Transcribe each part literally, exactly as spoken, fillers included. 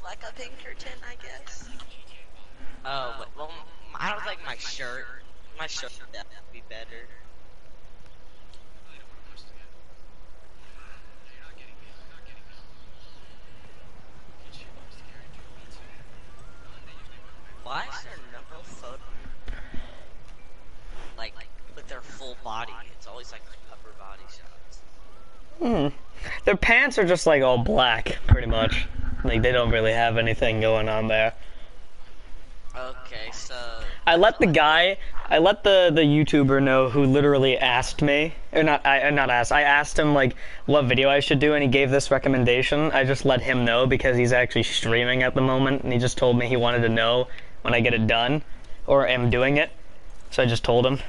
like a Pinkerton, I guess. Oh, but, well, I don't think my shirt, my shirt would definitely be better. Why is there no photo? Like, with their full body. It's always like upper body shots. Hmm. Their pants are just like all black, pretty much. Like they don't really have anything going on there. Okay, so... I let the guy, I let the, the YouTuber know who literally asked me, or not, I not asked, I asked him like what video I should do and he gave this recommendation. I just let him know because he's actually streaming at the moment and he just told me he wanted to know when I get it done, or am doing it. So I just told him.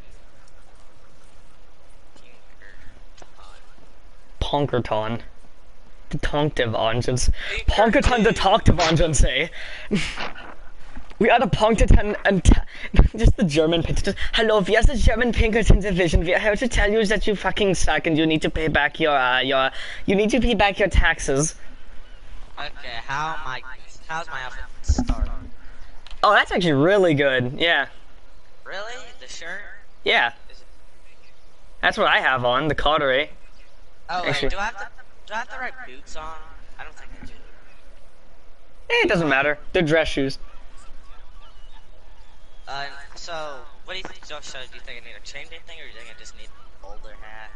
Ponkerton. Detective Agents. Ponkerton Detective Agency. We are the Pinkerton and just the German Pinkerton. Hello, we are the German Pinkerton division. We are here to tell you that you fucking suck and you need to pay back your uh, your you need to pay back your taxes. Okay, how am I? How's my outfit start? Oh, that's actually really good. Yeah. Really? The shirt? Yeah. That's what I have on, the cautery. Oh wait, Actually, do I have to do I have the right boots on? I don't think I do. eh, it doesn't matter. They're dress shoes. Uh, so what do you think, Josh? Do you think I need to change anything, or do you think I just need a older hat?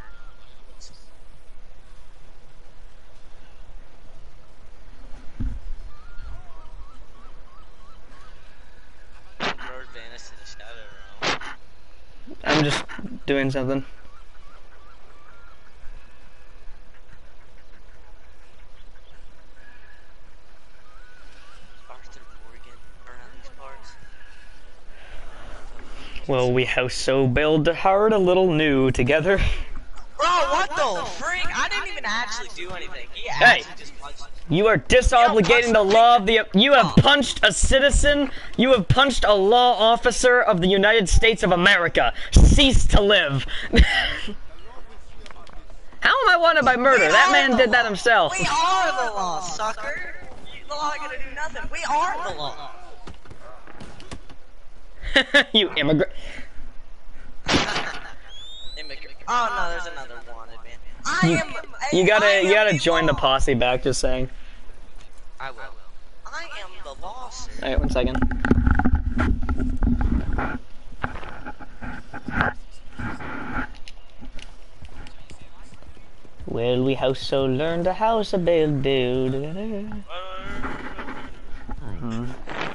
Road vanished in the shadow realm. I'm just doing something. Arthur Morgan around these parts. Well, we house so build hard a little new together. Bro, what the freak? I didn't even actually do anything. He actually Hey. just punched me. You are disobligating the law of the. You have punched a citizen. You have punched a law officer of the United States of America. Cease to live. How am I wanted by murder? We That are man the did that law. himself. We are the law, sucker. The law ain't gonna do nothing. We are the law. You immigrant. Immigrant. Oh no, there's another wanted man. I You, am. you I gotta, am you gotta join the law. posse back. Just saying. I will. I am the law, sir. All right, one second. Well, we house so learn to house a build dude. Hmm.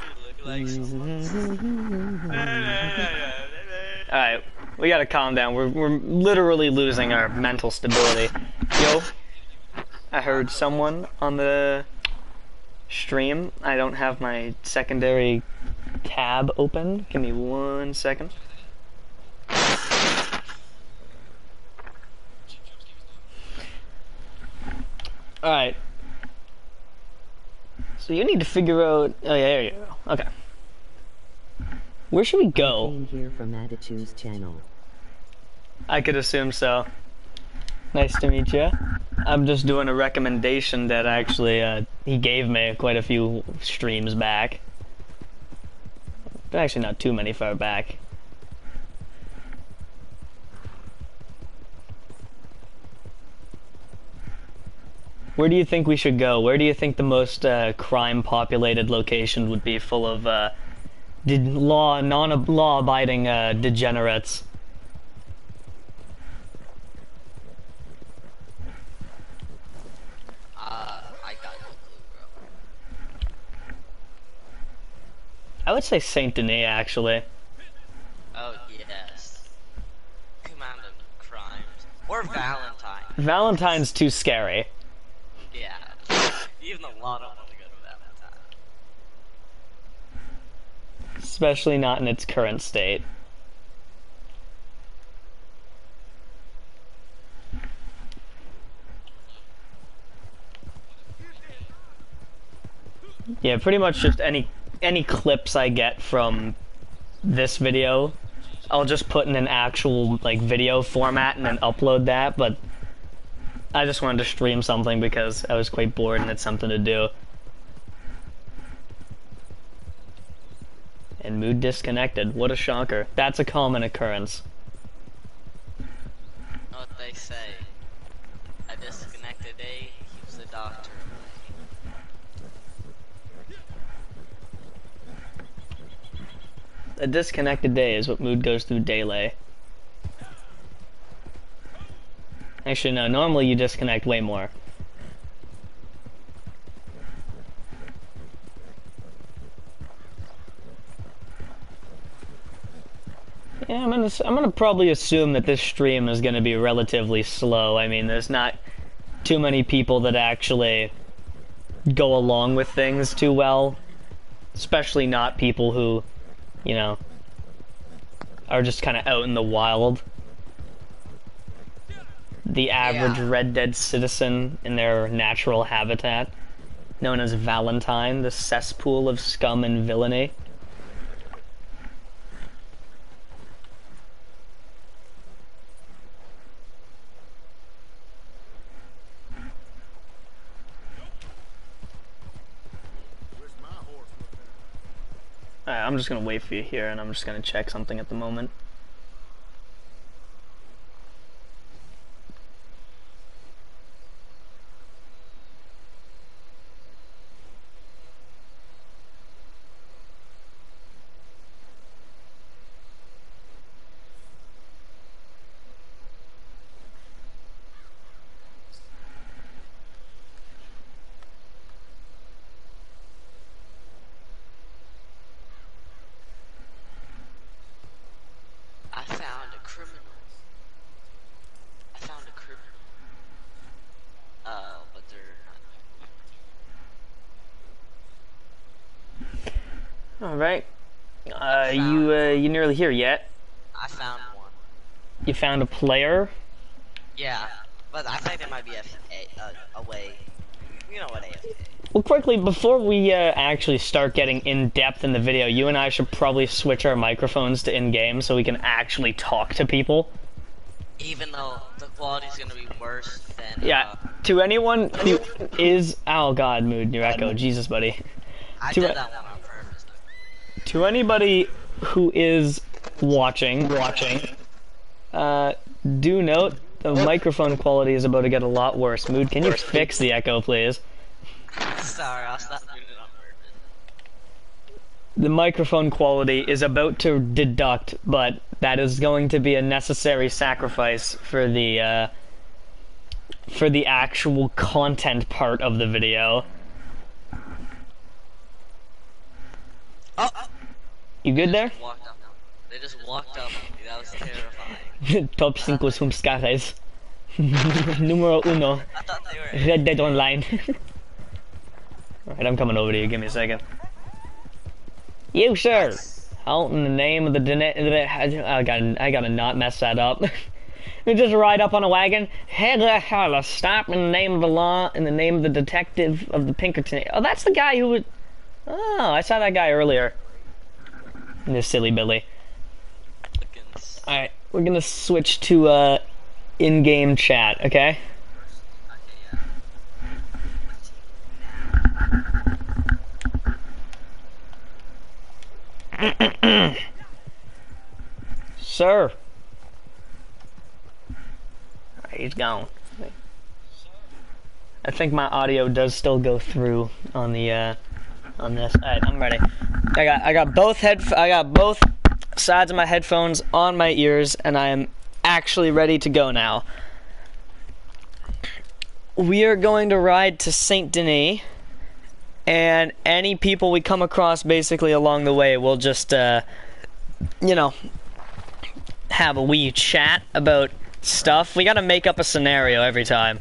Alright, we gotta calm down. We're, we're literally losing our mental stability. Yo, I heard someone on the stream. I don't have my secondary tab open. Give me one second. Alright. So you need to figure out... Oh yeah, there you go. Okay. Where should we go? Came here from Attitude's channel. I could assume so. Nice to meet you. I'm just doing a recommendation that actually uh, he gave me quite a few streams back. But actually not too many far back. Where do you think we should go? Where do you think the most uh, crime-populated location would be, full of uh, did law, non-law-abiding uh, degenerates? Uh, I got no clue, bro. I would say Saint Denis, actually. Oh yes. Command of crimes. Or Valentine. Valentine's too scary. Yeah. Even the law don't want to go to Valentine. Especially not in its current state. Yeah, pretty much just any any clips I get from this video, I'll just put in an actual like video format and then upload that, but I just wanted to stream something because I was quite bored and it's something to do. god, mood disconnected. What a shocker. That's a common occurrence. Know what they say. A disconnected day keeps the doctor away. A disconnected day is what mood goes through daily. Actually, no, normally you disconnect way more. Yeah, I'm gonna, I'm gonna probably assume that this stream is gonna be relatively slow. I mean, there's not too many people that actually go along with things too well. Especially not people who, you know, are just kind of out in the wild. The average Yeah. Red Dead citizen in their natural habitat, known as Valentine, the cesspool of scum and villainy. Alright, I'm just gonna wait for you here, and I'm just gonna check something at the moment. I found a criminal. I found a criminal. Uh, but they're not. Alright. Uh, you, uh, you nearly here yet? I found one. You found a player? Yeah, but I think they might be a, a, a, away. You know what A F K. Well, quickly, before we uh, actually start getting in-depth in the video, you and I should probably switch our microphones to in-game so we can actually talk to people. Even though the quality's gonna be worse than. Yeah, Uh, to anyone who is... Oh god, Mood, your echo. Jesus, buddy. I to did a- that one on purpose. To anybody who is watching, watching, uh, do note the microphone quality is about to get a lot worse. Mood, can you fix the echo, please? Sorry, I'll stop doing it on purpose. The microphone quality is about to deduct, but that is going to be a necessary sacrifice for the, uh, for the actual content part of the video. Oh! You good there? Walked up. They just walked up. That was terrifying. Top cinco sum scares. Numero uno. I thought they were. Red Dead Online. Alright, I'm coming over to you. Give me a second. You, sir! Out in the name of the... I gotta, I gotta not mess that up. You just ride up on a wagon. Hey, there, stop in the name of the law, in the name of the detective of the Pinkerton. Oh, that's the guy who was... Oh, I saw that guy earlier. This silly Billy. Alright, we're gonna switch to, uh, in-game chat, okay? Sir. Alright, he's gone. I think my audio does still go through on the, uh, on this. Alright, I'm ready. I got, I got both head, I got both sides of my headphones on my ears, and I am actually ready to go now. We are going to ride to Saint Denis, and any people we come across basically along the way, we'll just, uh, you know, have a wee chat about stuff. We gotta make up a scenario every time.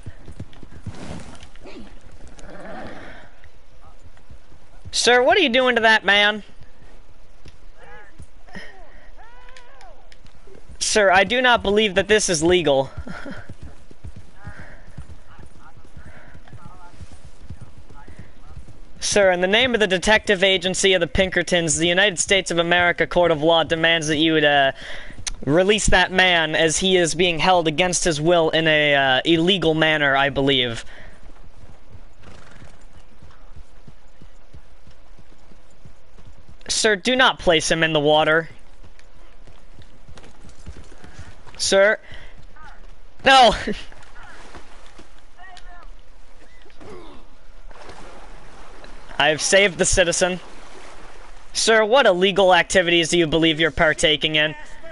Sir, what are you doing to that man? Sir, I do not believe that this is legal. Sir, in the name of the detective agency of the Pinkertons, the United States of America Court of Law demands that you would, uh, release that man as he is being held against his will in a, uh, illegal manner, I believe. Sir, do not place him in the water. Sir. No! I have saved the citizen. Sir, what illegal activities do you believe you're partaking in?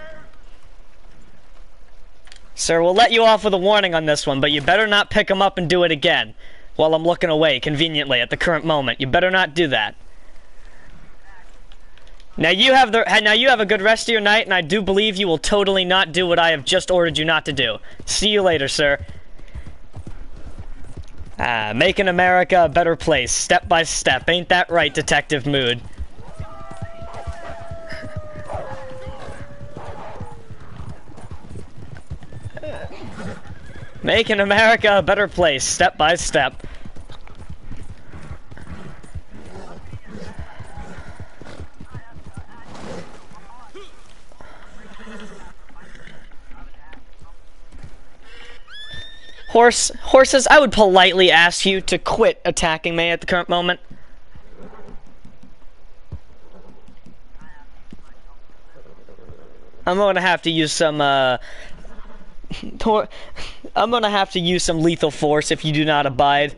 Sir, we'll let you off with a warning on this one, but you better not pick him up and do it again while I'm looking away conveniently at the current moment. You better not do that. Now you have the now you have a good rest of your night, and I do believe you will totally not do what I have just ordered you not to do. See you later, sir. Ah, making America a better place, step by step. Ain't that right, Detective Mood? Making America a better place, step by step. Horse, horses, I would politely ask you to quit attacking me at the current moment. I'm gonna have to use some, uh... I'm gonna have to use some lethal force if you do not abide.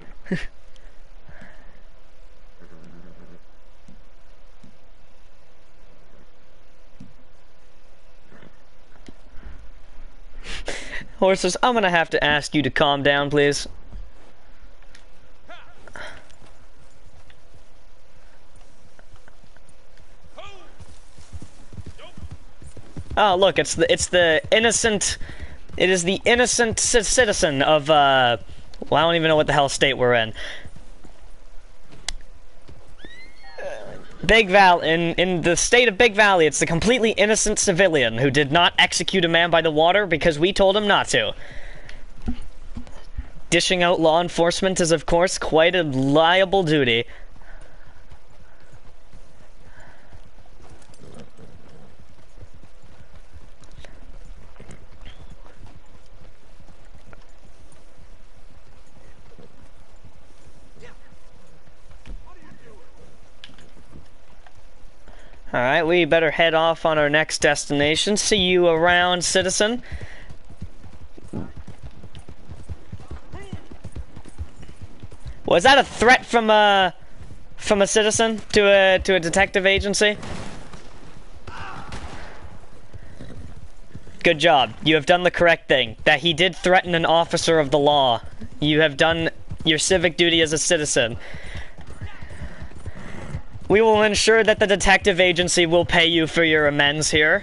Horses, I'm gonna have to ask you to calm down, please. Oh, look, it's the it's the innocent. It is the innocent c citizen of uh. Well, I don't even know what the hell state we're in. Big Val in in the state of Big Valley, it's the completely innocent civilian who did not execute a man by the water because we told him not to. Dishing out law enforcement is, of course, quite a liable duty. Alright, we better head off on our next destination. See you around, citizen. Was that a threat from a from a citizen to a to a detective agency? Good job. You have done the correct thing. That he did threaten an officer of the law. You have done your civic duty as a citizen. We will ensure that the detective agency will pay you for your amends here.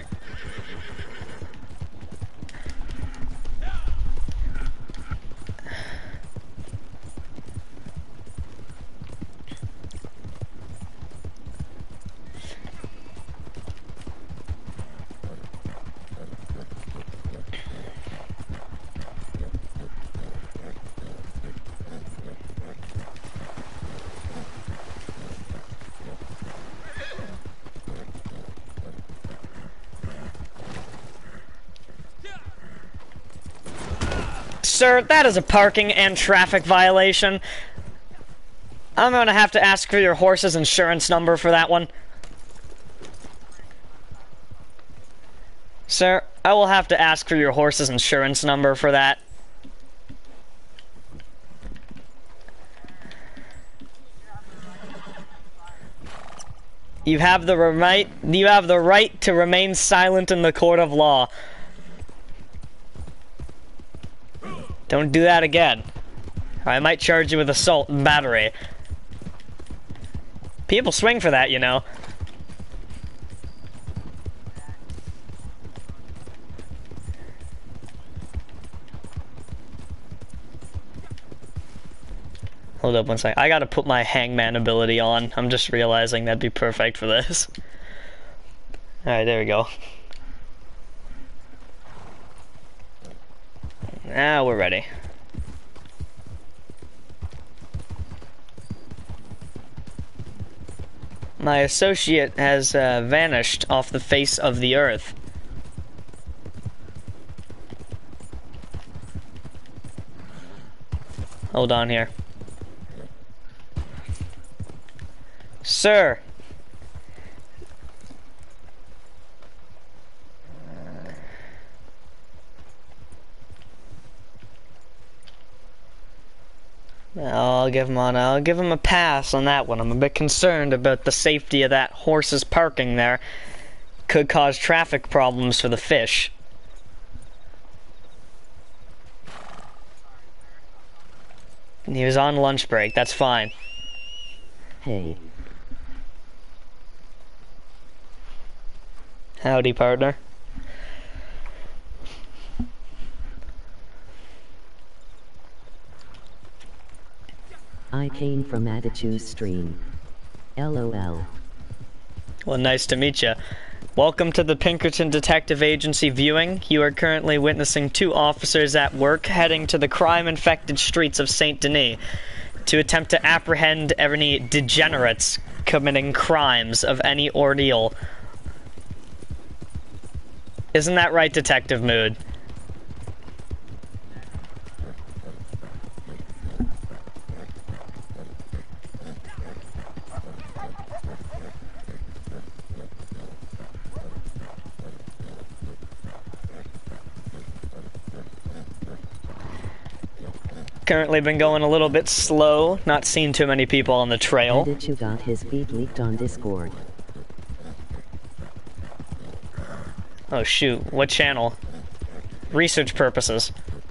Sir, that is a parking and traffic violation. I'm gonna have to ask for your horse's insurance number for that one. Sir, I will have to ask for your horse's insurance number for that. You have the right, you have the right to remain silent in the court of law. Don't do that again. I might charge you with assault and battery. People swing for that, you know. Hold up one sec. I gotta put my hangman ability on. I'm just realizing that'd be perfect for this. Alright, there we go. Now we're ready. My associate has uh, vanished off the face of the earth. Hold on here. Sir, I'll give him on. I'll give him a pass on that one. I'm a bit concerned about the safety of that horse's parking there. Could cause traffic problems for the fish. He was on lunch break. That's fine. Hey. Howdy, partner. I came from Attitude's stream. LOL. Well, nice to meet you. Welcome to the Pinkerton Detective Agency viewing. You are currently witnessing two officers at work heading to the crime-infected streets of Saint Denis to attempt to apprehend any degenerates committing crimes of any ordeal. Isn't that right, Detective Mood? Currently been going a little bit slow, not seen too many people on the trail. Attitude got his feed leaked on Discord. Oh shoot, what channel? Research purposes.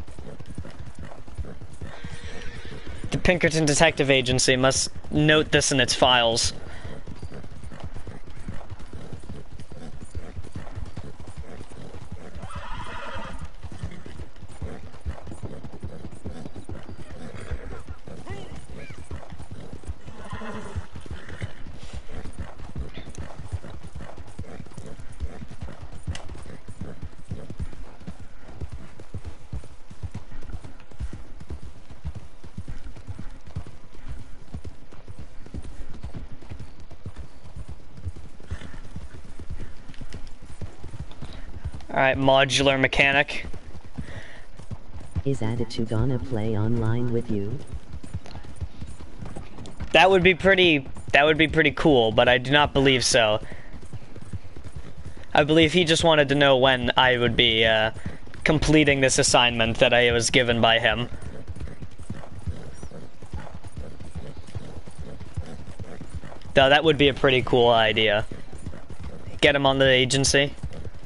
The Pinkerton Detective Agency must note this in its files. Alright, modular mechanic. Is Attitude gonna play online with you? That would be pretty, that would be pretty cool, but I do not believe so. I believe he just wanted to know when I would be, uh, completing this assignment that I was given by him. Though that would be a pretty cool idea. Get him on the agency.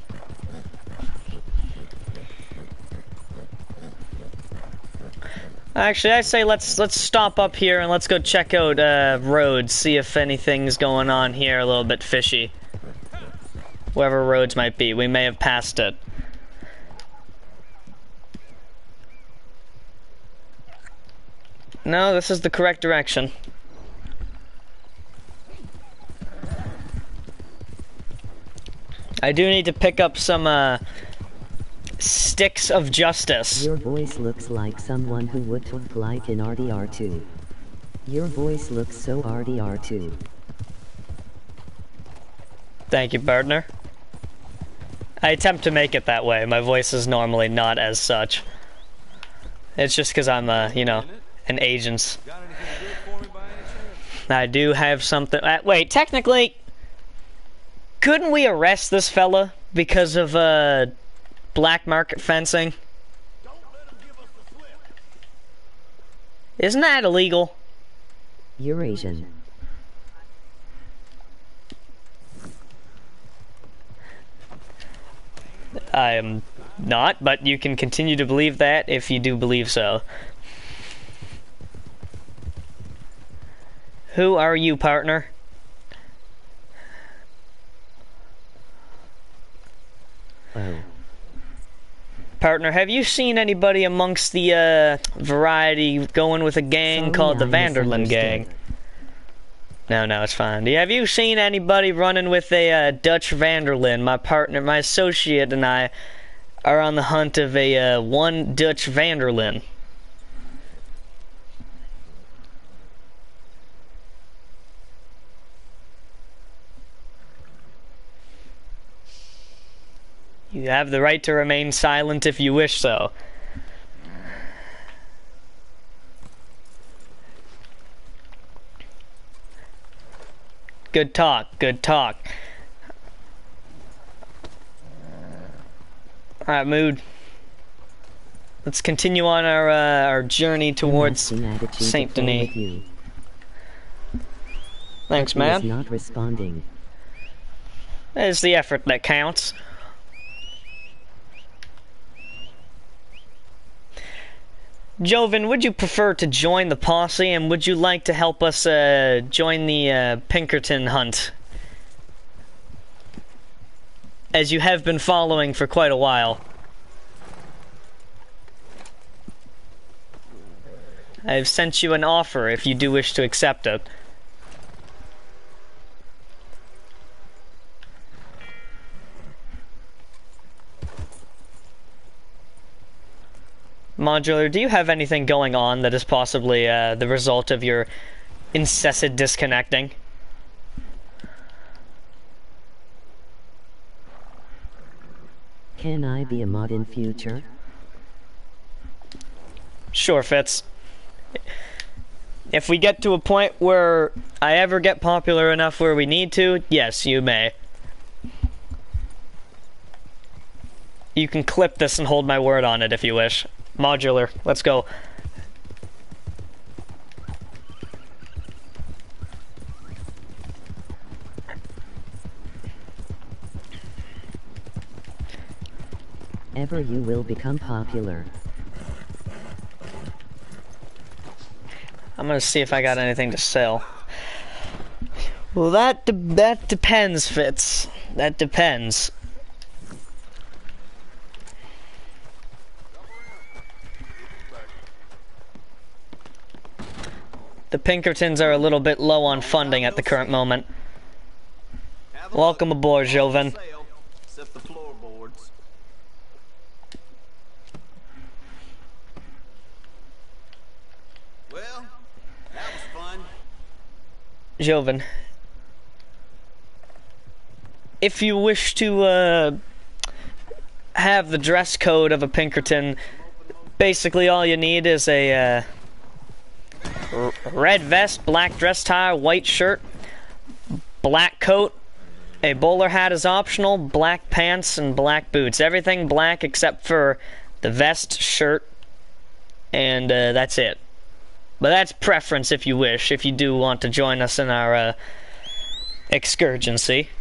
Actually, I say let's let's stop up here and let's go check out uh, roads, see if anything's going on here a little bit fishy. Wherever roads might be, we may have passed it. No, this is the correct direction. I do need to pick up some uh, sticks of justice. Your voice looks like someone who would talk like in R D R two. Your voice looks so R D R two. Thank you, partner. I attempt to make it that way. My voice is normally not as such. It's just because I'm, uh, you know, an agent. I do have something. Uh, wait, technically, couldn't we arrest this fella because of uh, black market fencing? Isn't that illegal? You're Asian. I am not, but you can continue to believe that if you do believe so. Who are you, partner? Oh. Partner, have you seen anybody amongst the uh, variety going with a gang Sorry, called the I Vanderlyn gang? misunderstood. No, no, it's fine. Have you seen anybody running with a uh, Dutch Vanderlyn? My partner, my associate, and I are on the hunt of a uh, one Dutch Vanderlyn. You have the right to remain silent if you wish so. Good talk, good talk. Alright, Mood. let's continue on our uh, our journey towards Saint Denis. Thanks, He is man. not responding. It's the effort that counts. Joven, would you prefer to join the posse, and would you like to help us uh, join the uh, Pinkerton hunt? As you have been following for quite a while. I've sent you an offer if you do wish to accept it. Modular, do you have anything going on that is possibly uh, the result of your incessant disconnecting? Can I be a mod in future? Sure, Fitz. If we get to a point where I ever get popular enough where we need to, yes, you may. You can clip this and hold my word on it if you wish. Modular, let's go. Ever you will become popular. I'm gonna see if I got anything to sell. Well, that de that depends, Fitz. That depends. The Pinkertons are a little bit low on funding at the current moment. Welcome aboard, Joven. Except the floorboards. Well, that was fun. Joven, if you wish to uh, have the dress code of a Pinkerton, basically all you need is a uh, r red vest, black dress tie, white shirt, black coat, a bowler hat is optional, black pants, and black boots. Everything black except for the vest, shirt, and uh, that's it. But that's preference if you wish, if you do want to join us in our uh, excurgency.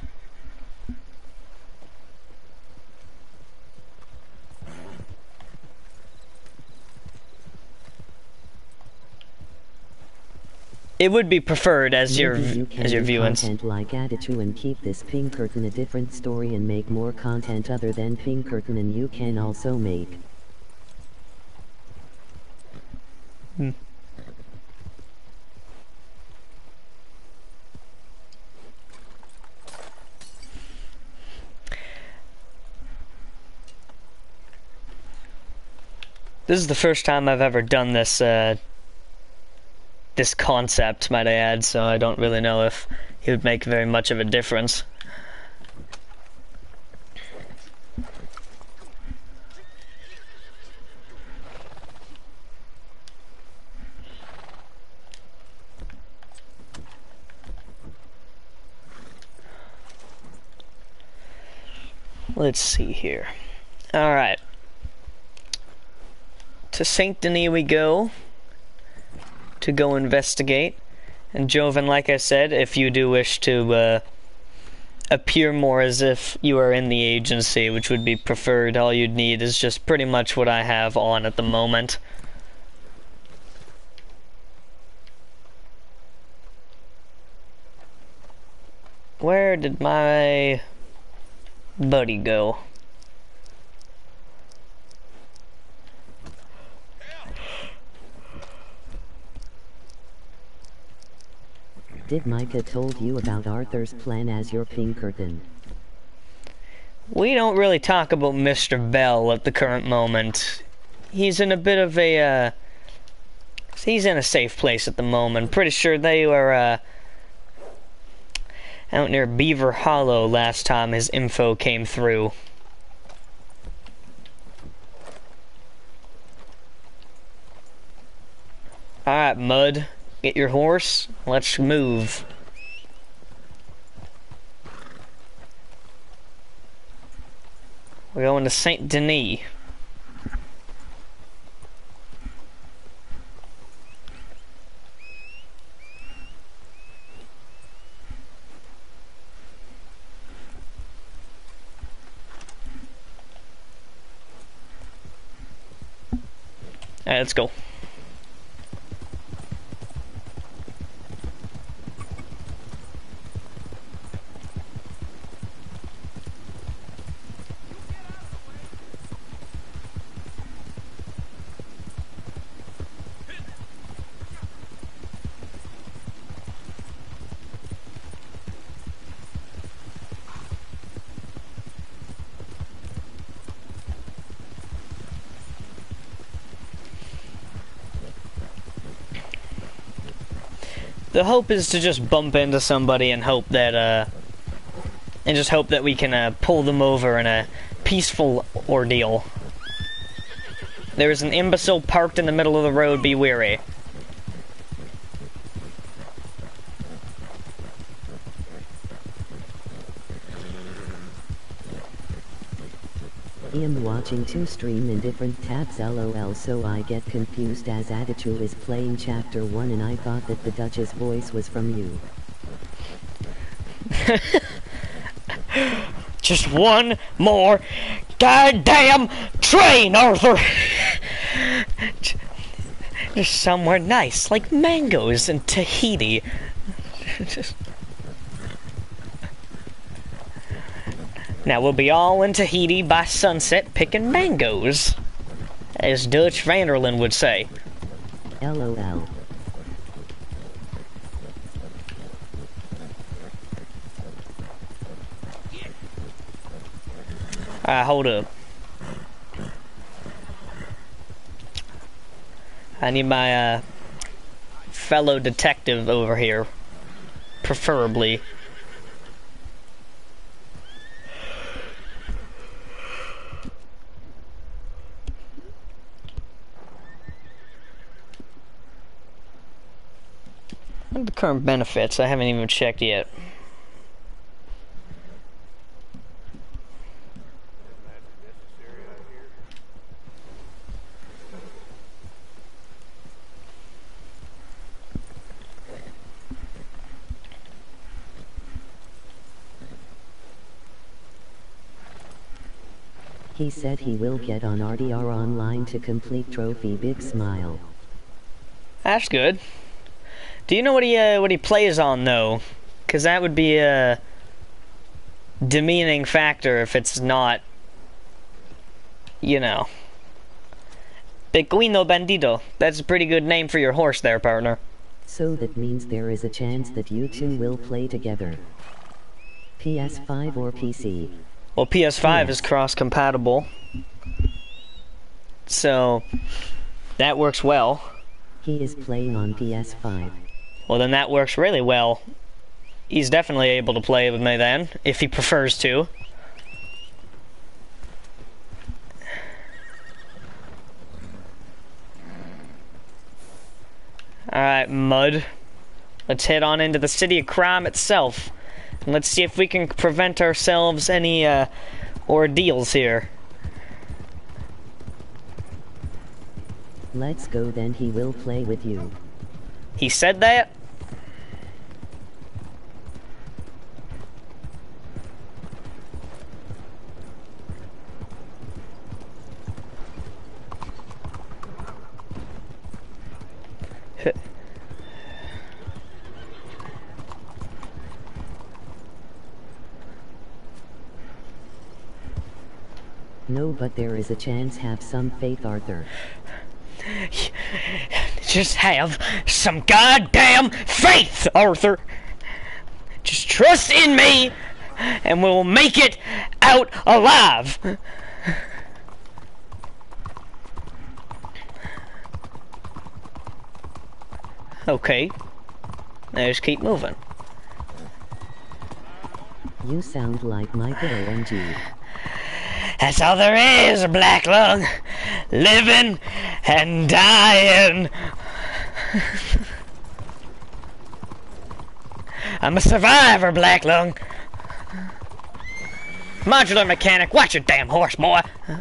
It would be preferred as your Maybe you can as your do viewings. content like Attitude and keep this Pinkerton a different story and make more content other than Pinkerton, and you can also make Hmm. This is the first time I've ever done this uh, this concept, might I add, so I don't really know if it would make very much of a difference. Let's see here. Alright. To Saint Denis we go. To go investigate. And Joven, like I said, if you do wish to uh, appear more as if you are in the agency, which would be preferred, all you'd need is just pretty much what I have on at the moment. Where did my buddy go? Did Micah told you about Arthur's plan as your Pinkerton? We don't really talk about Mister Bell at the current moment. He's in a bit of a, uh... he's in a safe place at the moment. Pretty sure they were, uh... out near Beaver Hollow last time his info came through. Alright, Mud. Get your horse. Let's move. We're going to Saint Denis. Alright, let's go. The hope is to just bump into somebody and hope that, uh, and just hope that we can, uh, pull them over in a peaceful ordeal. There's an imbecile parked in the middle of the road, be wary. I'm watching two stream in different tabs lol, so I get confused as Adichu is playing chapter one and I thought that the Duchess voice was from you. Just one more goddamn train, Arthur! Just somewhere nice, like mangoes in Tahiti. Just... Now we'll be all in Tahiti by sunset picking mangoes, as Dutch Vanderlyn would say. LOL. Alright, hold up. I need my uh, fellow detective over here, preferably. What are the current benefits? I haven't even checked yet. He said he will get on R D R online to complete trophy. Big smile. That's good. Do you know what he uh, what he plays on though? Because that would be a demeaning factor if it's not, you know. Pequino Bandito. That's a pretty good name for your horse there, partner. So that means there is a chance that you two will play together. P S five or P C? Well, P S five Yes. is cross-compatible. So, that works well. He is playing on P S five. Well, then that works really well. He's definitely able to play with me then, if he prefers to. Alright, Mud. Let's head on into the city of crime itself. And let's see if we can prevent ourselves any uh, ordeals here. Let's go then, he will play with you. He said that? No, but there is a chance. Have some faith, Arthur. Just have some goddamn faith, Arthur. Just trust in me, and we'll make it out alive. Okay. Now just keep moving. You sound like Michael O M G. That's all there is, Black Lung. Living and dying. I'm a survivor, Black Lung. Modular mechanic, watch your damn horse, boy.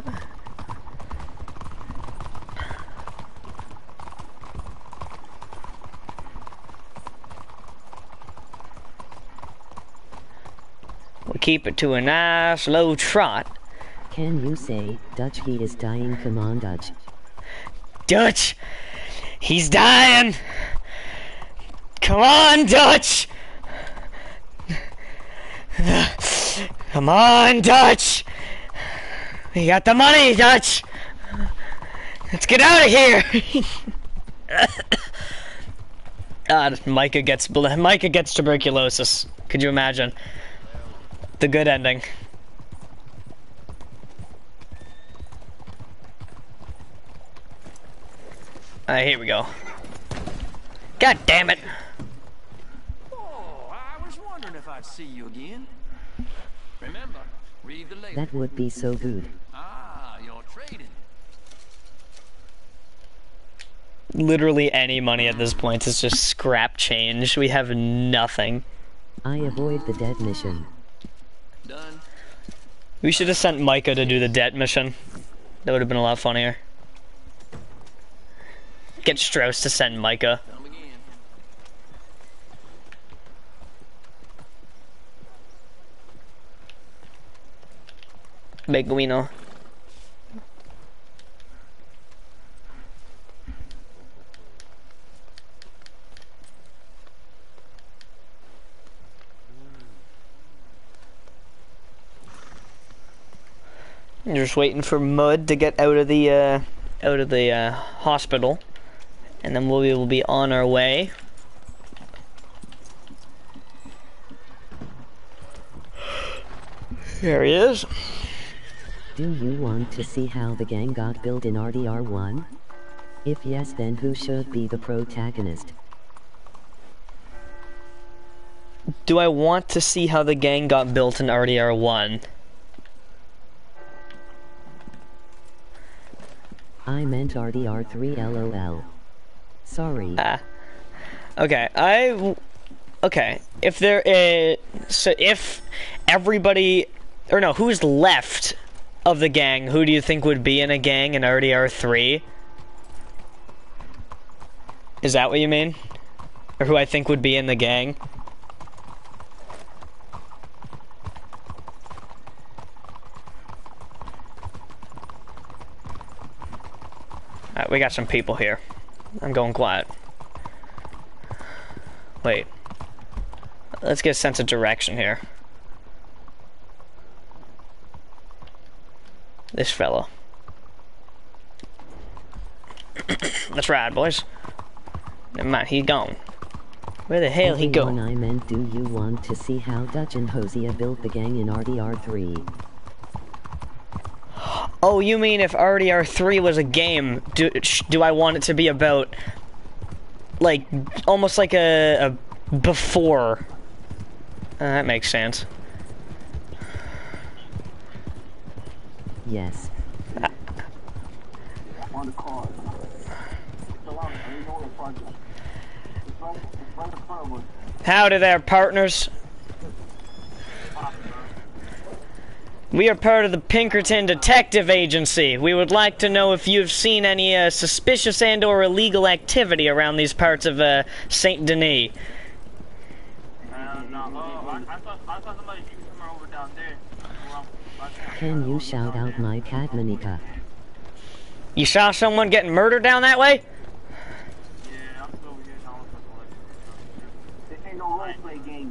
We keep it to a nice low trot. Can you say, Dutch he is dying? Come on, Dutch. Dutch! He's dying! Come on, Dutch! Come on, Dutch! We got the money, Dutch! Let's get out of here! God, Micah gets Micah gets tuberculosis. Could you imagine? The good ending. Alright, here we go. God damn it! Oh, I was wondering if I'd see you again. Remember, read the label. That would be so good. Ah, you're trading. Literally any money at this point is just scrap change. We have nothing. I avoid the dead mission. Done. We should have sent Micah to do the debt mission. That would have been a lot funnier. Get Strauss to send Micah. Come again. Beguino. Just waiting for Mud to get out of the uh, out of the uh, hospital, and then we'll, we will be on our way. There he is. Do you want to see how the gang got built in R D R one? If yes, then who should be the protagonist? Do I want to see how the gang got built in R D R one? I meant R D R three lol. Sorry. Ah. Okay, I... Okay, if there is... So if everybody... Or no, who's left of the gang, who do you think would be in a gang in R D R three? Is that what you mean? Or who I think would be in the gang? Alright, we got some people here. I'm going quiet. Wait. Let's get a sense of direction here. This fella. Let's ride, boys. Never mind, he's gone. Where the hell he go? Everyone, I meant, do you want to see how Dutch and Hosea built the gang in R D R three? Oh, you mean if R D R three was a game, do, do I want it to be about, like, almost like a, a before? Uh, that makes sense. Yes. On the car. Howdy there, partners. We are part of the Pinkerton Detective Agency. We would like to know if you've seen any uh, suspicious and or illegal activity around these parts of uh, Saint Denis. Uh, no, uh, I, I, thought, I thought somebody shooting somewhere over down there. Well, I- Can you shout out my cat Monica? You saw someone getting murdered down that way? Yeah, I'm still over here calling for collection. This ain't no roleplay game.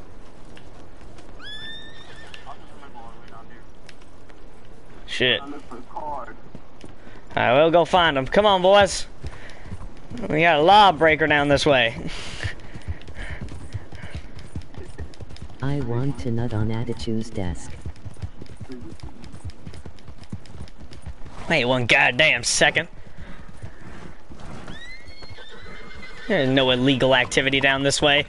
I'll just remember all the way down there. Shit. I look for the card. Alright, we'll go find them. Come on, boys. We got a lawbreaker down this way. I want to nut on Attitude's desk. Wait one goddamn second. There's no illegal activity down this way.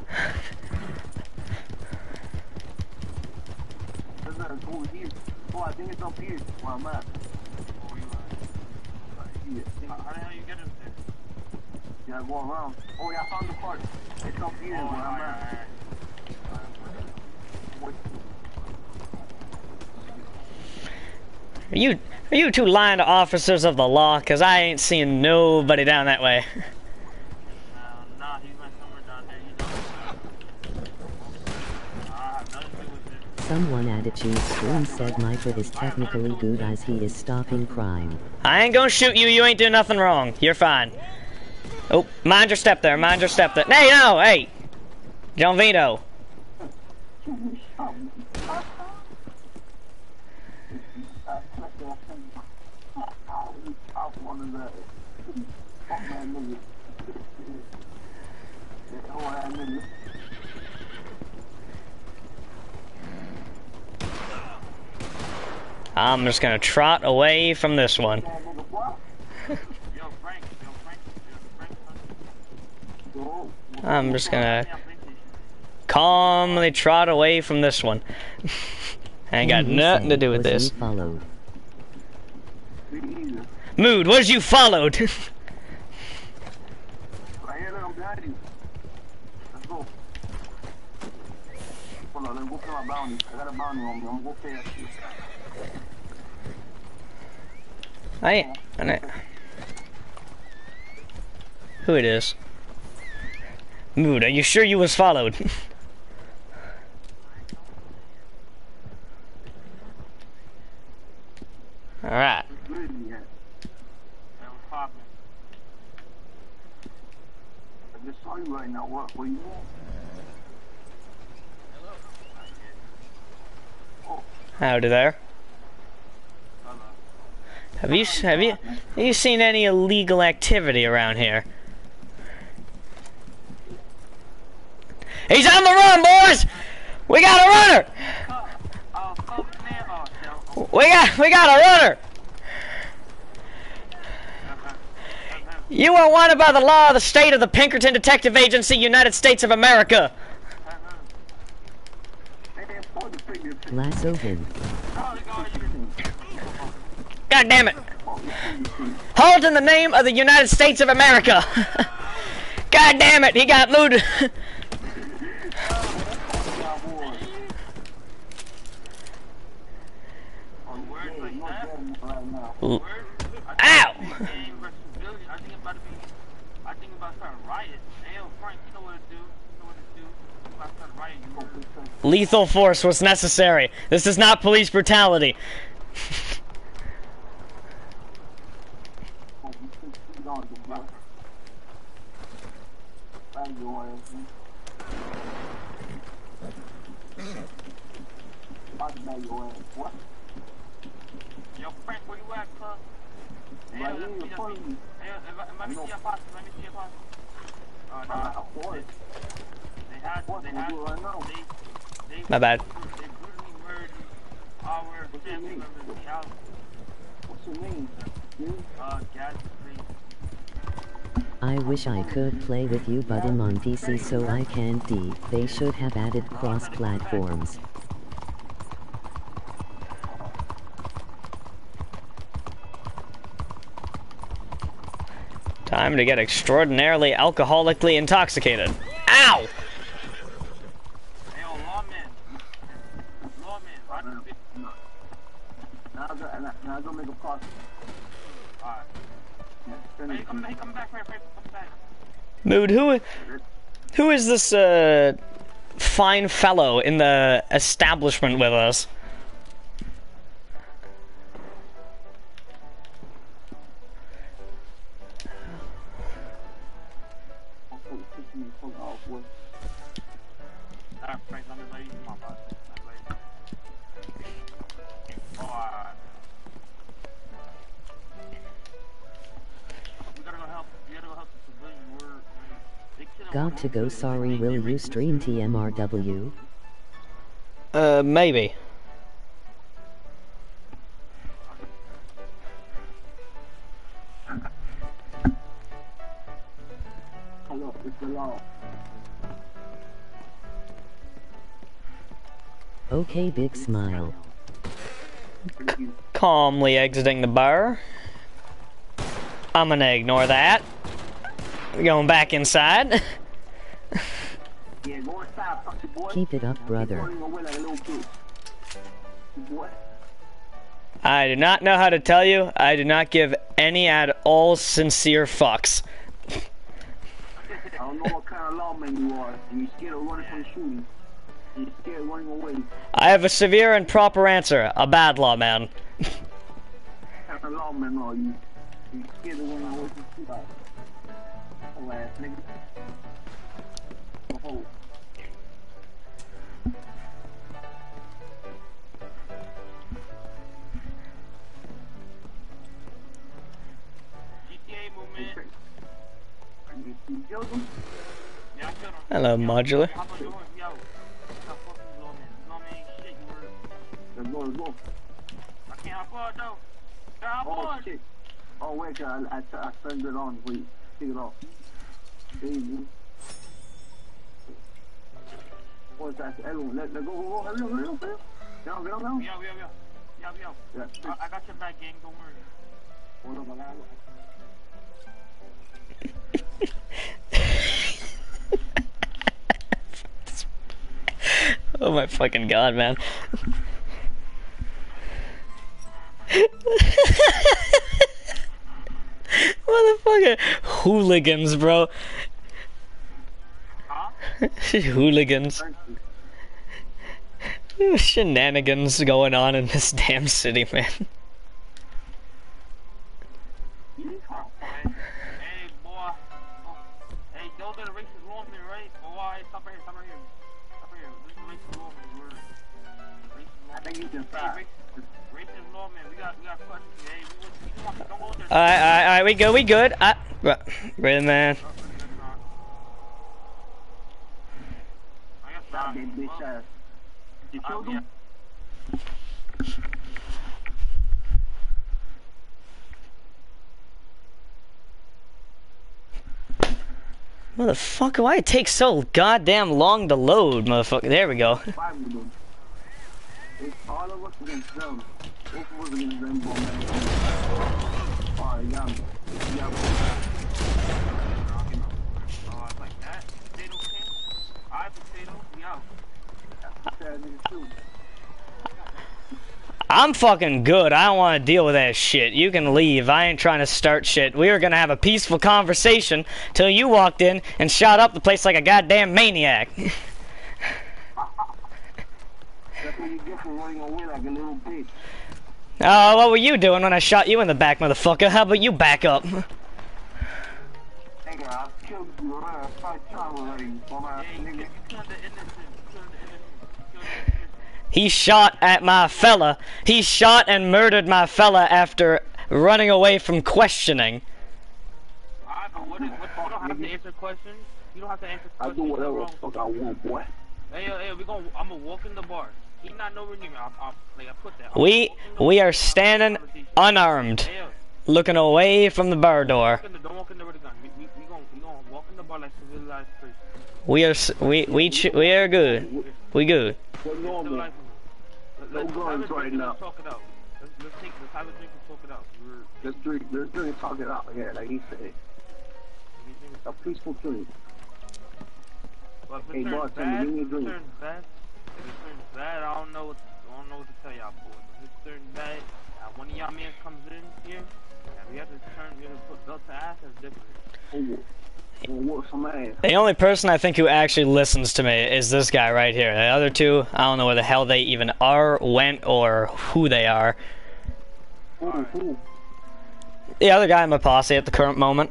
There's nothing over here. Oh, I think it's up here where I'm at. Oh, you are. Yeah. How how the hell you get up there? You gotta go around. Oh, yeah, I found the card. It's up here Oh, where I'm alright, at. alright. Are you are you two lying to officers of the law? Cause I ain't seeing nobody down that way. Uh, nah, he went somewhere down there. He don't. I have nothing to do with it. Someone attitude stream said Micah is technically good as he is stopping crime. I ain't gonna shoot you, you ain't doing nothing wrong. You're fine. Oh, mind your step there, mind your step there. Hey, no, hey! John Vito. I'm just gonna trot away from this one. I'm just gonna calmly trot away from this one. I ain't got He nothing to said, do with "Was this. you followed?" Mood, was you followed? I ain't, I ain't. Who it is? Mood, are you sure you was followed? Alright. Howdy there. Have you have you have you seen any illegal activity around here? He's on the run, boys! We got a runner! We got we got a runner! You are wanted by the law of the state of the Pinkerton Detective Agency, United States of America. Lasso him. God damn it! Hold in the name of the United States of America! God damn it, he got looted! Ow! Lethal force was necessary. This is not police brutality. My bad. I wish I could play with you, but I'm on P C, so I can't. D. They should have added cross platforms. Time to get extraordinarily alcoholically intoxicated. Ow! Mood, who, who is this uh, fine fellow in the establishment with us? Got to go. Sorry, will you stream T M R W? Uh, maybe. Okay, big smile. Calmly exiting the bar. I'm gonna ignore that. Going back inside. Keep it up, brother. I do not know how to tell you. I do not give any at all sincere fucks. I don't know what kind of lawman you are, and you're scared of running from the shooting. You're scared running away. I have a severe and proper answer. A bad lawman. That's a lawman, are you? You scared of running away from shootout. Oh, ass nigga. Oh. G T A movement. You, you killed him? Yeah, I killed him. Hello, modular. How about yours? Yo. Stop fucking lawman. Lawman ain't shit, you were. Let's go, let's go. I can't afford though. Can't afford. Oh shit. Oh wait, I, I, I turned it on. Wait, take it off. Baby. What's that? Everyone, let, let go, go, go. Hurry up, hurry up, hurry up. Down, down, down. Yo, yo, yo. Yo, yo. Yeah, I, I got your back, gang. Don't worry. Hold up, I got Oh my fucking god, man. Motherfucker. Hooligans, bro. Huh? Hooligans. Shenanigans going on in this damn city, man. Hey, boy. Oh. Hey, those are the racist women, right? Oh, why? Stop right here, stop right here. Stop right here. This is racist women. We're racist women. I think you can stop. Hey, racist women. We got, we got questions. Hey, we, we, we don't, don't go there. Alright, alright, alright, we good, we good. Uh, really, man. I got shot. Bitch ass. You killed him? Motherfucker, why it takes so goddamn long to load, motherfucker? There we go. Five of them. It's all of us against them. Both of us against them, boy, man. Alright, yeah. Yeah. Oh, I like that. Potato king. Alright, potato. We out. I'm fucking good. I don't want to deal with that shit. You can leave. I ain't trying to start shit. We were gonna have a peaceful conversation till you walked in and shot up the place like a goddamn maniac. That's what you get for running away like a little bitch. Oh, what were you doing when I shot you in the back, motherfucker? How about you back up? Hey, I killed you around five times already, dumbass nigga. He shot at my fella. He shot and murdered my fella after running away from questioning. Alright, but what is, what, you don't have to answer questions. You don't have to answer questions. I do whatever the fuck I want, boy. Hey, yo, hey, we gonna, I'm gonna walk in the bar. He's not nowhere near me. I, I, like, I put that. We, we are standing unarmed, hey, yo, looking away from the bar door. Don't walk in there with a gun. We, we, we gonna, we gonna walk in the bar like civilized person. We are, we, we, ch we are good. We good. Let's, let's guns right now. Talk it out. Let's, let's take, let's have a drink and talk it out. We're, let's drink, let's drink and talk it out. Yeah, like he said. A peaceful drink. Well, if it hey, turns bad, if it turns bad, if it turns bad, I don't know what, I don't know what to tell y'all boys. If it turns bad, and one of y'all men comes in here, and we have to turn, we have to put belt to ass, that's different. Oh. The only person I think who actually listens to me is this guy right here. The other two, I don't know where the hell they even are, went, or who they are. Who, who? The other guy in my posse at the current moment.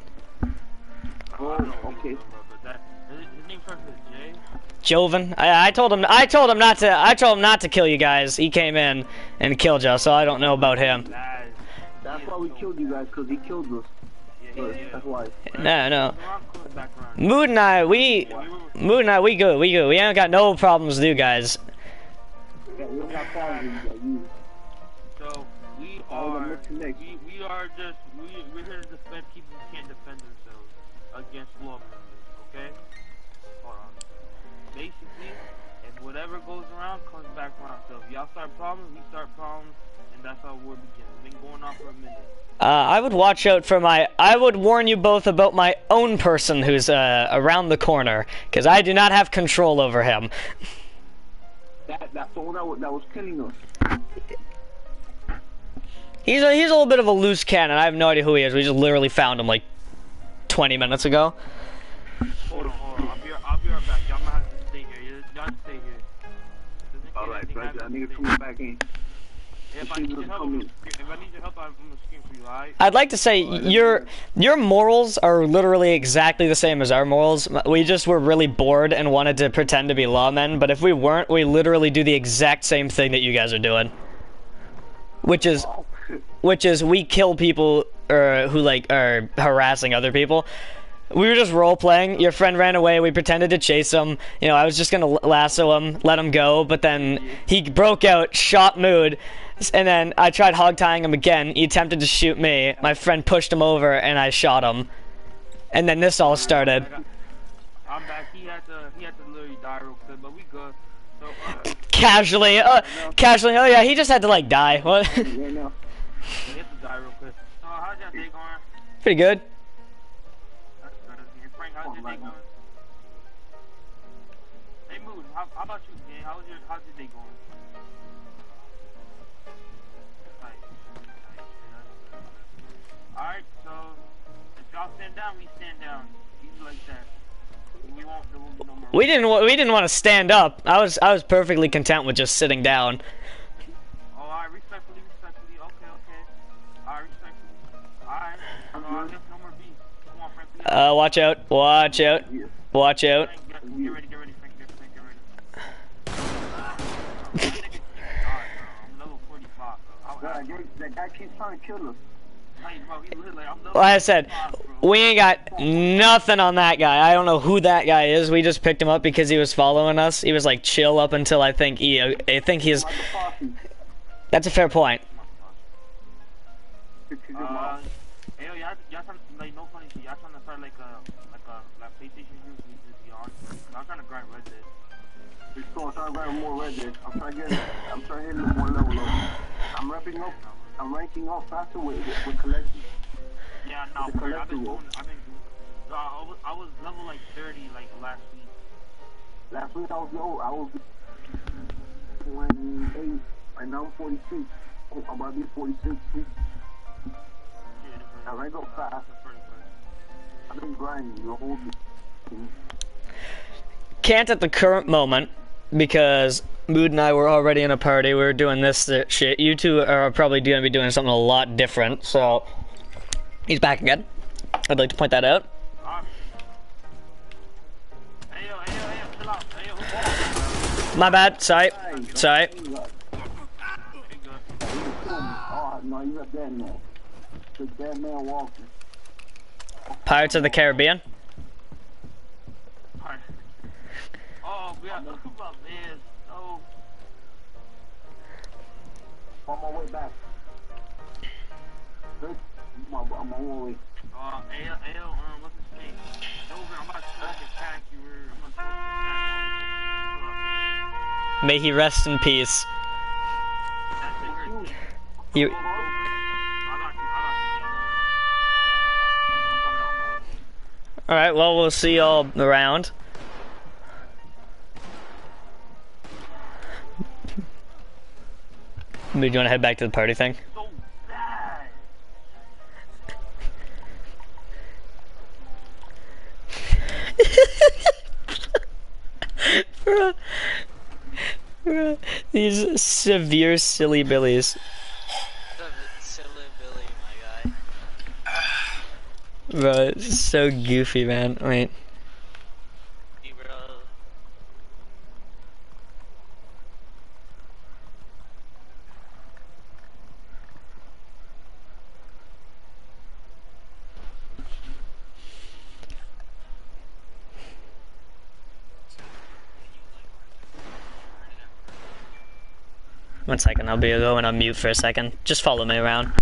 Oh, okay. His name starts with J. Joven. I, I told him. I told him not to. I told him not to kill you guys. He came in and killed you, so I don't know about him. That's why we killed you guys, because he killed us. That's why. No, no. Mood and I, we, Mood and I, we good, we good. We ain't got no problems with you guys. Yeah, we don't got problems with you. So we are, we, we are just, we, we're here to defend people who can't defend themselves against law members. Okay? Hold on. Basically, if whatever goes around comes back around. So if y'all start problems, we start problems, and that's how we're beginning. We've been going on for a minute. Uh, I would watch out for my, I would warn you both about my own person who's uh, around the corner, because I do not have control over him. That, that's the one that was, that was killing us. He's a, he's a little bit of a loose cannon. I have no idea who he is. We just literally found him like twenty minutes ago. Hold on, hold on. I'll be, I'll be right back. Y'all might have to stay here. Y'all stay here. that nigga coming back in. If I need your help, I'm, if I need your help, I'm gonna scream for you, alright? I'd like to say your your morals are literally exactly the same as our morals. We just were really bored and wanted to pretend to be lawmen, but if we weren't, we literally do the exact same thing that you guys are doing. Which is, which is we kill people or who like are harassing other people. We were just role playing. Your friend ran away. We pretended to chase him. You know, I was just gonna lasso him, let him go, but then he broke out, shot Mood. And then I tried hog tying him again. He attempted to shoot me. My friend pushed him over, and I shot him. And then this all started. I'm back. He had to. He had to literally die real quick, but we good. So, uh, casually, uh, casually. Oh yeah, he just had to like die. What? he had to die real quick. So how's your day going? Pretty good. That's good. Hey, Frank, how's your day going? Hey, Mood. How, how about you, gang? How's your How's your day going? Alright, so if y'all stand down, we stand down. Easy like that. We won't, there won't be no more. We didn't. wa- We didn't want to stand up. I was. I was perfectly content with just sitting down. Oh, alright, respectfully, respectfully. Okay, okay. Alright, respectfully. Alright. So I guess no more beef. Come on, Frank. We got- Uh, watch out. Watch out. Watch out. Frank, get, get ready, get ready, Frank. Get, Frank, get ready. That nigga keeps dying, bro. I'm level forty-five, bro. How- That guy- that guy keeps trying to kill us. Hey, bro, he literally, I'm level Like I said, forty-five, bro. we ain't got nothing on that guy. I don't know who that guy is. We just picked him up because he was following us. He was like chill up until I think he. I think he's. Like a posse. That's a fair point. Pick him Uh, up. hey, yo, y'all, y'all trying to, like, no funny shit. Y'all trying to start, like, a, like, a, like, PlayStation group we just be on. I'm trying to grind Red Dead. It's cool. I'm trying to grab more Red Dead. I'm trying to get. I'm trying to hit him one level up. I'm ramping up. I'm ranking up faster with with collections. Yeah, no, The bro, I've been collectible. doing, I've been doing, uh, I was, I was level, like, thirty, like, last week. Last week I was low. I was twenty-eight. Right now I'm forty-six. Oh, I'm about to be forty-six. Yeah, I rank up fast. I've been grinding the whole thing. Can't at the current moment because Mood and I were already in a party. We were doing this uh, shit. You two are probably going to be doing something a lot different. So he's back again. I'd like to point that out. Uh, hey, yo, hey, yo, hey, yo, chill out. Hey, yo, who's My bad. Sorry. Sorry. Hey, good. Oh no, you got that man. The dead man walking. Pirates of the Caribbean. Alright. Oh, we got, look about man. Oh, On my way back. Good. I'm on I'm on my way. uh, hey, yo, hey, yo, um, what's his name? Over, I'm about to smoke attack you. We're, I'm gonna smoke attack. May he rest in peace. That's it, great. You. I got you, I got you, yeah, no worries. All right. Well, we'll see y'all around. Do you want to head back to the party thing? So bad. Bruh. Bruh. These severe silly billies. Silly Billy, my guy. Bro, it's so goofy, man. Wait. Hey, bro. One second, I'll be going on mute for a second. Just follow me around.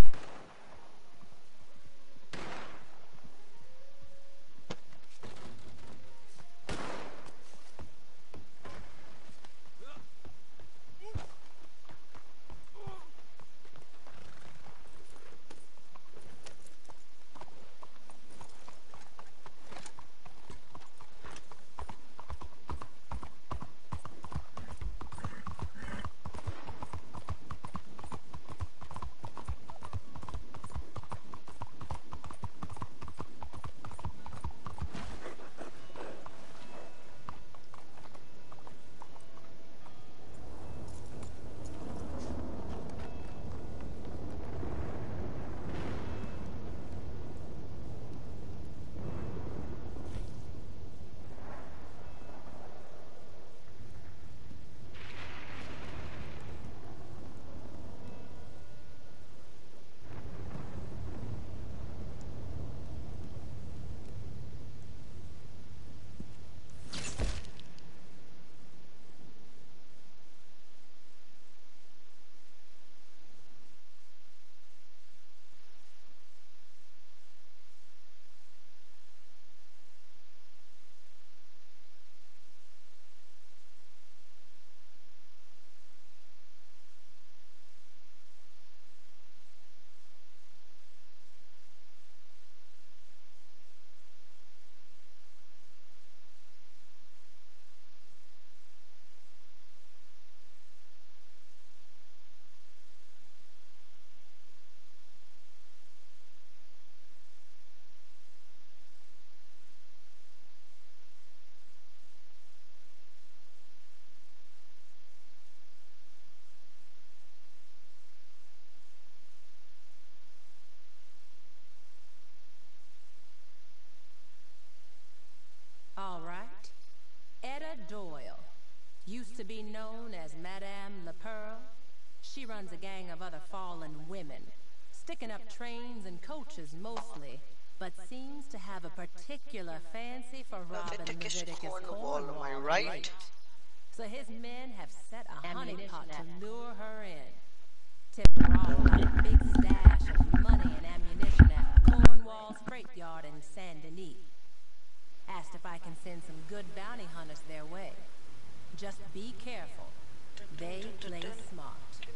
Doyle. Used to be known as Madame La Pearl. She runs a gang of other fallen women, sticking up trains and coaches mostly, but seems to have a particular fancy for robbing Leviticus Leviticus Cornwall, am I Cornwall. right? So his men have set a honeypot to lure her in. Tipped her off about a big stash of money and ammunition at Cornwall's freight yard in Saint Denis. Asked if I can send some good bounty hunters their way. Just be careful. They play smart.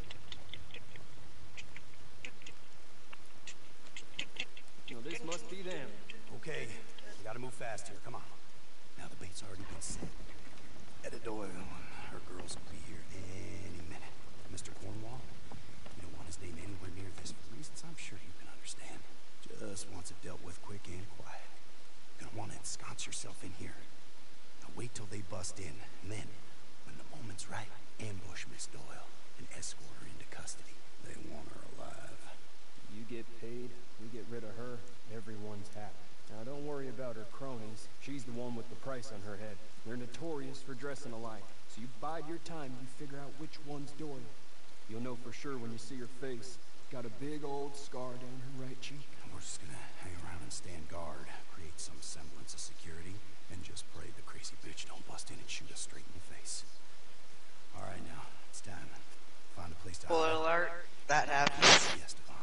Well, this must be them. Okay, we gotta move fast here. Come on. Now the bait's already been set. Etta Doyle, her girls will be here any minute. Mister Cornwall, you don't want his name anywhere near this for reasons I'm sure you can understand. Just wants it dealt with quick and quiet. You're gonna want to ensconce yourself in here. Now wait till they bust in, and then, when the moment's right, ambush Miss Doyle and escort her into custody. They want her alive. You get paid, we get rid of her, everyone's happy. Now don't worry about her cronies. She's the one with the price on her head. They're notorious for dressing alike. So you bide your time and you figure out which one's Doyle. You'll know for sure when you see her face. Got a big old scar down her right cheek. We're just gonna hang around and stand guard, create some semblance of security, and just pray the crazy bitch don't bust in and shoot us straight in the face. All right, now, it's time. Find a place to hide. Spoiler alert, that happens. Guest of honor.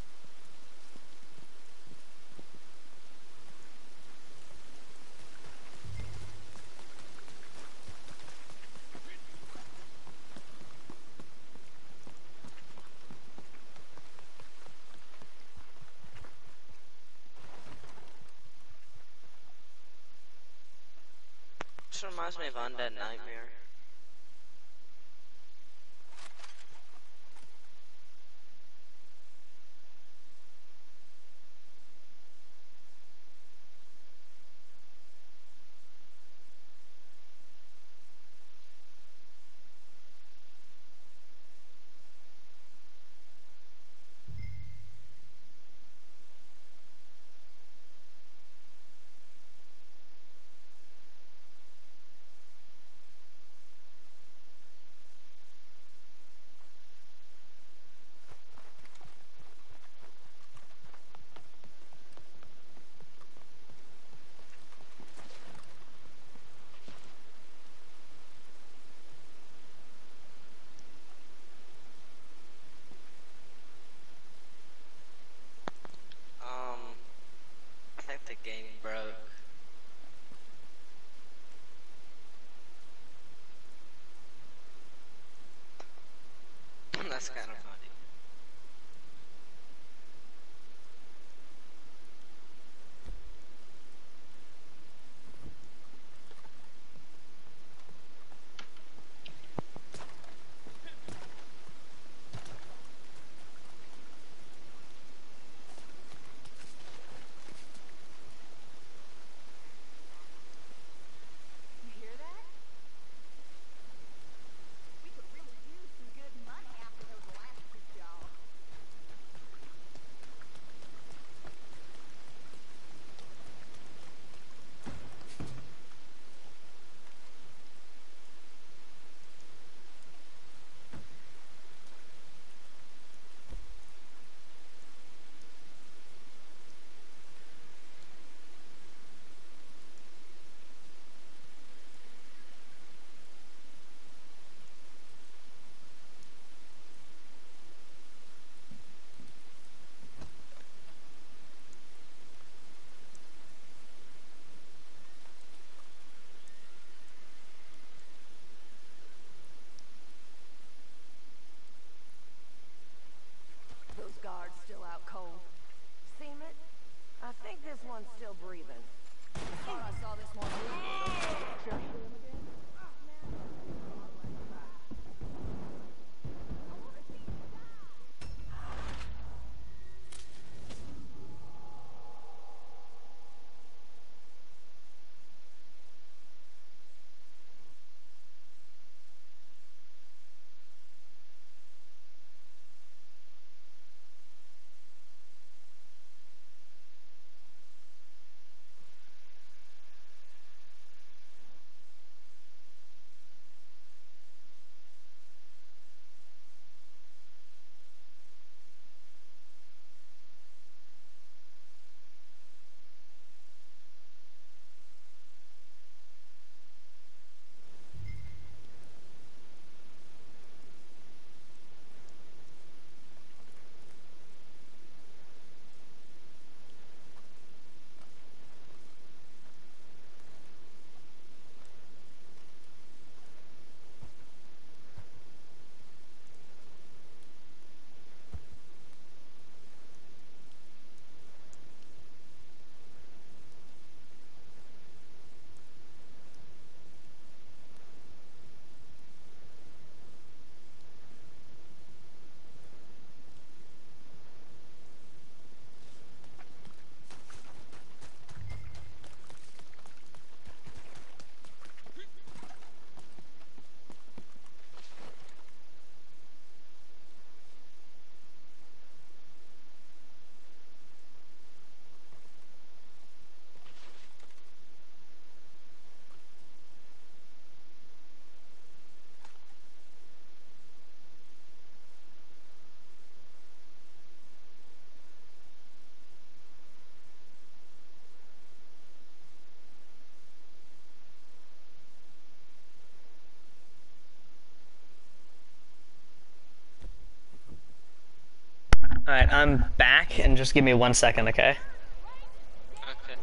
This reminds me of Undead Nightmare. The game broke. That's kind of funny. Alright, I'm back, and just give me one second, okay? Okay.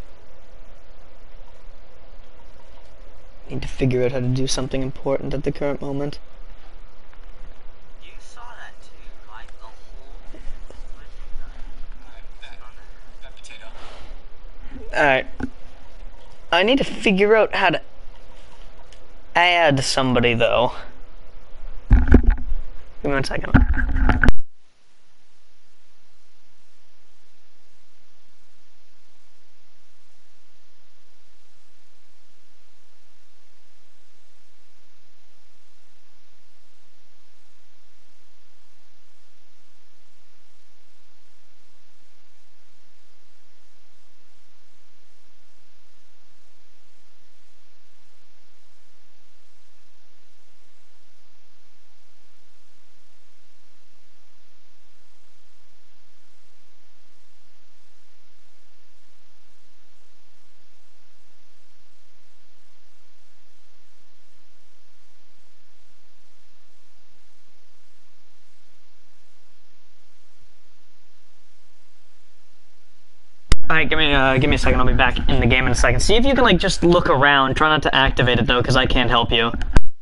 Need to figure out how to do something important at the current moment. You saw that too, like the whole. Alright. I need to figure out how to add somebody, though. Give me one second. Alright, give me uh, give me a second. I'll be back in the game in a second. See if you can like just look around. Try not to activate it though, because I can't help you.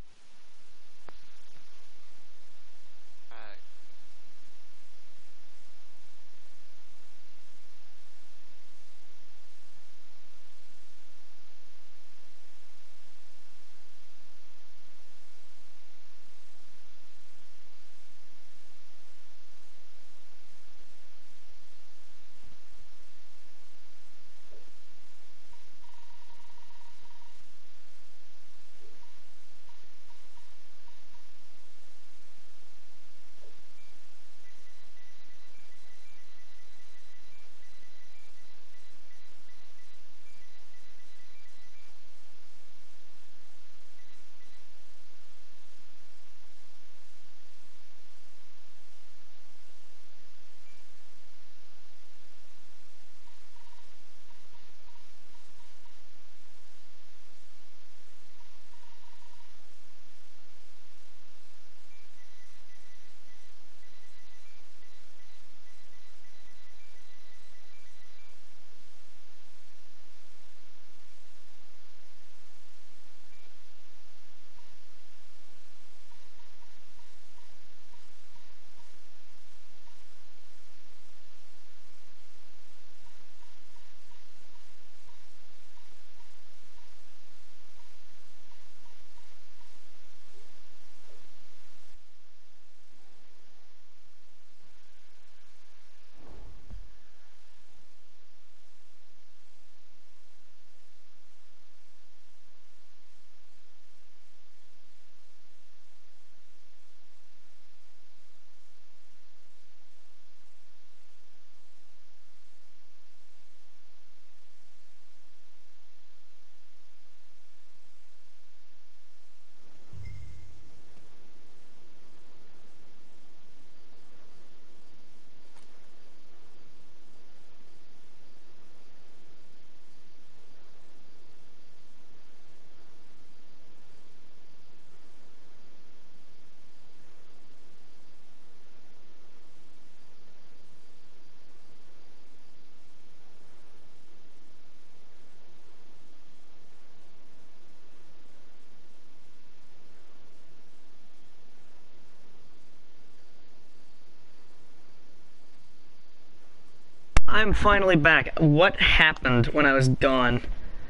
I'm finally back. What happened when I was gone?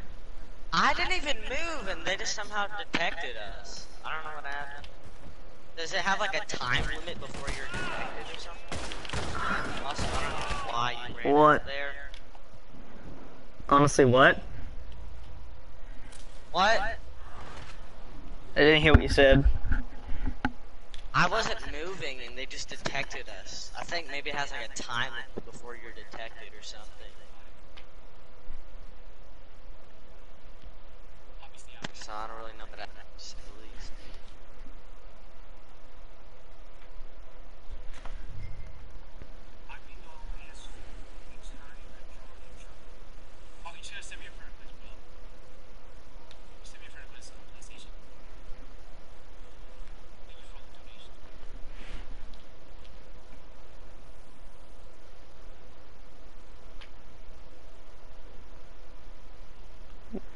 I didn't even move, and they just somehow detected us. I don't know what happened. Does it have like a time limit before you're detected or something? Also, I don't know why you ran What? out there. Honestly, what? What? I didn't hear what you said. I wasn't moving, and they just detected us. I think maybe it has like a time limit before you're detected or something. So I don't really know what that to say the least.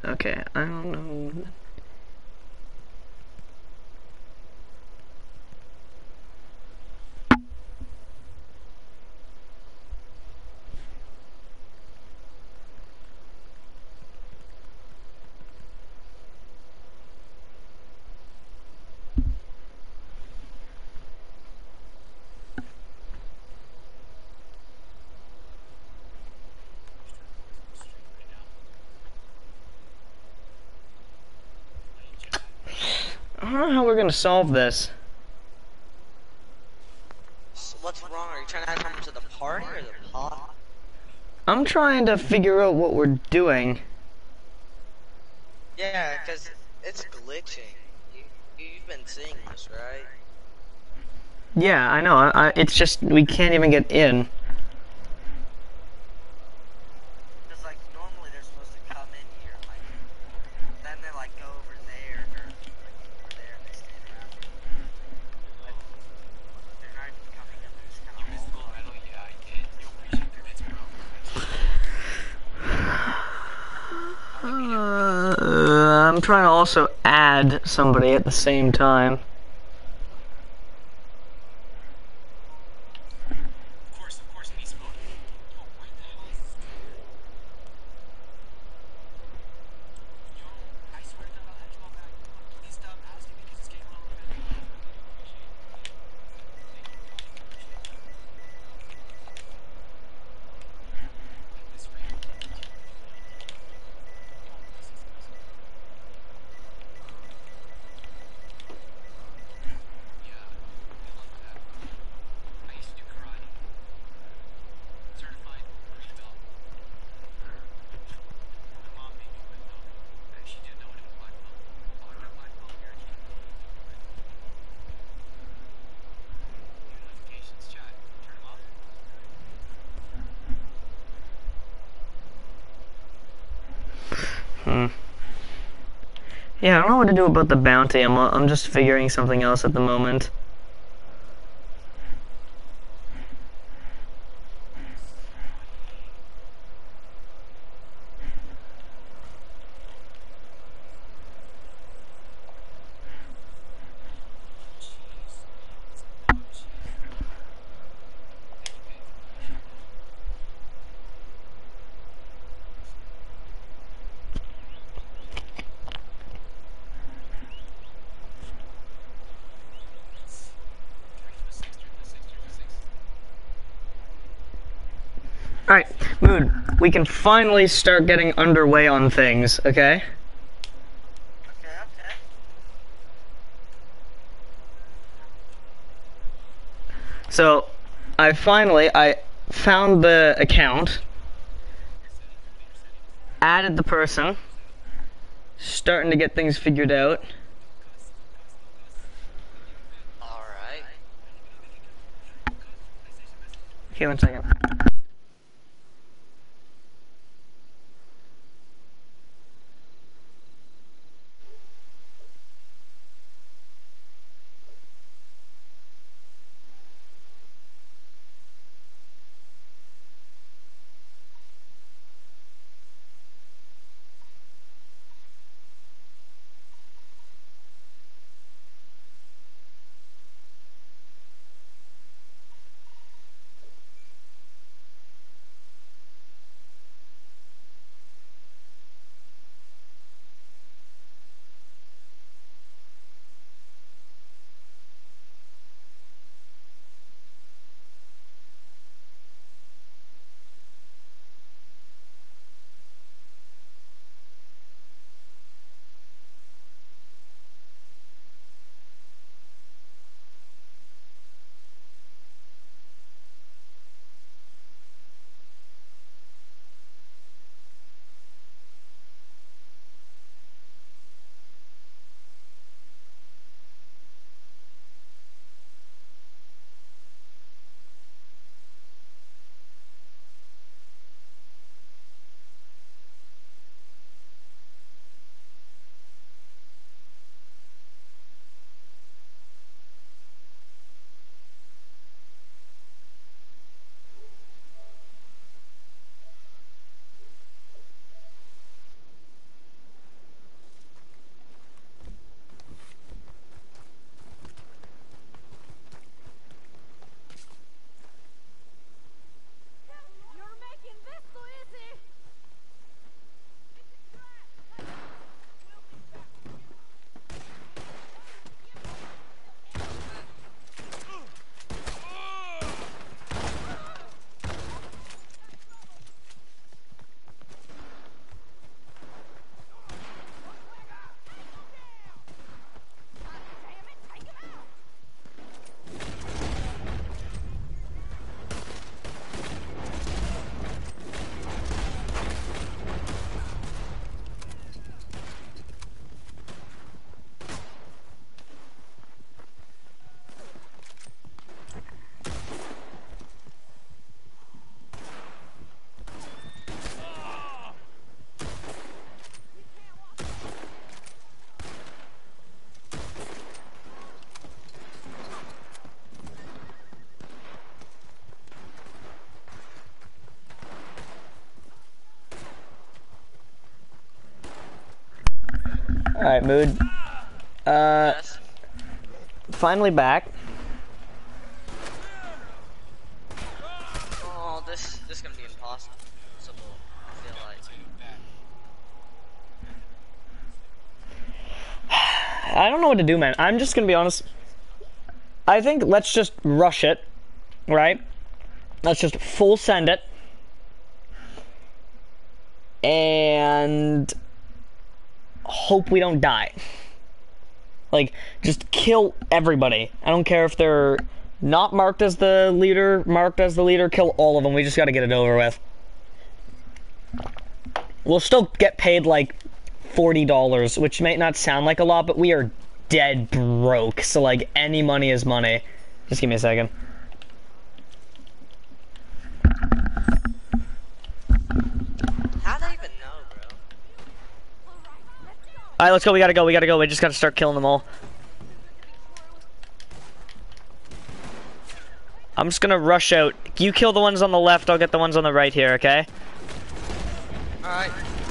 Okay, I don't know. I don't know how we're gonna solve this. So what's wrong? Are you trying to add someone to the party or the pot? I'm trying to figure out what we're doing. Yeah, because it's glitching. You, you've been seeing this, right? Yeah, I know. I, I, it's just we can't even get in. Because, like, normally they're supposed to come in here, like, then they, like, go over there, or, like, over there, and they stand around. But they're not even coming in, they're just kind of all Uh, I'm trying to also add somebody at the same time. Hmm. Yeah, I don't know what to do about the bounty. I'm, I'm just figuring something else at the moment. Alright, Moon, we can finally start getting underway on things, okay? Okay, okay. So, I finally, I found the account, added the person, starting to get things figured out. Alright. Okay, one second. Alright, mood. Uh, Yes. finally back. Oh, this this is gonna be impossible. I feel like. I don't know what to do, man. I'm just gonna be honest. I think let's just rush it, right? Let's just full send it. And hope we don't die. Like, just kill everybody. I don't care if they're not marked as the leader, marked as the leader, kill all of them. We just gotta get it over with. We'll still get paid like forty dollars, which may not sound like a lot, but we are dead broke. So like, any money is money. Just give me a second. How do they even know, bro? Alright, let's go. We gotta go. We gotta go. We just gotta start killing them all. I'm just gonna rush out. You kill the ones on the left, I'll get the ones on the right here, okay? Alright.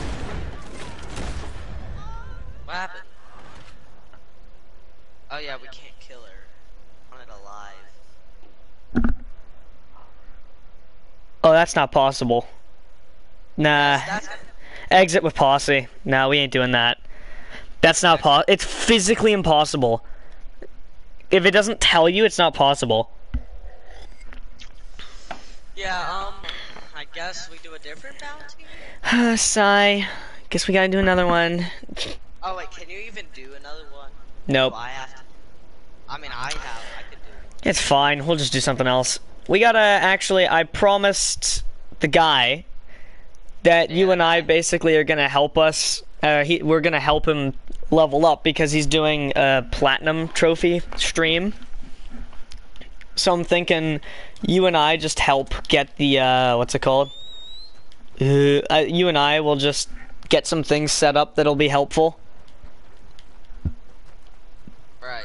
What happened? Oh yeah, we can't kill her. I want it alive. Oh, that's not possible. Nah. That's gonna... Exit with posse. No, we ain't doing that. That's not po- it's physically impossible. If it doesn't tell you, it's not possible. Yeah, um, I guess we do a different bounty? Uh, sigh. Guess we gotta do another one. Oh wait, can you even do another one? Nope. Do I have to? I mean, I have. I could do it. It's fine. We'll just do something else. We gotta actually. I promised the guy that Yeah. you and I basically are gonna help us. Uh, he, we're gonna help him level up because he's doing a platinum trophy stream. So I'm thinking you and I just help get the uh, what's it called? Uh, uh, you and I will just get some things set up that'll be helpful. Right.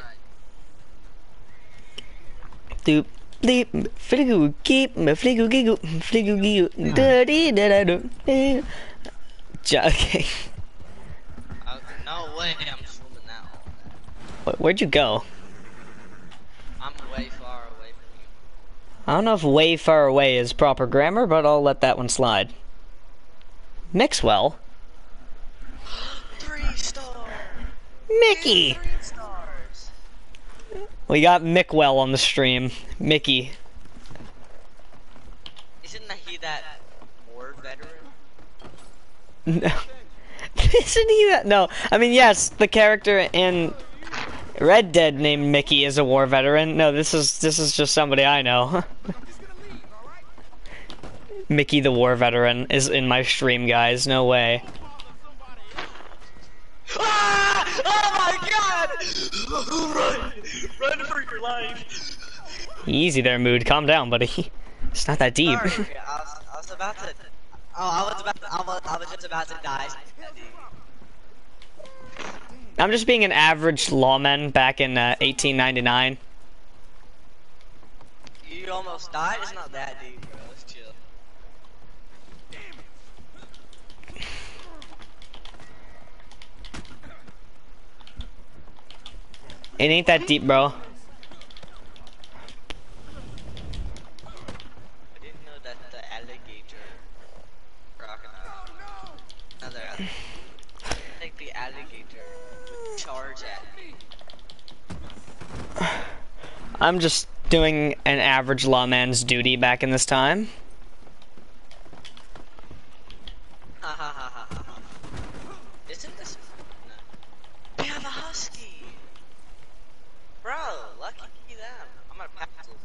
Doop, bleep, fligu, keep, fligu, gigu, fligu, gigu, da dee da da do. eh. Ja- Okay. Uh, no way I'm swimming now. Wh- Where'd you go? I'm way far away from you. I don't know if way far away is proper grammar, but I'll let that one slide. Mixwell? Three stars! Mickey! Three stars! We got Mickwell on the stream. Mickey. Isn't he that war veteran? No. Isn't he that? No. I mean, yes, the character in Red Dead named Mickey is a war veteran. No, this is this is just somebody I know. Mickey the war veteran is in my stream, guys. No way. Ah! Oh my god! Run! Run for your life! Easy there, Mood. Calm down, buddy. It's not that deep. Sorry, I was, I was about to... Oh, I was about to... I was, I was just about to die. I'm just being an average lawman back in uh, eighteen ninety-nine. You almost died? It's not that deep, bro. Let's chill. It ain't that deep, bro. I didn't know that the alligator... Crocodile... Another alligator. I think the alligator would charge at me. I'm just doing an average lawman's duty back in this time. Ha ha ha ha ha ha. Isn't this... No. We have a husky! Bro, lucky them. I'm gonna pass this.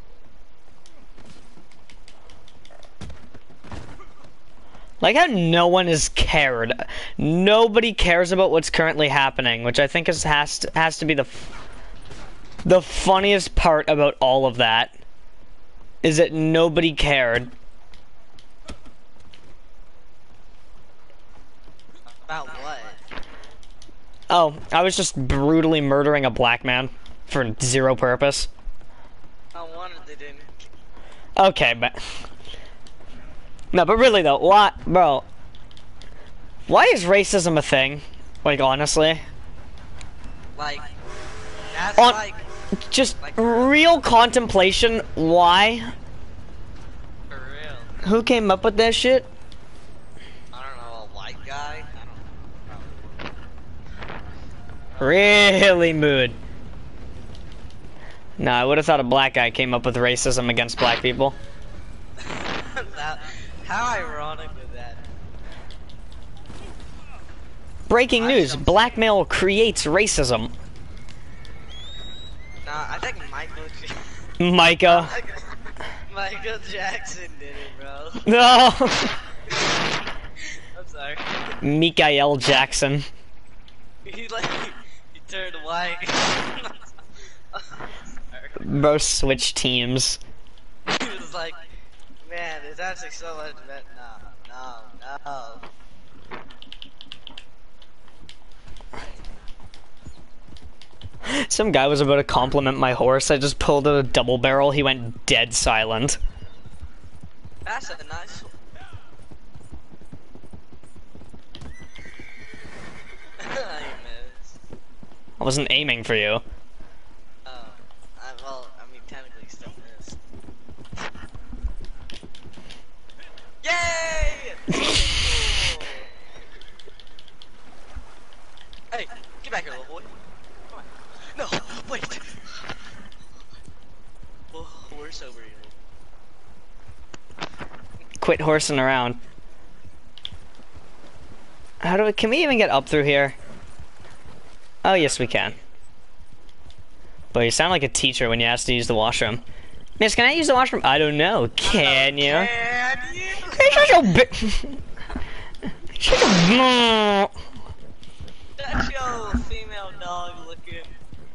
Like how no one is cared. Nobody cares about what's currently happening, which I think is has to, has to be the f the funniest part about all of that. Is that nobody cared. About what? Oh, I was just brutally murdering a black man for zero purpose. I wanted they didn't. Okay, but no, but really though, what, bro? Why is racism a thing? Like honestly, Like, that's On like, just like real contemplation. Why? for real. Who came up with that shit? I don't know, a white guy? I don't know. Really, mood. No, I would have thought a black guy came up with racism against black people. that, how ironic is that? Breaking news: blackmail creates racism. Nah, I think Michael. Micah. Michael Jackson did it, bro. No. I'm sorry. Mikael Jackson. He like he turned white. Bro, switch teams. He was like, man, it's actually so much better. No, no, no. Some guy was about to compliment my horse. I just pulled out a double barrel. He went dead silent. That's a nice one. I missed. I wasn't aiming for you. Oh, I, well, I mean, technically still missed. Yay! Hey, get back here, little boy. Come on. No, wait. Oh, we're sober, you know. Quit horsing around. How do we, can we even get up through here? Oh, yes, we can. But you sound like a teacher when you ask to use the washroom. Miss, can I use the washroom? I don't know. Can you? Can you? Shut your bi- Shut your... That's your female dog looking.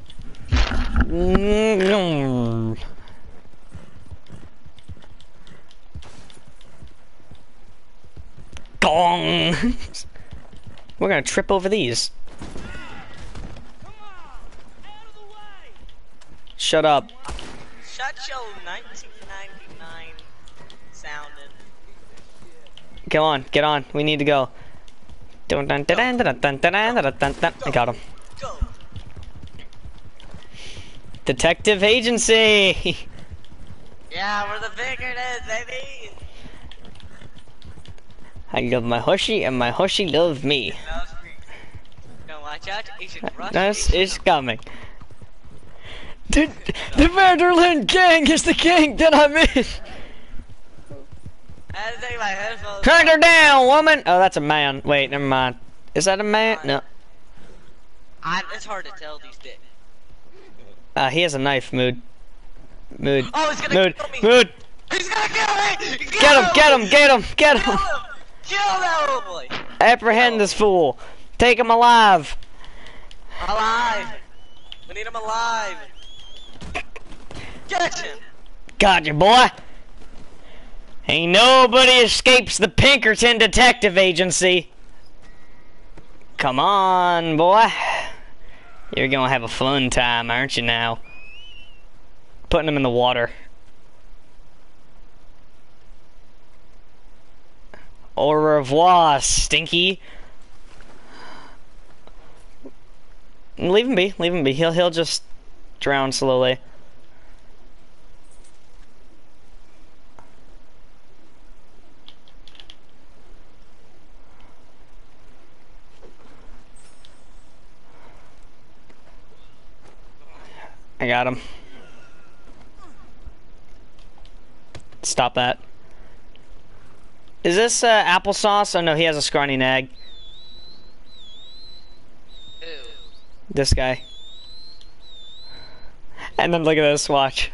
Gong! We're gonna trip over these. Shut up. Shut your nineteen ninety-nine sounding. Come on, get on. We need to go. Dun dun dun dun dun dun dun dun dun dun dun. I got him. Go. Detective agency. Yeah, we're the bigger than baby. I love my hoshi and my hoshi love me. Don't watch out. You should rush This me. is coming. The, the Vanderland gang is the gang that I'm in. I had to take my headphones Turn off. her down, woman. Oh, that's a man. Wait, never mind. Is that a man? No. I, it's hard to tell these days. Uh, he has a knife, Mood. Mood. Oh, he's gonna Mood. kill me. Mood. He's gonna kill me. Kill Get him, get him, get him, get Kill him. him. Kill that little boy. Apprehend this fool. Take him alive. Alive. We need him alive. Get him. Got you, boy. Ain't nobody escapes the Pinkerton Detective Agency. Come on, boy. You're gonna have a fun time, aren't you now? Putting him in the water. Au revoir, Stinky. Leave him be, leave him be. He'll he'll just drown slowly. I got him. Stop that. Is this uh, applesauce? Oh no, he has a scrawny nag. Ew. This guy. And then look at this, watch.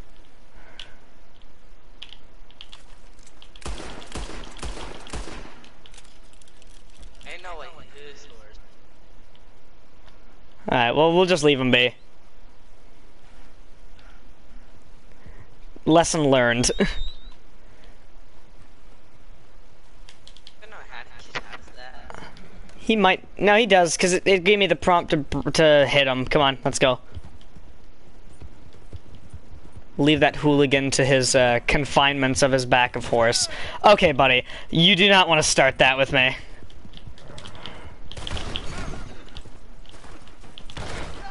Ain't no way he is yours. Alright, well, we'll just leave him be. Lesson learned. I don't know how to get out of that. He might. No, he does, because it, it gave me the prompt to, to hit him. Come on, let's go. Leave that hooligan to his uh, confinements of his back of horse. Okay, buddy. You do not want to start that with me.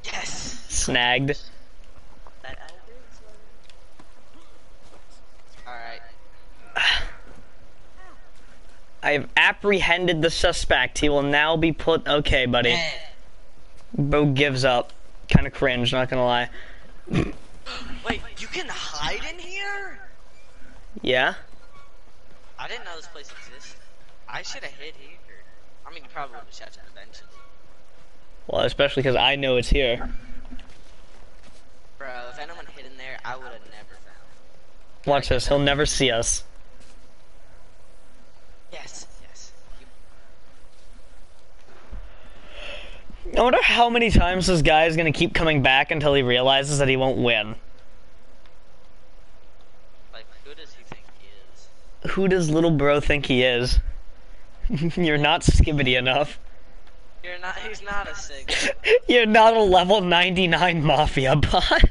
Yes! Snagged. That Alright. I have apprehended the suspect. He will now be put. Okay, buddy. Bo gives up. Kind of cringe, not gonna lie. Wait, you can hide in here? Yeah? I didn't know this place existed. I should have hid here. I mean, you probably would have shot to the benches. Well, especially because I know it's here. Bro, if anyone hid in there, I would have never found. Watch this. He'll never see us. Yes, yes. You... I wonder how many times this guy is gonna keep coming back until he realizes that he won't win. Like, who does he think he is? Who does little bro think he is? You're not skibbity enough. You're not, he's not a sig. You're not a level ninety-nine mafia bot.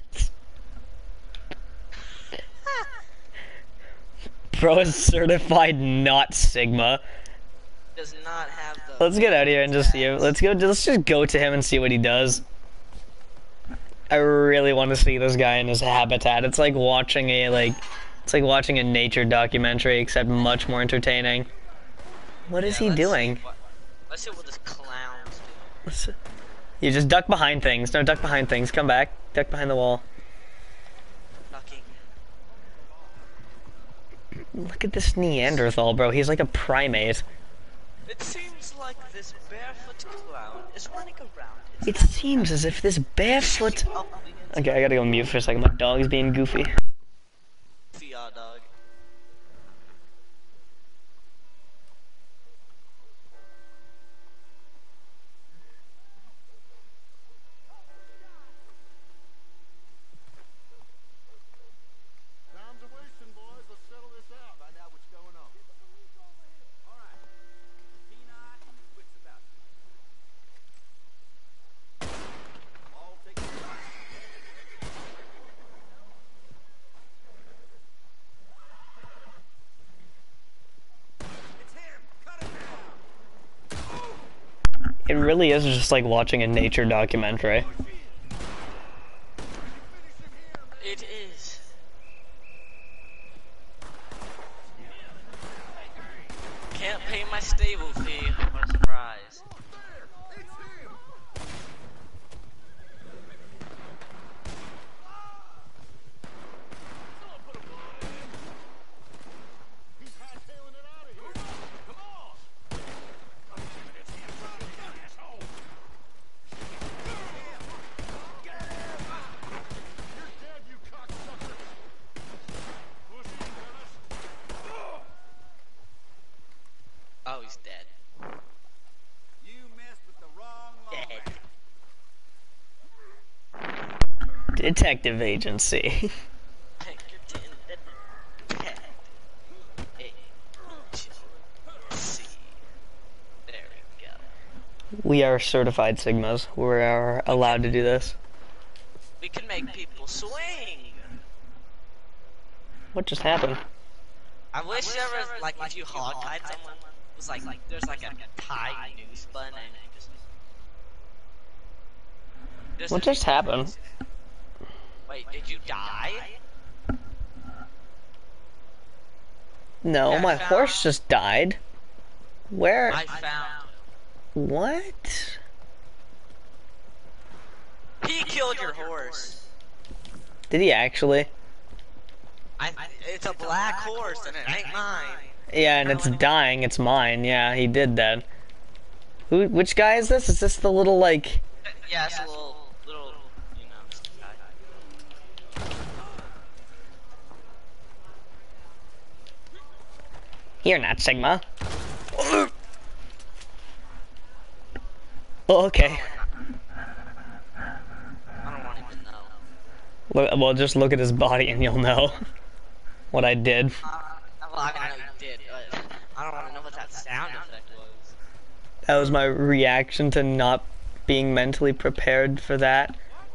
Bro is certified not Sigma. Does not have the... Let's get out of here and just see him. Let's go, let's just go to him and see what he does. I really want to see this guy in his habitat. It's like watching a, like, it's like watching a nature documentary, except much more entertaining. What is yeah, he doing? See what, let's see what this clown's doing. Let's, you just duck behind things. No, duck behind things. Come back. Duck behind the wall. Ducking. Look at this Neanderthal, bro. He's like a primate. It seems like this barefoot clown is running around. It seems as if this barefoot... Okay, I gotta go mute for a second. My dog is being goofy. See ya, dog. It really is just like watching a nature documentary. It is. Can't pay my stable fee. What a surprise. Oh, he's dead. You messed with the wrong Dead. Detective agency. There we go. We are certified Sigmas. We are allowed to do this. We can make people swing. What just happened? I wish there was, like, if you hog tied someone, it was like, like there's like a tie noose button and you just... There's What a- just happened? Wait, did you die? No, Yeah, I my found- horse just died. Where? I found... What? He killed your horse. Did he actually? I, it's a black horse and it ain't mine. Yeah, and it's dying. It's mine. Yeah, he did that. Who? Which guy is this? Is this the little like? Yeah, it's a little, little, you know, guy. You're not Sigma. Oh, okay. I don't want him to know. Look, well, just look at his body and you'll know what I did. Uh, well, I mean, I know you did, but I don't want to know what that sound effect was. That was my reaction to not being mentally prepared for that.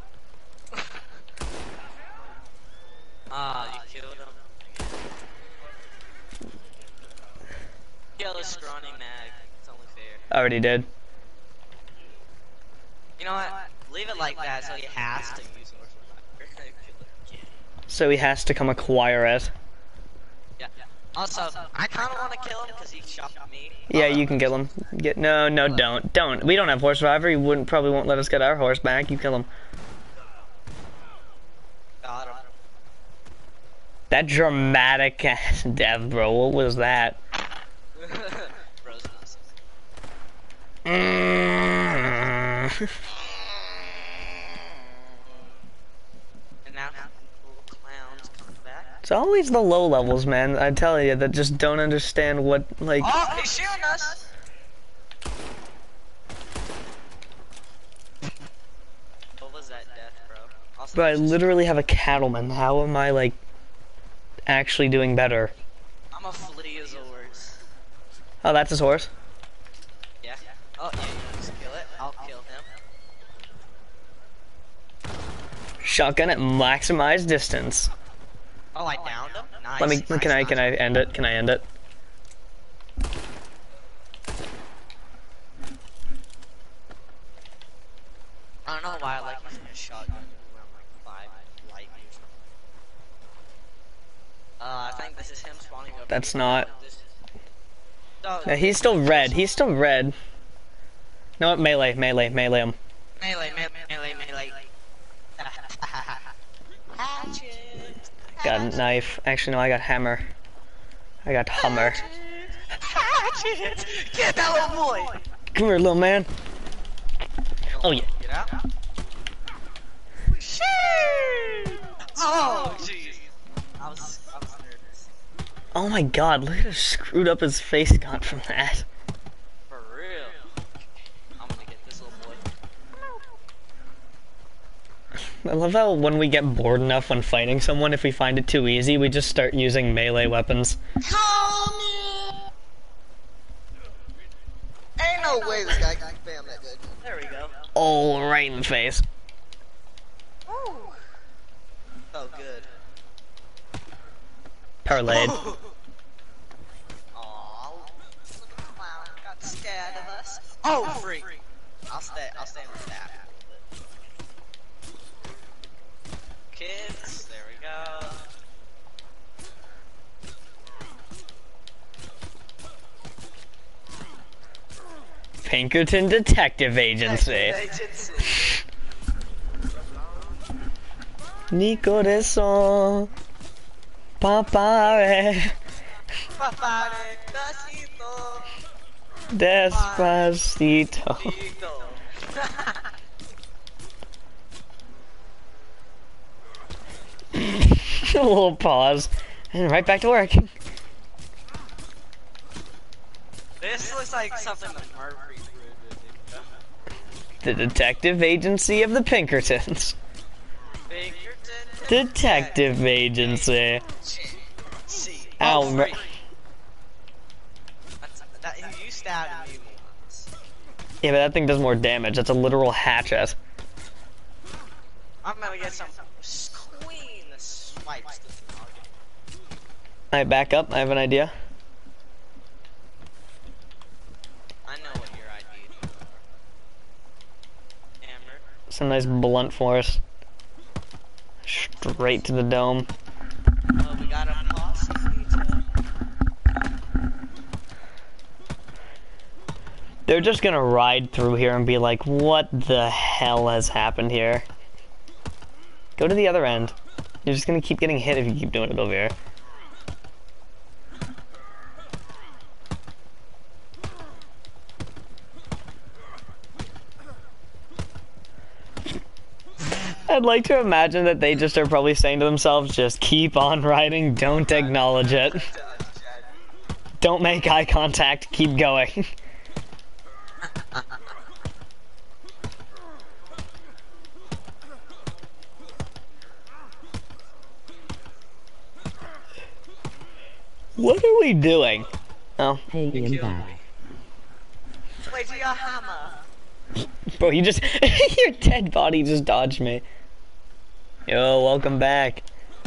Ah, uh, you killed him. Kill a scrawny nag. It's only fair. I already did. You know what? Leave it like that so he has to use horsepower. So he has to come acquire it. Yeah. Also, I kind of want to kill him because he shot me. Yeah, you can kill him. Get no, no, don't, don't. We don't have horse survivor. He wouldn't probably won't let us get our horse back. You kill him. Got him. That dramatic ass death, bro. What was that? Bro's awesome. Mm. And now, little clowns coming back. It's always the low levels, man. I tell you, that just don't understand what, like. Oh, he's shooting us! What was that death, bro? Also, But I literally have a cattleman. How am I, like, actually doing better? I'm a Fleasaurus. Oh, that's his horse. Yeah. Oh, yeah, you just kill it. I'll kill him. Shotgun at maximized distance. Oh, I downed him? Nice. Let me. nice, Can I? nice. Can I end it? Can I end it? I don't know why I like using a shotgun when I'm like five light years. Uh, I think this is him spawning over. That's here. not. This is... No, Yeah, he's still red. He's still red. No, what? Melee, melee, melee him. melee, melee, melee, melee. Hatchet. Got a knife. Actually, no, I got hammer. I got Hummer. Hatchet. Get that little boy. Come here, little man. Oh yeah. Get out. Shit. Oh, jeez. I was, I was nervous. Oh my God! Look at how screwed up his face got from that. For real. I'm gonna get this little boy. I love how when we get bored enough when fighting someone, if we find it too easy, we just start using melee weapons. Come here! Ain't no way this guy can spam that good. There we go. Oh, right in the face. Oh, good. Parlayed. Aww, look at the clown. Got scared of us. Oh, freak. I'll stay. I'll stay in the staff. Kids, there we go. Pinkerton Detective Agency. Agency. Nico de son. Papare. Papá despacito. Despacito. Despacito. A little pause. And right back to work. This looks like something that Murphy would do. The Detective Agency of the Pinkertons. Pinkerton Detective Agency. See. Ow, Oh, Mer- freak. That's, that, you stabbed me once. Yeah, but that thing does more damage. That's a literal hatchet. I'm gonna get some queen that swipes this target. Alright, back up. I have an idea. I know what your ideas are. Hammer. Some nice blunt force. Straight to the dome. Oh, we got a posse pizza. They're just gonna ride through here and be like, what the hell has happened here? Go to the other end. You're just gonna keep getting hit if you keep doing it over here. I'd like to imagine that they just are probably saying to themselves, just keep on riding, don't acknowledge it. Don't make eye contact, keep going. What are we doing? Oh. Hey, I'm back. Where's your hammer? Bro, you just, your dead body just dodged me. Yo, welcome back.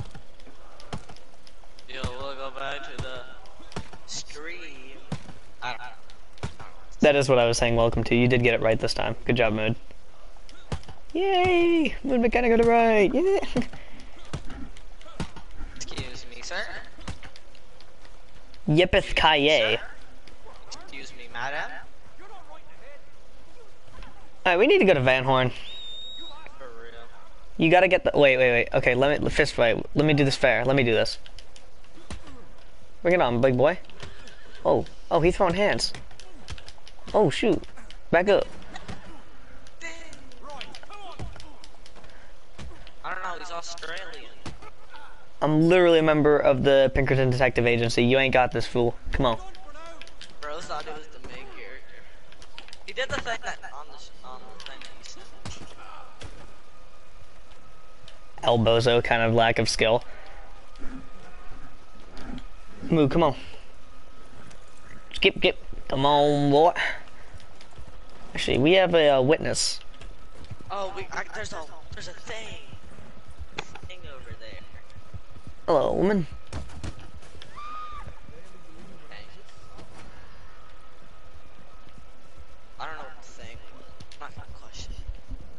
Yo, we'll go back to the stream. I don't know. That is what I was saying welcome to. You did get it right this time. Good job, Mood. Yay! Moon mechanic on the right. Yeah. Excuse me, sir. Yippeth Kaye. Excuse me, madam. Alright, we need to go to Van Horn. For real. You gotta get the- wait, wait, wait. Okay, let me- fist fight. Let me do this fair. Let me do this. Bring it on, big boy. Oh. Oh, he's throwing hands. Oh, shoot. Back up. I don't know, he's Australian. I'm literally a member of the Pinkerton Detective Agency. You ain't got this, fool. Come on. Bro thought it was the main character. He did the thing that on the sh on the thing that you sent. Elbozo kind of lack of skill. Move, come on. Skip, skip. Come on, boy. Actually, we have a uh, witness. Oh, we I, there's a there's a thing thing over there. Hello, woman. I don't know what the thing was. I'm not gonna question it.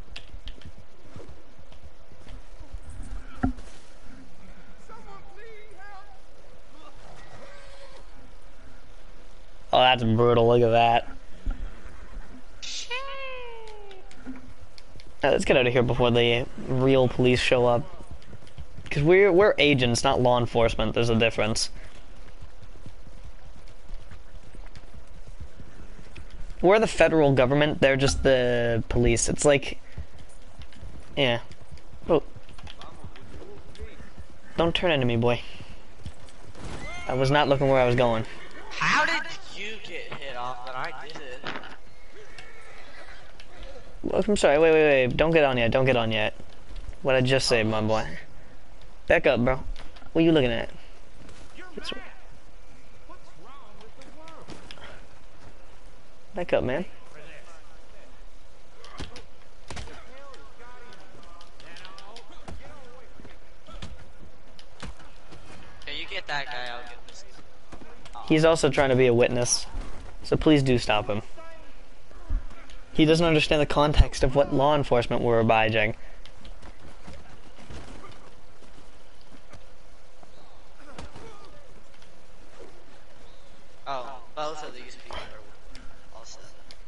Oh, that's brutal. Look at that. Right, let's get out of here before the real police show up. Because we're, we're agents, not law enforcement. There's a difference. We're the federal government. They're just the police. It's like... Yeah. Oh. Don't turn into me, boy. I was not looking where I was going. How did you get hit off that I did it? Well, I'm sorry, wait, wait, wait. Don't get on yet. Don't get on yet. What I just said, my boy. Back up, bro. What are you looking at? Back up, man. Yeah, you get that guy, I'll get this. He's also trying to be a witness, so please do stop him. He doesn't understand the context of what law enforcement we're abiding. Oh, both of these people are also.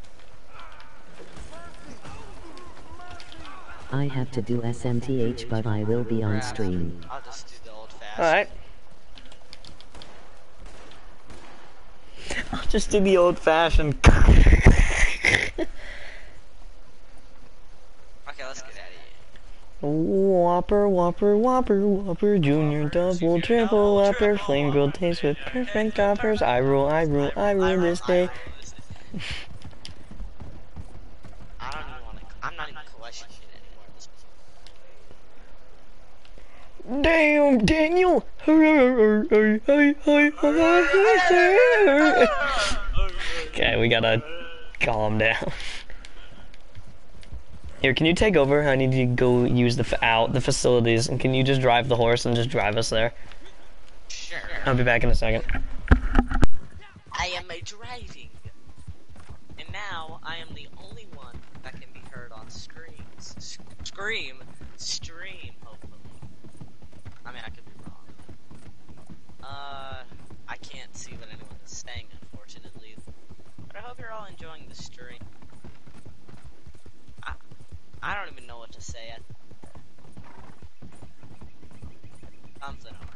I have to do S M T H, but I will be on stream. I'll just do the old fashioned. Alright. I'll just do the old fashioned. Okay, let's get out of here. Whopper, Whopper, Whopper, Whopper, Junior, Double, Triple, Whopper, Flame Grilled Taste with perfect toppers. I rule, I rule, I rule this day. I don't even want to. I'm not even questioning it anymore at this point. Damn, Daniel! Okay, we gotta calm down. Here, can you take over? I need you to go use the f out the facilities, and can you just drive the horse and just drive us there? Sure. I'll be back in a second. I am a driving, and now I am the only one that can be heard on screams. S scream, stream. Hopefully. I mean, I could be wrong. Uh, I can't see what anyone is saying, unfortunately. But I hope you're all enjoying the stream. I, I don't even know what to say. Something alright.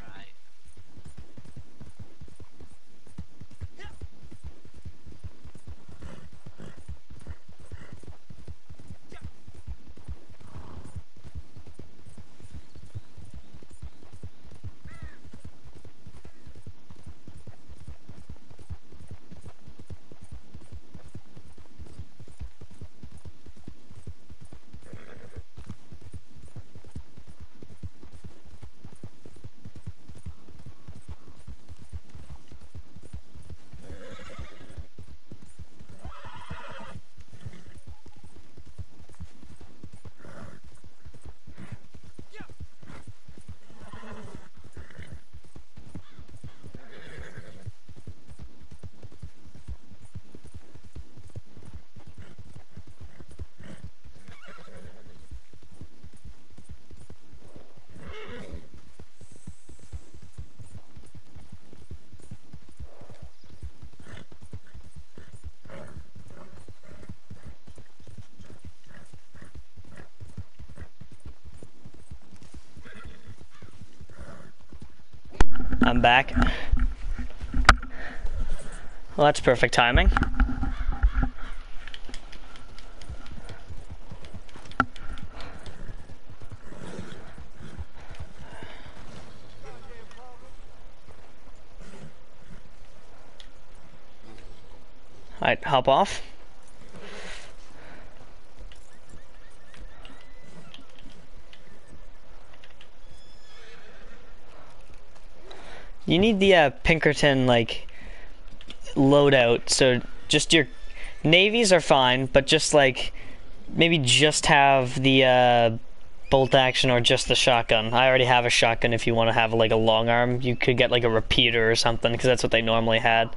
I'm back. Well, that's perfect timing. Alright, hop off. You need the uh, Pinkerton, like, loadout, so just your navies are fine, but just, like, maybe just have the uh, bolt action or just the shotgun. I already have a shotgun. If you want to have, like, a long arm, you could get, like, a repeater or something, because that's what they normally had.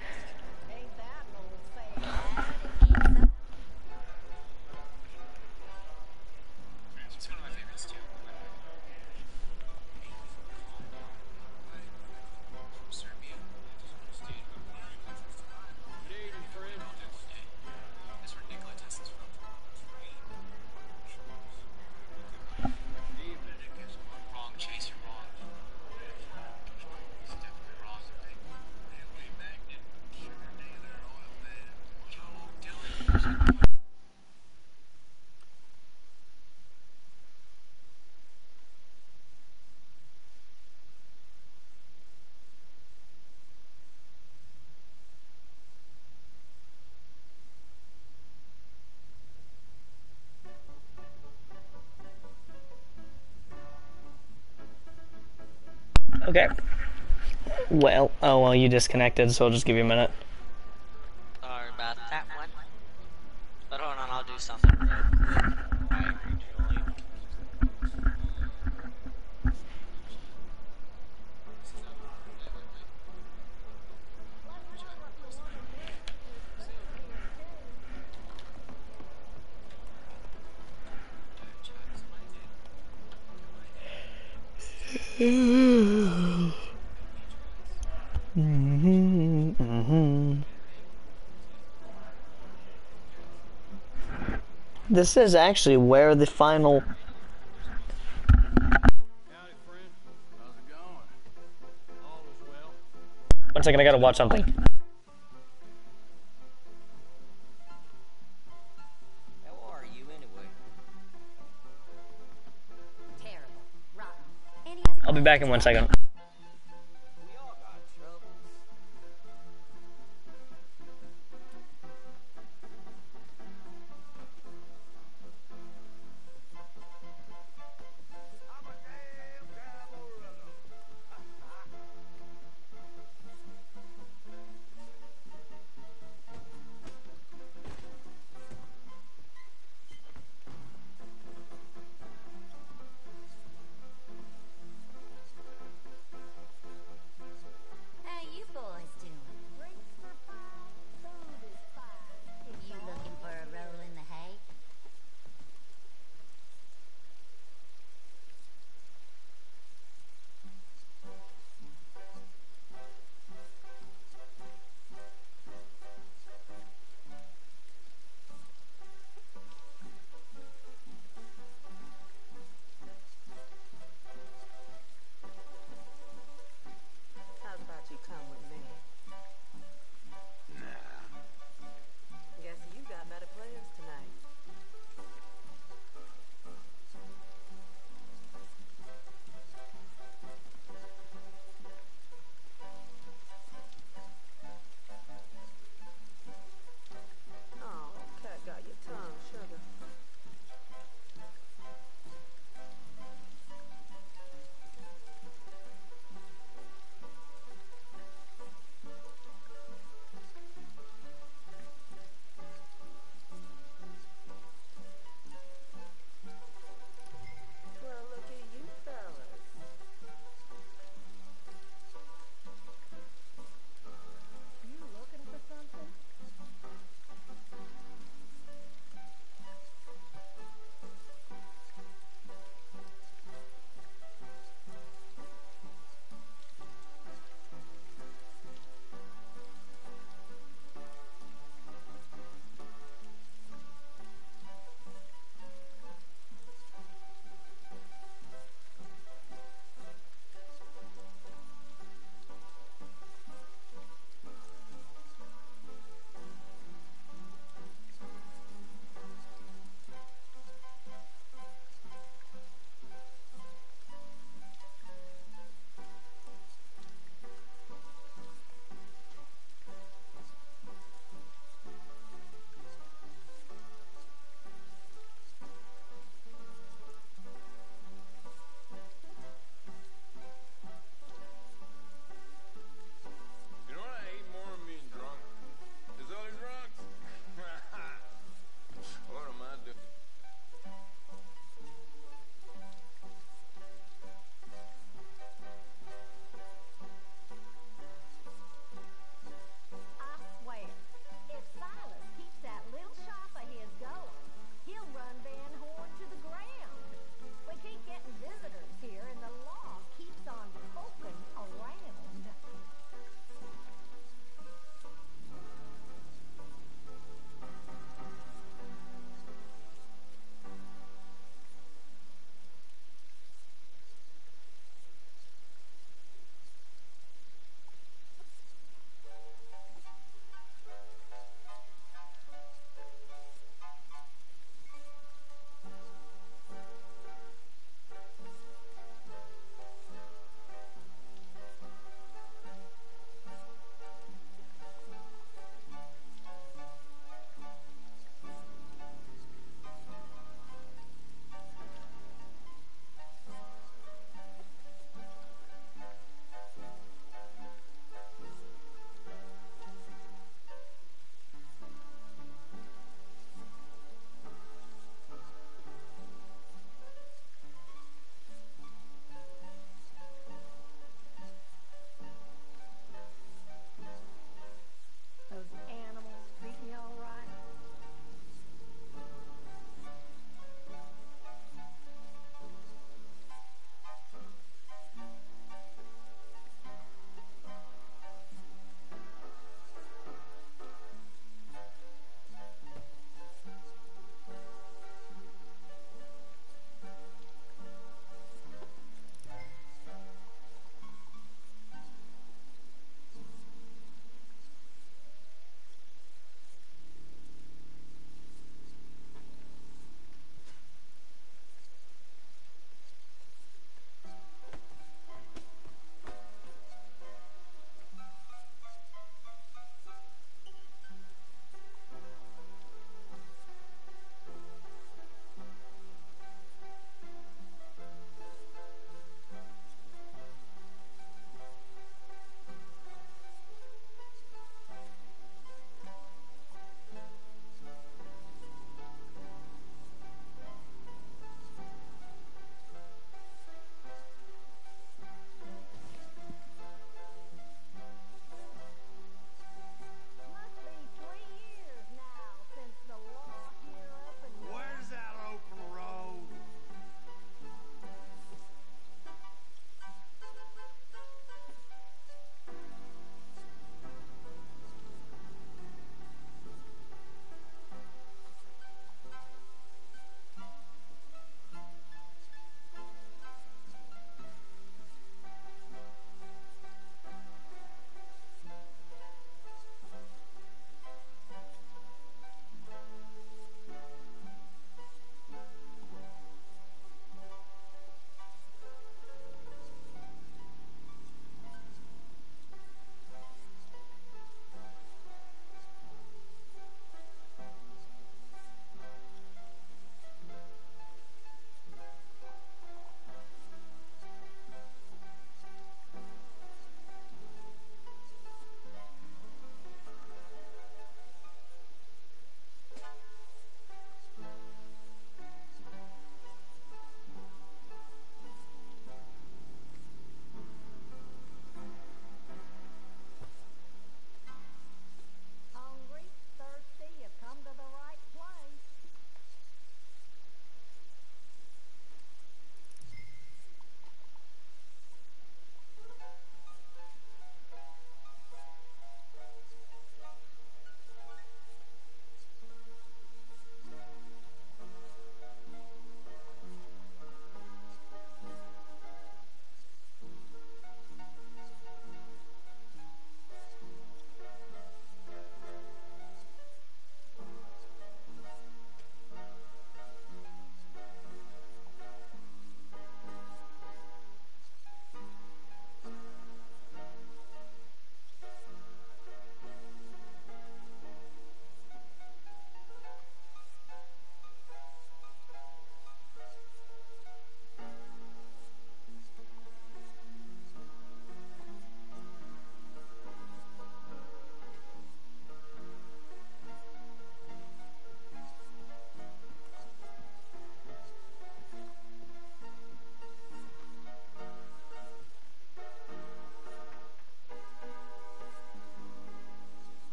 Okay. Well, oh well, you disconnected, so I'll just give you a minute. Sorry about that one. But hold on, I'll do something real quick. Right, regionally. Mm-hmm, mm-hmm. This is actually where the final. One second, I gotta watch something. How are you anyway? Terrible, rotten. I'll be back in one second. We all got troubles.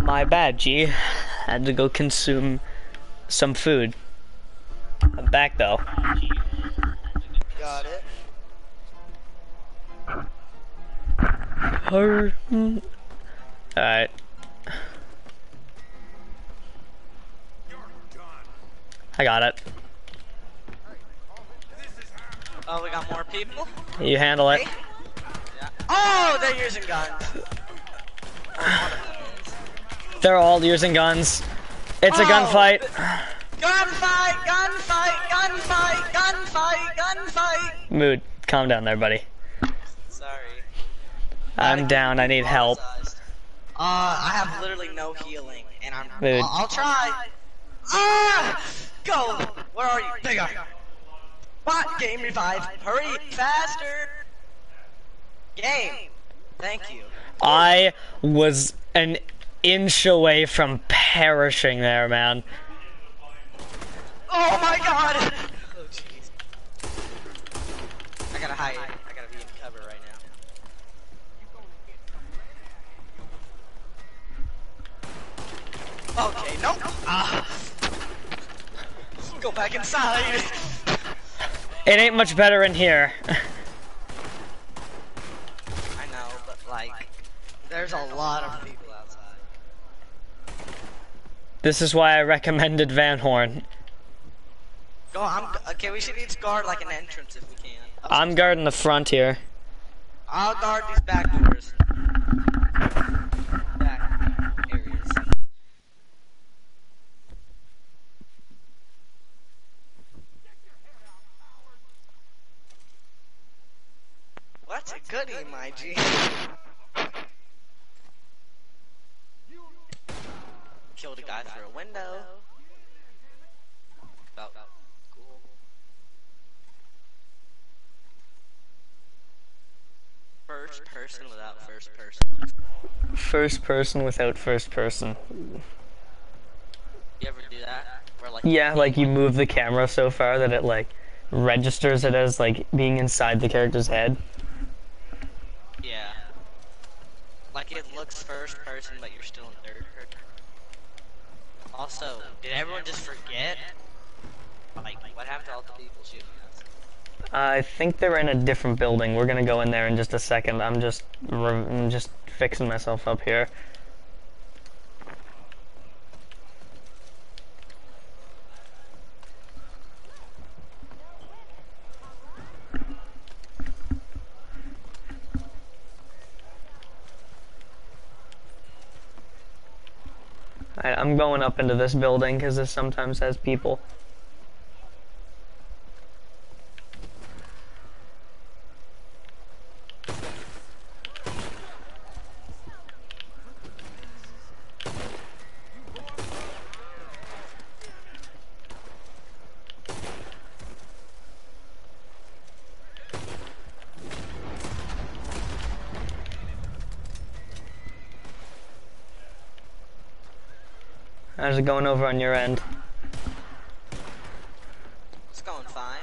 My bad, G. Had to go consume some food. I'm back though. Got it. Alright. I got it. Oh, we got more people? You handle it. Yeah. Oh, they're using guns. They're all using guns. It's a Oh. gunfight. Gunfight, gunfight, gunfight, gunfight, gunfight. Mood, calm down there, buddy. Sorry. I'm down. I need help. Uh, I have literally no healing, and I'm. Mood. I'll, I'll try. Ah! Go! Where are you? There you are. What? Game revive. Hurry, faster. Game. Thank you. I was an inch away from perishing there, man. Oh my god! Oh jeez. I gotta hide. I gotta be in cover right now. Okay, nope. Ah. Go back inside. It ain't much better in here. I know, but like, there's a lot of people outside. This is why I recommended Van Horn. Go, I'm. Okay, we should each guard like an entrance if we can. I'm guarding the front here. I'll guard these back doors. Back areas. What's a goodie, my G? Killed a guy through a window. About cool. First person without first person. First person without first person. You ever do that? Where like Yeah, like you move the camera so far that it like registers it as like being inside the character's head. Yeah. Like it looks first person, but you're still in third person. Also, did everyone just forget? Like, what happened to all the people shooting us? I think they're in a different building. We're gonna go in there in just a second. I'm just, I'm just fixing myself up here. Alright, I'm going up into this building because this sometimes has people. How's it going over on your end? It's going fine.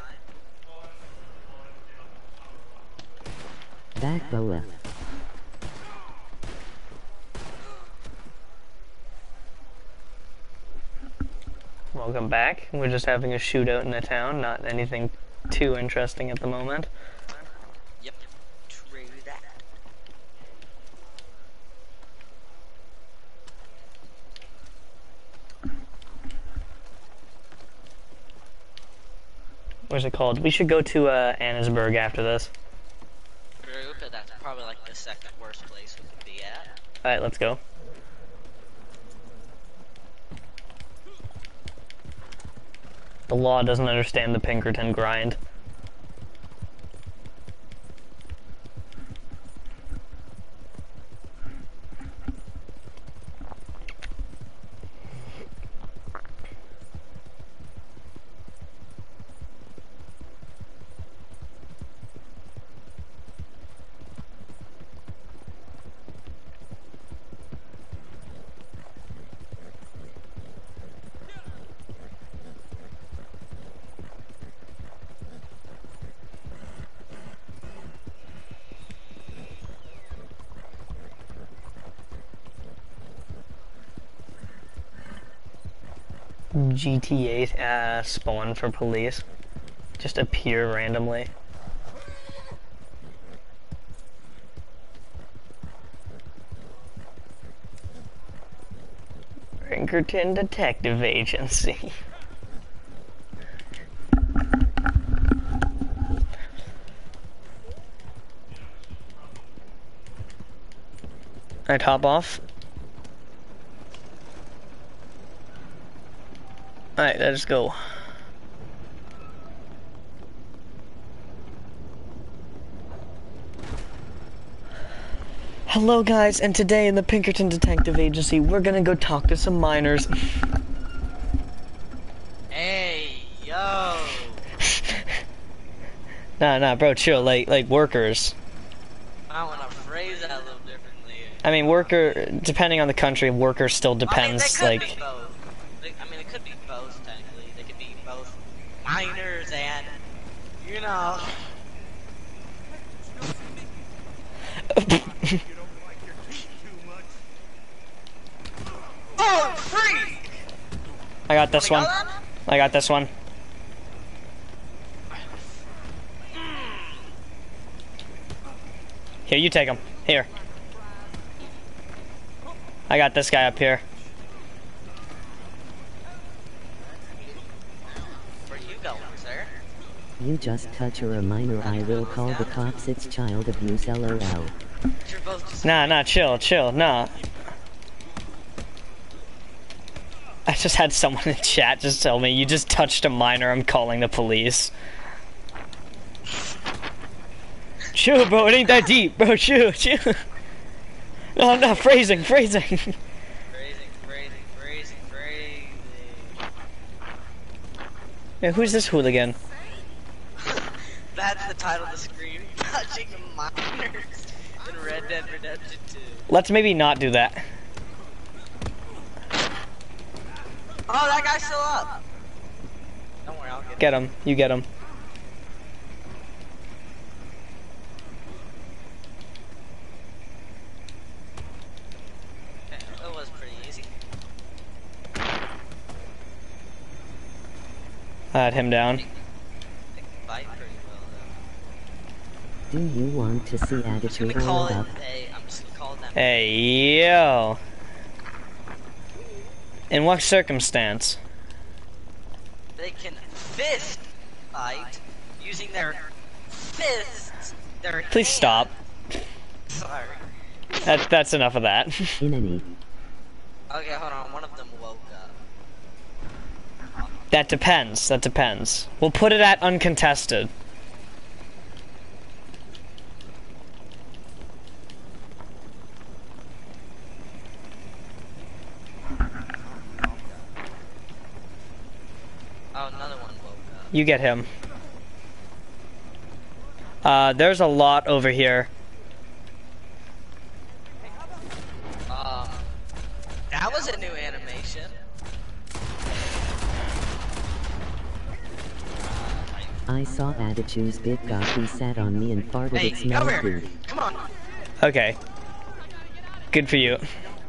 Back Boa. Welcome back. We're just having a shootout in the town, not anything too interesting at the moment. Yep. True that. What's it called? We should go to uh, Annesburg after this. Group, but that's probably like the second worst place we could be at. Alright, let's go. The law doesn't understand the Pinkerton grind. G T A uh, spawn for police. Just appear randomly. Pinkerton Detective Agency. Alright, hop off. Alright, let's go. Hello guys, and today in the Pinkerton Detective Agency, we're gonna go talk to some miners. Hey, yo. Nah, nah, bro, chill, like, like workers. I want to phrase that a little differently. I mean, worker, depending on the country, worker still depends, I mean, they could like... be both. They, I mean, it could be both, technically. They could be both miners and, you know... Oh, free! I got this one. I got this one. Here, you take him. Here. I got this guy up here. Where you going, sir? You just touch or a minor, I will call the cops. It's child abuse, lol. You're both just... Nah, nah, chill, chill, nah. I just had someone in chat just tell me, you just touched a minor, I'm calling the police. Chill, bro, it ain't that deep, bro, chill, chill. No, I'm not phrasing, phrasing. Phrasing, phrasing, phrasing, phrasing. Yeah, who's this hooligan? That's the title of the screen. Touching minors in Red Dead Redemption two. Let's maybe not do that. Oh, that guy's still up. Don't worry, I'll get, Get him, you get him. Okay, that was pretty easy. I had him down. They can fight pretty well, though. Do you want to see I'm just attitude gonna call rolled it up? a, I'm just gonna call them. Hey, yo. In what circumstance? They can fist fight using their fists. Their Please hands. stop. Sorry. That, that's enough of that. In any. Okay, hold on. One of them woke up. That depends, that depends. We'll put it at uncontested. Oh, another one woke up. You get him. Uh, there's a lot over here. Um, that was a new animation. I saw Attitude's big guy who sat on me and farted. Hey, It smelled over here. good. Come on. Okay. Good for you.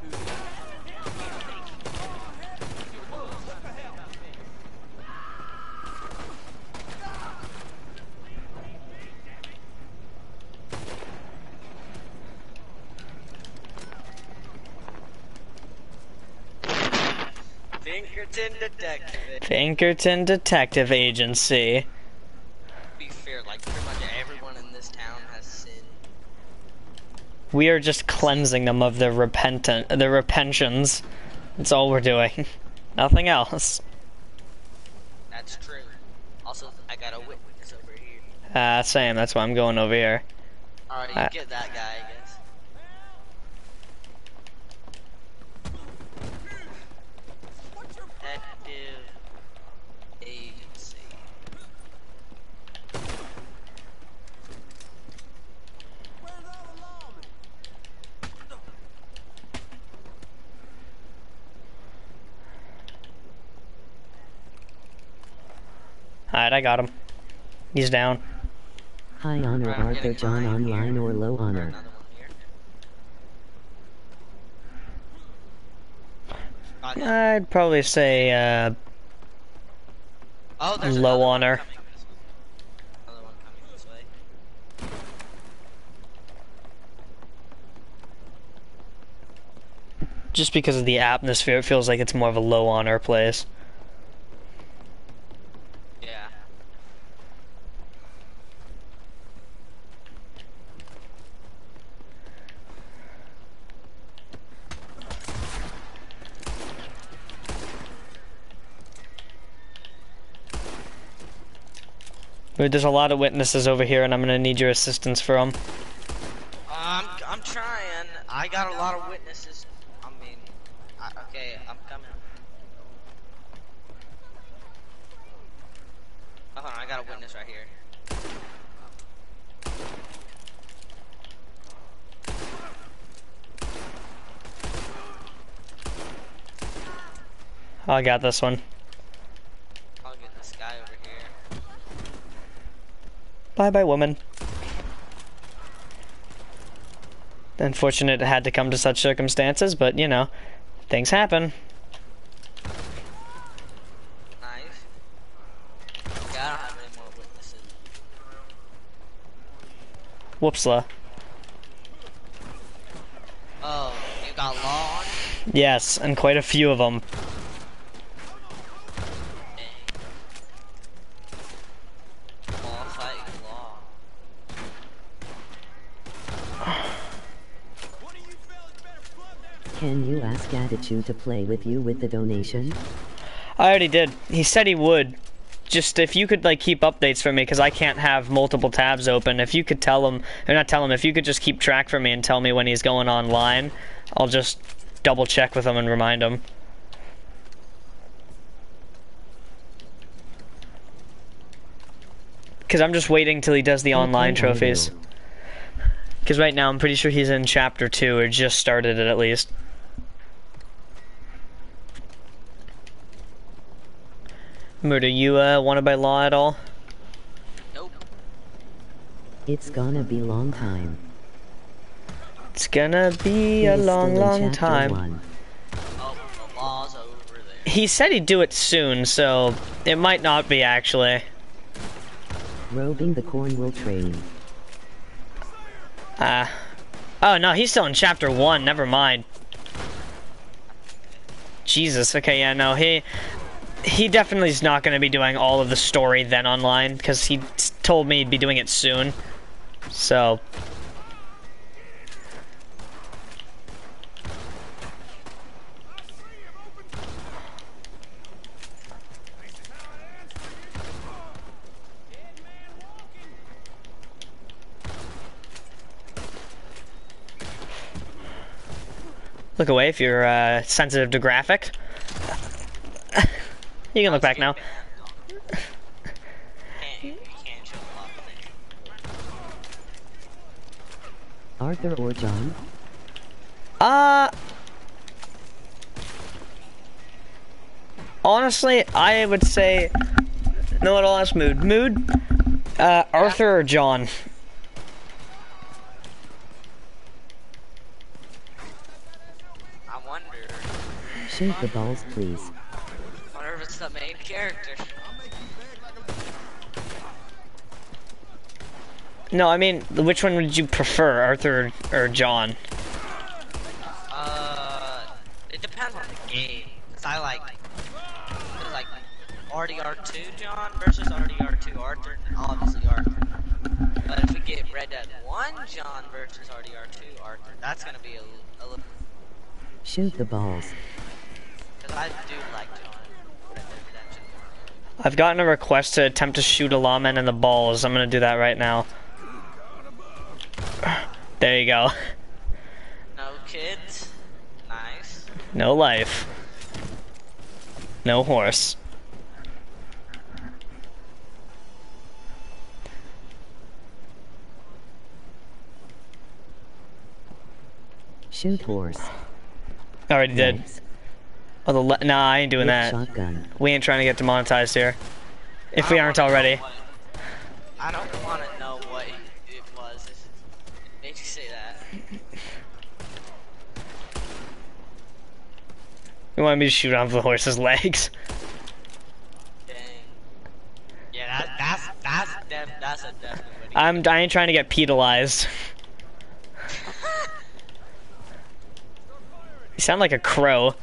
Pinkerton Detective. Pinkerton Detective Agency. To be fair, like pretty much everyone in this town has sinned. We are just cleansing them of their repentant, their repentions. That's all we're doing. Nothing else. That's true. Also, I got a witness over here. Ah, uh, same. That's why I'm going over here. Alright, you Uh, get that guy, I guess. Detective Agency. Alright, I got him. He's down. High honor Alright, I'm Arthur getting John mine online here. or low honor. Another one here. Got him. I'd probably say, uh, Oh, there's low another on one her. coming this way. Another one coming this way. Just because of the atmosphere, it feels like it's more of a low honor place. Yeah. Dude, there's a lot of witnesses over here, and I'm gonna need your assistance for them. I'm I'm trying. I got a lot of witnesses. I mean, I, okay, I'm coming. Oh, hold on, I got a witness right here. I got this one. I'll get this guy over here. Bye bye, woman. Unfortunate it had to come to such circumstances, but you know, things happen. Nice. Okay, I don't have any more witnesses. Whoopsla. Oh, you got law on it? Yes, and quite a few of them. Law fighting law. Can you ask Attitude to play with you with the donation? I already did. He said he would. Just if you could like keep updates for me, because I can't have multiple tabs open. If you could tell him, or not tell him, if you could just keep track for me and tell me when he's going online, I'll just double check with him and remind him. Because I'm just waiting till he does the online trophies. Because right now I'm pretty sure he's in chapter two, or just started it at least. Murder, you uh, wanted by law at all? Nope. It's gonna be long time. It's gonna be a He's long, still in long chapter time. one. Oh, the law's over there. He said he'd do it soon, so it might not be actually. Roving the Cornwall train. Ah. Uh, oh no, he's still in chapter one, never mind. Jesus, okay, yeah, no, he... He definitely is not going to be doing all of the story then online, because he told me he'd be doing it soon. So... Look away if you're uh, sensitive to graphic. You can look back now. Arthur or John? Uh... Honestly, I would say... No, what I'll ask Mood. Mood? Uh, Arthur or John? I wonder. Shoot the balls, please. I wonder if it's the main character. No, I mean, which one would you prefer, Arthur or, or John? Uh, it depends on the game. Cause I like, cause like R D R two John versus R D R two Arthur, obviously Arthur. But if we get Red Dead one John versus R D R two Arthur, that's gonna be a, a little. Shoot the balls. Cause I do like John. Red Dead Redemption. I've gotten a request to attempt to shoot a lawman in the balls. I'm gonna do that right now. There you go. No kids. Nice. No life. No horse. Shoot horse. I already did. Nice. Oh, the le nah, I ain't doing With that. shotgun. We ain't trying to get demonetized here. If we I aren't don't wanna already. know what- I don't want to know what it was. It makes you say that. You want me to shoot off the horse's legs? Dang. That's a definite way to I'm, I ain't trying to get penalized. You sound like a crow.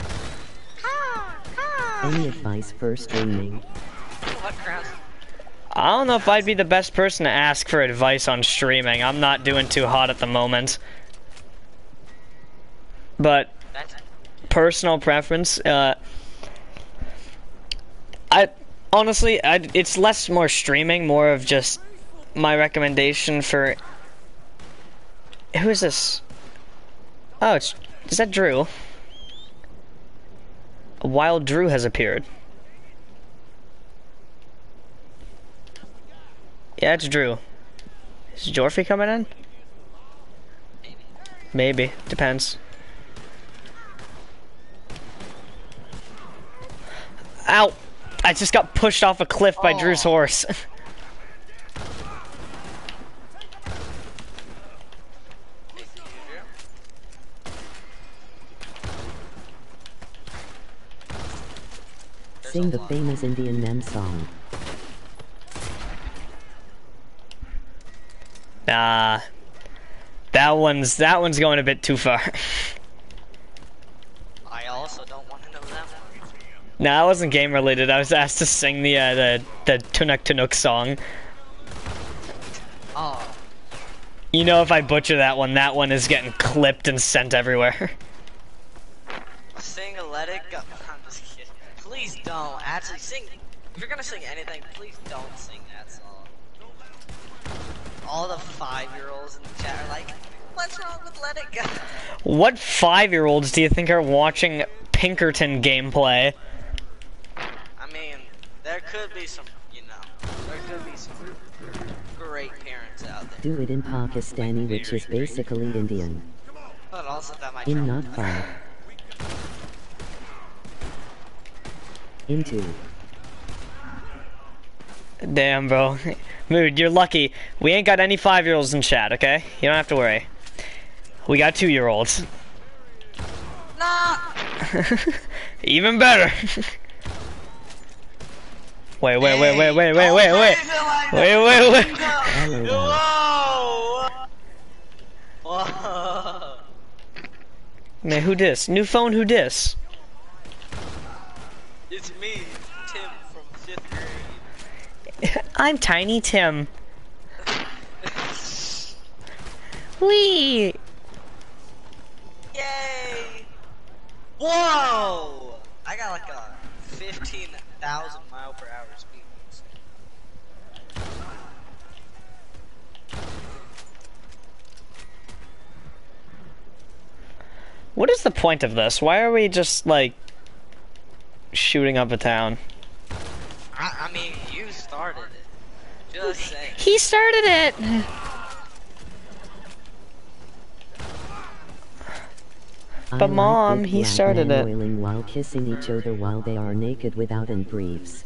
Any advice for streaming? What grounds? I don't know if I'd be the best person to ask for advice on streaming. I'm not doing too hot at the moment. But That's personal preference, uh, I honestly, I, it's less more streaming, more of just my recommendation for. Who is this? Oh, it's is that Drew? A wild Drew has appeared. Yeah, it's Drew. Is Jorphy coming in? Maybe. Depends. Ow! I just got pushed off a cliff by Oh. Drew's horse. Sing the famous Indian meme song. Nah. That one's that one's going a bit too far. I also don't want to know that one. Nah, that wasn't game related. I was asked to sing the uh, the the Tunuk Tunuk song. Oh, You know, if I butcher that one, that one is getting clipped and sent everywhere. sing Let It Go. I'm just kidding. Please don't. Actually, sing. If you're gonna sing anything, please don't sing that song. All the five-year-olds in the chat are like, what's wrong with Let It Go? What five-year-olds do you think are watching Pinkerton gameplay? I mean, there could be some, you know, there could be some great parents out there. Do it in Pakistani, which is basically Indian. But also that might In trouble. not far. Into. Damn, bro. Mood, you're lucky. We ain't got any five-year-olds in chat, okay? You don't have to worry. We got two-year-olds. Nah! Even better. Wait, wait, wait, wait, wait, wait, wait, wait. Wait, wait, wait. Whoa! Whoa! Man, who dis? New phone, who dis? It's me, Tim from fifth grade. I'm Tiny Tim. Wee. Yay! Whoa! I got like a fifteen thousand mile per hour speed. What is the point of this? Why are we just, like, shooting up a town? I, I mean, you started it. Just saying. He started it! I But like Mom, big he black started men it. wailing while kissing each other while they are naked without in briefs.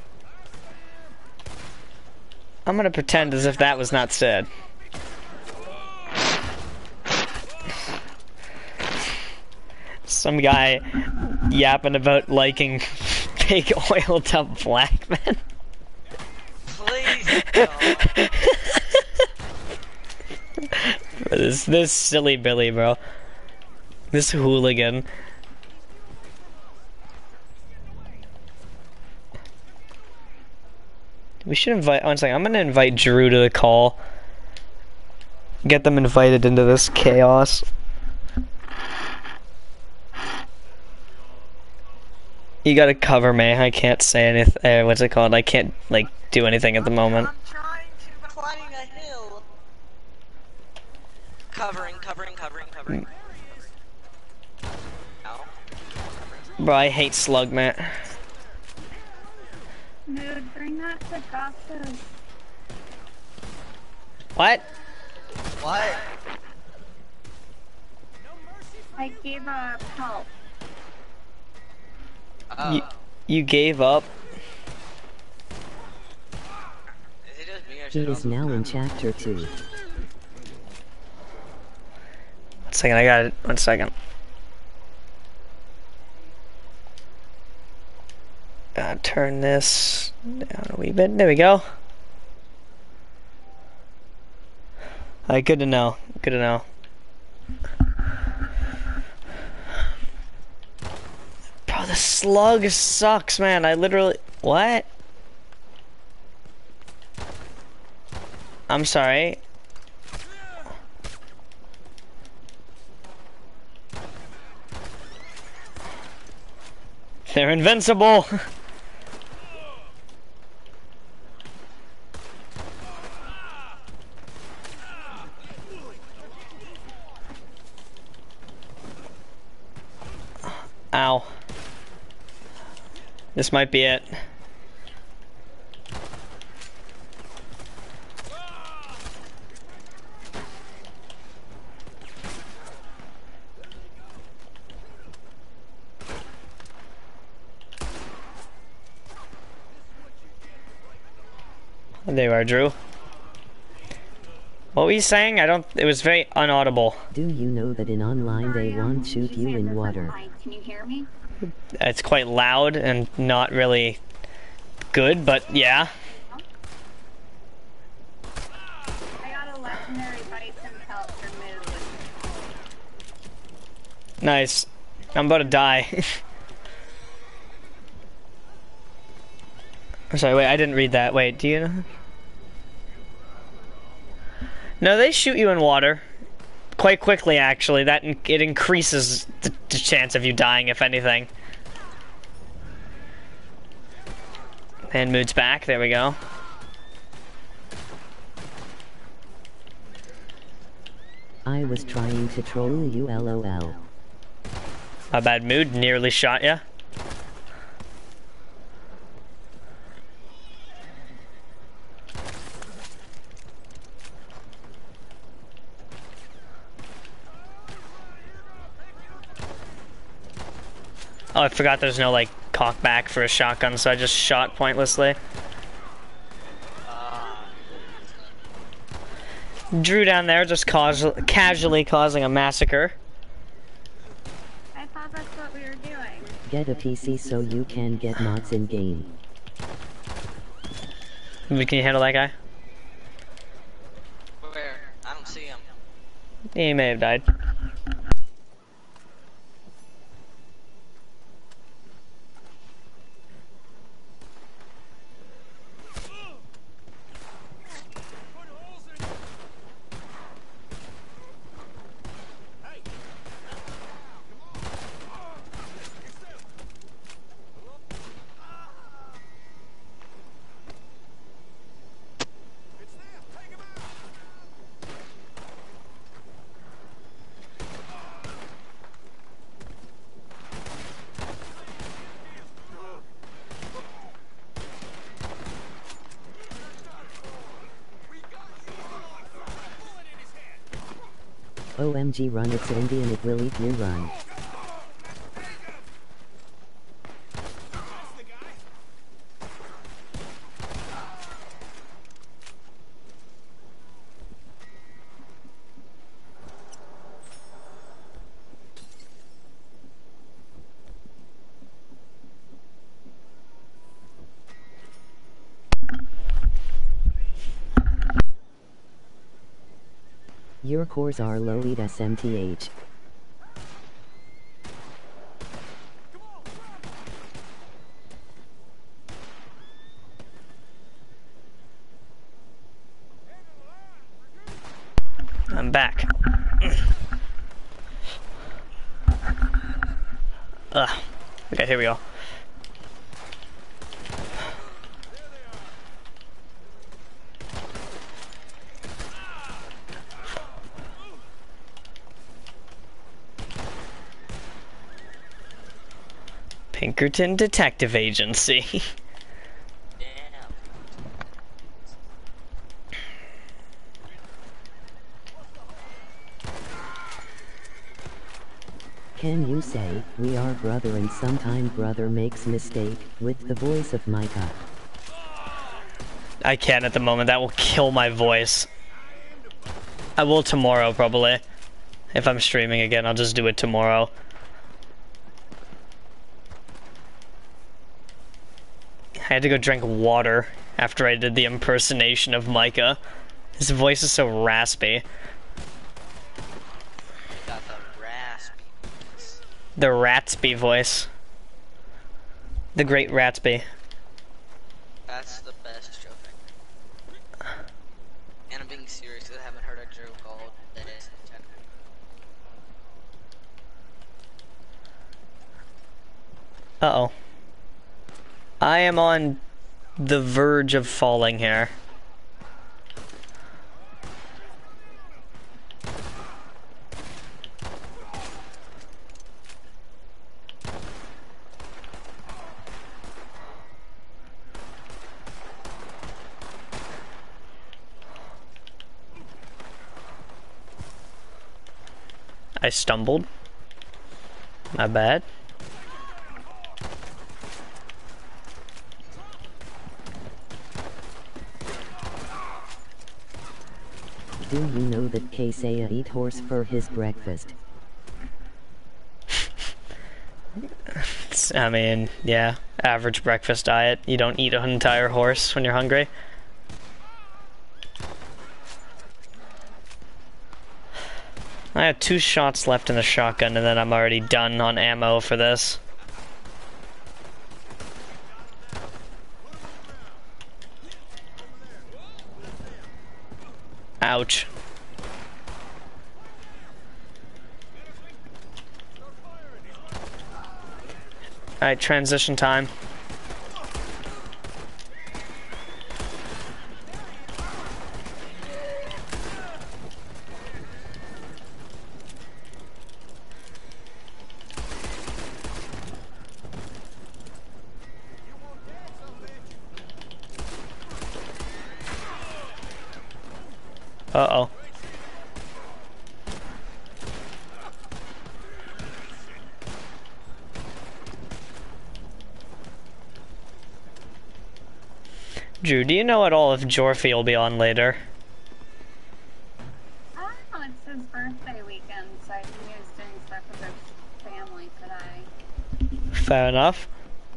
I'm gonna pretend as if that was not said. Some guy yapping about liking fake oiled up black men. Please don't. this this silly Billy, bro. This hooligan. We should invite. One second. I'm gonna invite Drew to the call. Get them invited into this chaos. You gotta cover me. I can't say anything. Uh, what's it called? I can't like do anything at the moment. I'm trying to climb a hill. Covering, covering, covering, covering. No. Bro, I hate slug, man. Dude, bring that to gossip. What? What? I gave up help. Oh. You, you gave up? Is it just me or He is is it now in chapter two. One second, I got it. One second. Uh, turn this down a wee bit. There we go. Alright, good to know. Good to know. Bro, the slug sucks, man. I literally... What? I'm sorry. They're invincible. Ow. This might be it. There you are, Drew. What were you saying? I don't... It was very unaudible. Do you know that in online they won't shoot you in water? Can you hear me? It's quite loud and not really good, but yeah. I got a legendary bison pelt removed. Nice. I'm about to die. I'm sorry, wait, I didn't read that. Wait, do you know? No, they shoot you in water. Quite quickly, actually. That in it increases the, the chance of you dying, if anything. And mood's back. There we go. I was trying to troll you, lol. My bad, mood. Nearly shot ya. Oh, I forgot there's no, like, cock back for a shotgun, so I just shot pointlessly. Drew down there just cause casually causing a massacre. I thought that's what we were doing. Get a P C so you can get mods in game. Can you handle that guy? Where? I don't see him. He may have died. O M G, run, it's Indian, it will eat you, run. Your cores are low, eat S M T H. I'm back. Ugh. Okay, here we go. Pinkerton Detective Agency. Can you say, we are brother and sometime brother makes mistake, with the voice of Micah? I can't at the moment, that will kill my voice. I will tomorrow, probably. If I'm streaming again, I'll just do it tomorrow. I had to go drink water after I did the impersonation of Micah. His voice is so raspy. Got the raspy. The Ratsby voice. The great Ratsby. That's the best joke. And I'm being serious because I haven't heard a joke called that is technical. Uh-oh. I am on the verge of falling here. I stumbled. My bad. Do you know that Kaseya eat horse for his breakfast? I mean, yeah, average breakfast diet. You don't eat an entire horse when you're hungry. I have two shots left in the shotgun and then I'm already done on ammo for this. Ouch. Alright, transition time. Uh-oh. Drew, do you know at all if Jorphy will be on later? I don't know, it's his birthday weekend, so I think he was doing stuff with his family today. Fair enough.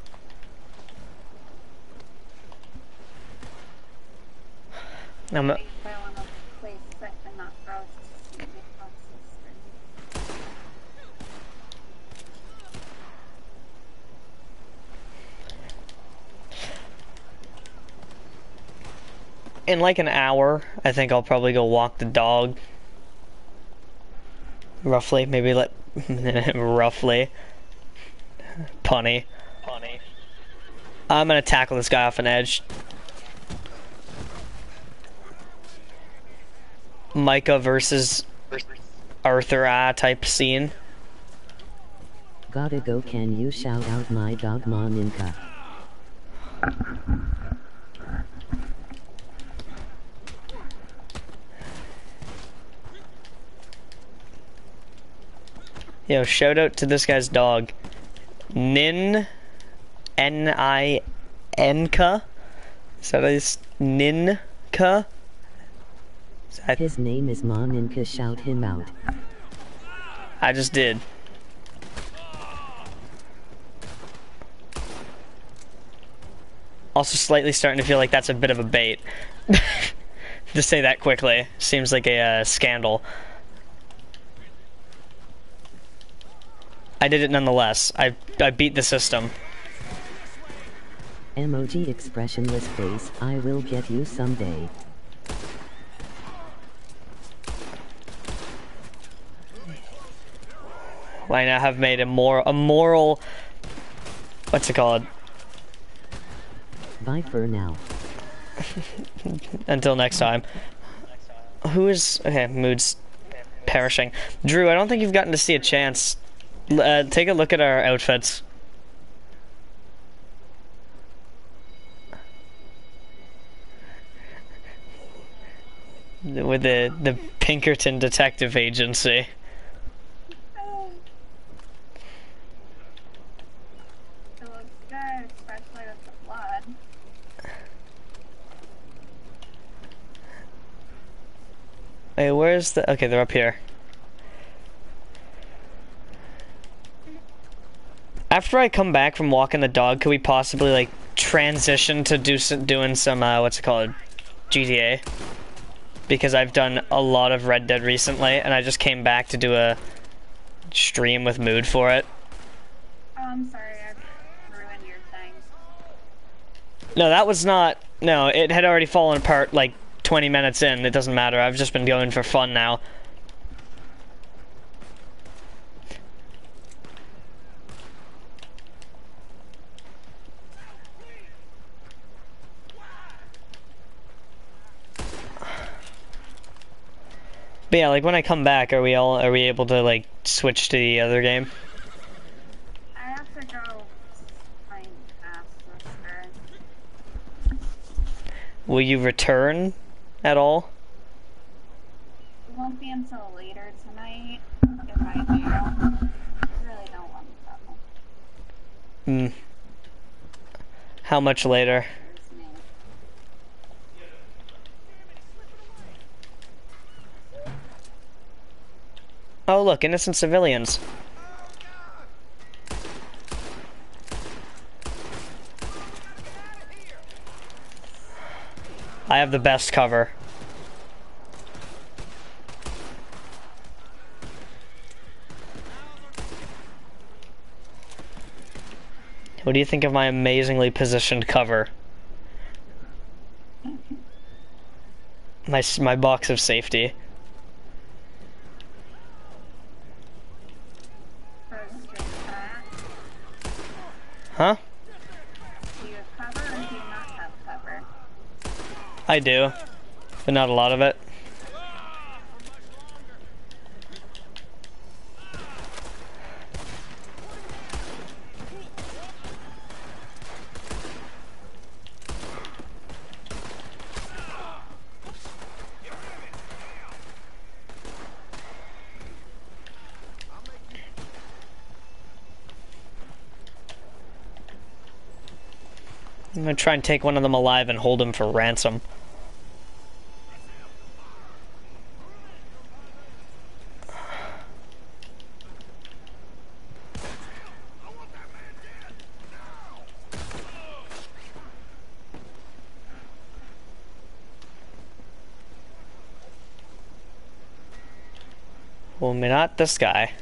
I'm a I want to play sick and not gross to see me across the street. in like an hour, I think I'll probably go walk the dog. Roughly, maybe let roughly. Punny. Punny. I'm gonna tackle this guy off an edge. Micah versus Arthur Ah type scene. Gotta go, can you shout out my dog Moninka? Yo, shout out to this guy's dog. Nin. N I N K? Is that his Ninka? That... His name is Moninka, shout him out. I just did. Also slightly starting to feel like that's a bit of a bait. To say that quickly. Seems like a uh, scandal. I did it nonetheless. I, I beat the system. Emoji expressionless face, I will get you someday. I now have made a more a moral, what's it called? Bye for now. Until next time. Who is, okay, mood's perishing. Drew, I don't think you've gotten to see a chance. Uh, take a look at our outfits. With the, the Pinkerton Detective Agency. It looks good, especially with the blood. Wait, where's the... Okay, they're up here. After I come back from walking the dog, could we possibly, like, transition to do some, doing some, uh, what's it called? G T A? because I've done a lot of Red Dead recently, and I just came back to do a stream with mood for it. Oh, I'm sorry, I ruined your thing. No, that was not... No, it had already fallen apart like twenty minutes in. It doesn't matter. I've just been going for fun now. But yeah, like when I come back, are we all are we able to like switch to the other game? I have to go find half sister. Will you return at all? It won't be until later tonight if I do. I really don't want to go. Hmm. How much later? Oh look, innocent civilians. I have the best cover. What do you think of my amazingly positioned cover? My, my box of safety. Huh? Do you have cover or do you not have cover? I do, but not a lot of it. I'm gonna try and take one of them alive and hold him for ransom. Well, maybe not this guy.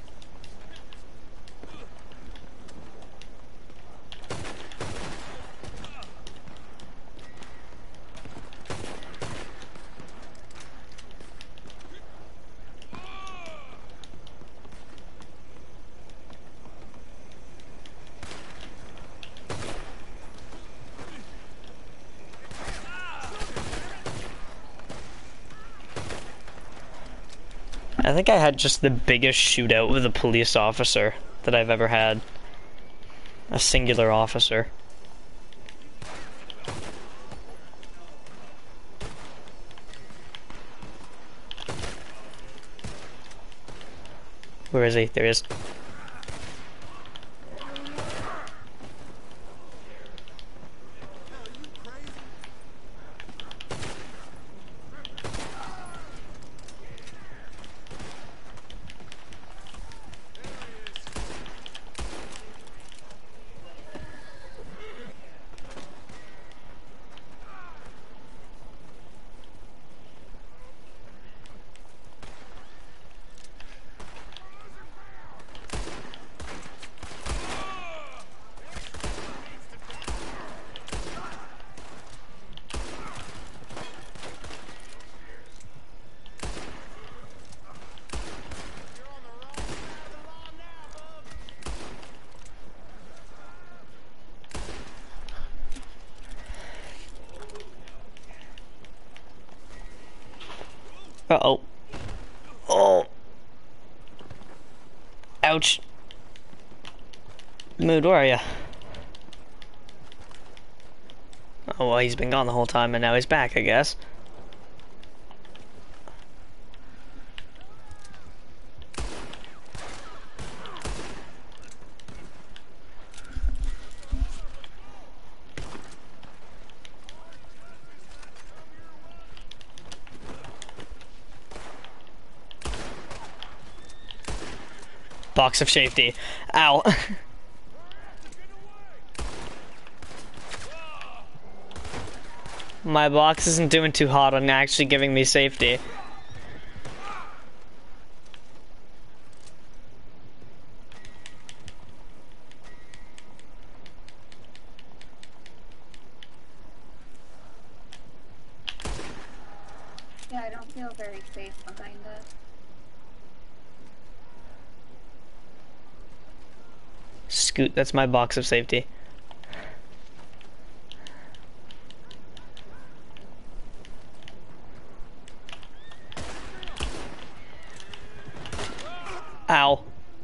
I think I had just the biggest shootout with a police officer that I've ever had. A singular officer. Where is he? There he is. Uh-oh. Oh. Ouch. Mood, where are you? Oh, well, he's been gone the whole time, and now he's back, I guess. Box of safety. Ow. My box isn't doing too hot on actually giving me safety. Yeah, I don't feel very safe behind it. Scoot, that's my box of safety. Ow.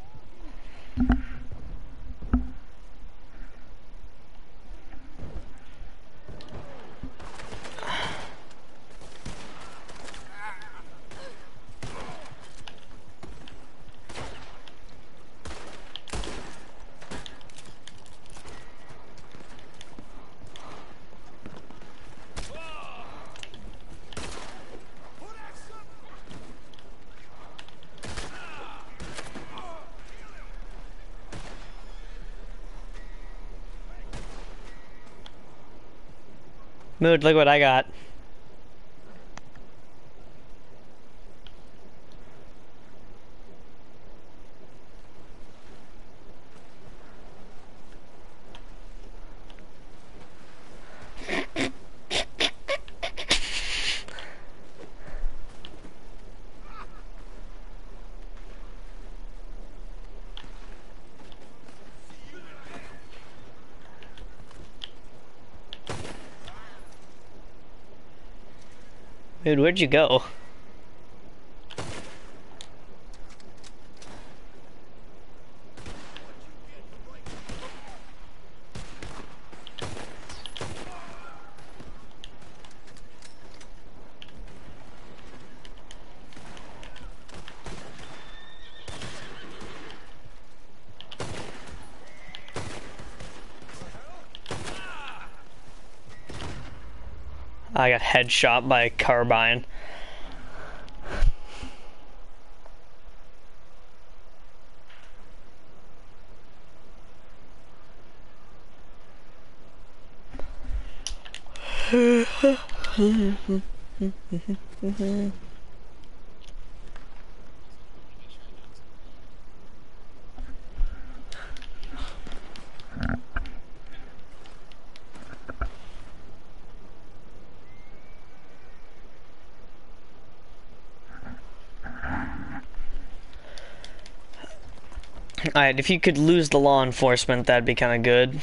Mood, look what I got. Dude, where'd you go? I got headshot by a carbine. Alright, if you could lose the law enforcement, that'd be kinda good.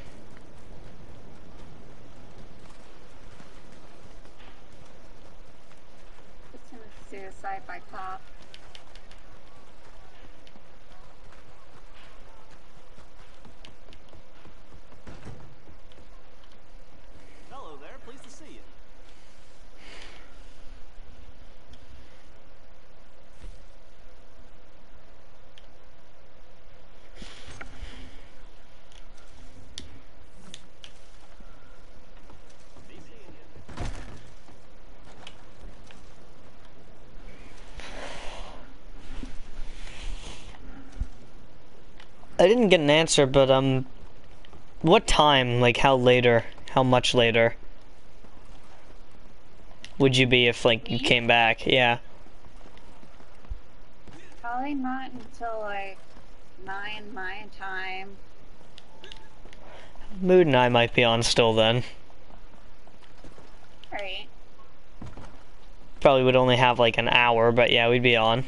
Suicide by cop. Hello there, pleased to see you. I didn't get an answer, but, um, what time, like, how later, how much later would you be if, like, you came back? Yeah. Probably not until, like, nine my time. Mood and I might be on still then. Alright. Probably would only have, like, an hour, but yeah, we'd be on.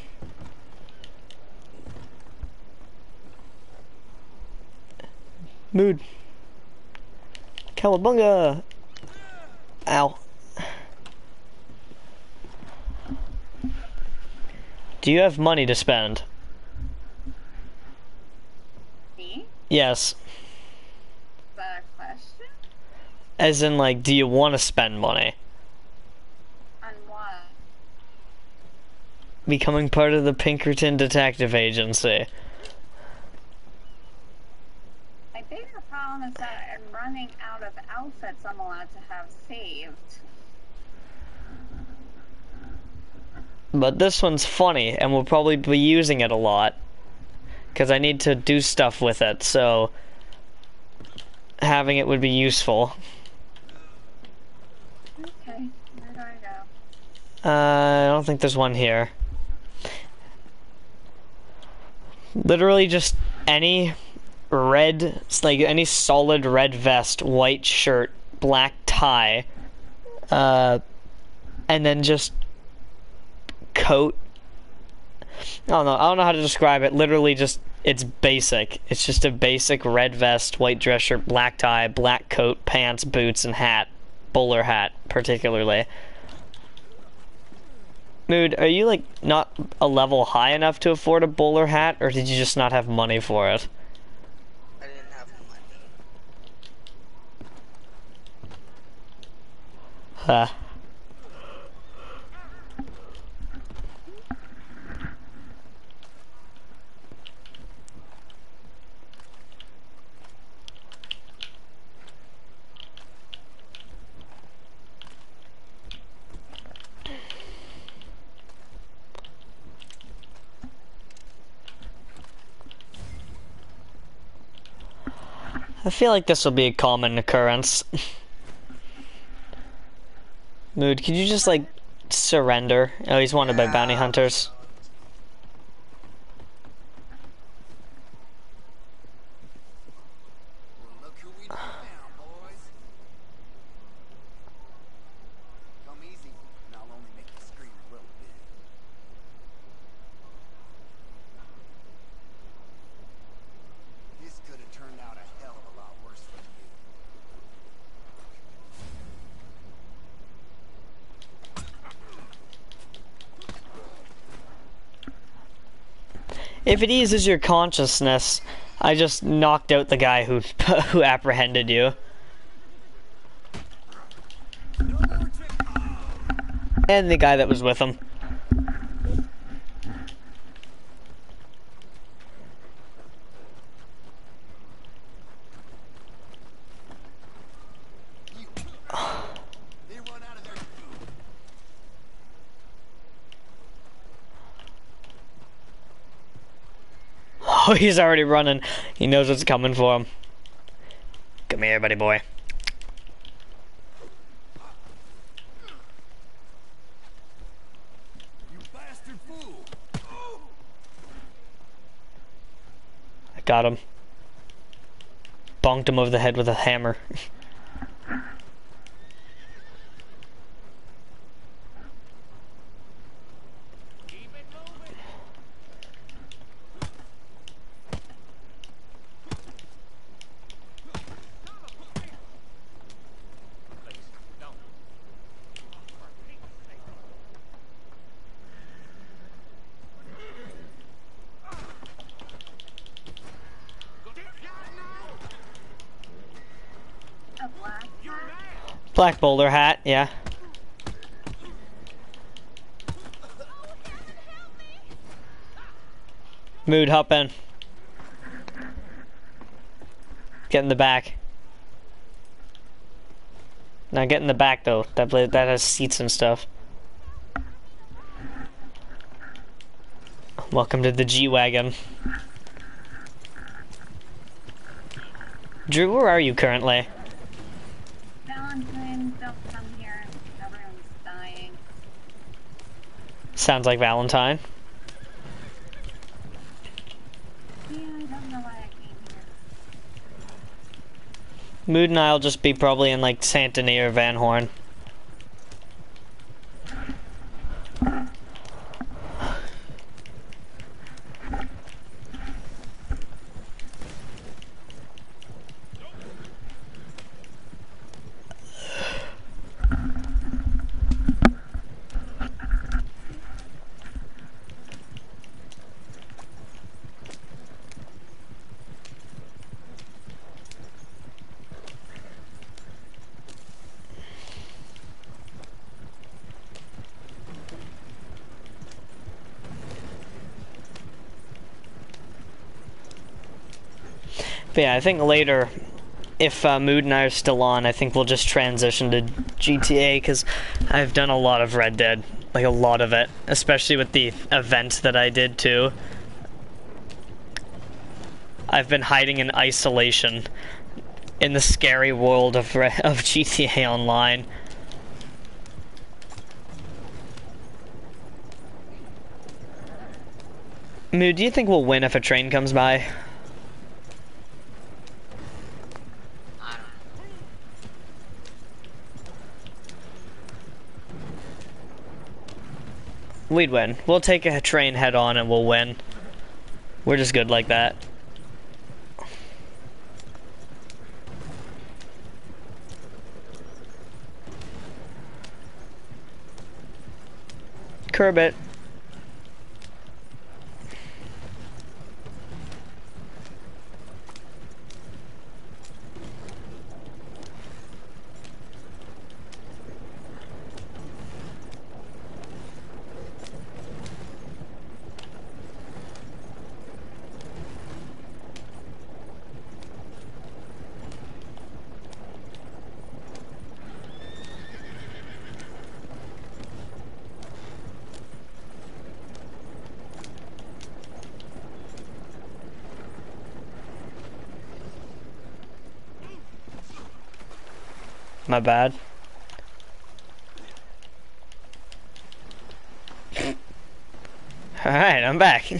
Mood. Cowabunga! Ow. Do you have money to spend? Me? Yes. Is that a question? As in, like, do you want to spend money? On what? Becoming part of the Pinkerton Detective Agency. My bigger problem is that I'm running out of outfits I'm allowed to have saved. But this one's funny, and we'll probably be using it a lot. Because I need to do stuff with it, so having it would be useful. Uh, I don't think there's one here. Literally just any red, like any solid red vest, white shirt, black tie, uh, and then just coat. I don't know. I don't know how to describe it. Literally just, it's basic. It's just a basic red vest, white dress shirt, black tie, black coat, pants, boots, and hat. Bowler hat, particularly. Mood, are you like not a level high enough to afford a bowler hat, or did you just not have money for it? I didn't have money. Huh. I feel like this will be a common occurrence. Mood, could you just like surrender? Oh, he's wanted by bounty hunters. Look who we found, boys. Come easy, and I'll only make you scream a little bit. This could have turned out a hell of a lot worse for you. If it eases your consciousness, I just knocked out the guy who who apprehended you. And the guy that was with him. Oh, he's already running. He knows what's coming for him. Come here, buddy boy. You bastard fool! I got him. Bonked him over the head with a hammer. A black hat? Black bowler hat, yeah. Mood, hop in. Get in the back. Now get in the back though. That that has seats and stuff. Welcome to the G-Wagon. Drew, where are you currently? Valentine, don't come here. Everyone's dying. Sounds like Valentine. Yeah, I don't know why I came here. Mood and I'll just be probably in like Saint Denis or Van Horn. But yeah, I think later, if uh, Mood and I are still on, I think we'll just transition to G T A, because I've done a lot of Red Dead, like a lot of it, especially with the event that I did too. I've been hiding in isolation in the scary world of, of G T A Online. Moo, do you think we'll win if a train comes by? I don't know. We'd win. We'll take a train head on and we'll win. We're just good like that. Curb it. My bad. Alright, I'm back.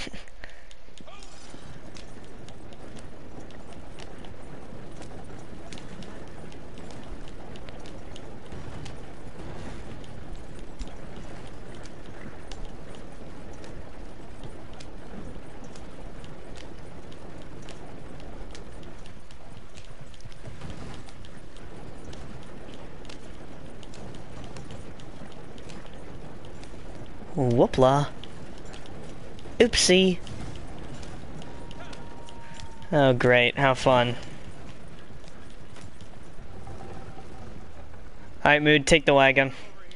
Whoopla. Oopsie. Oh great, how fun. Alright, Mood, take the wagon.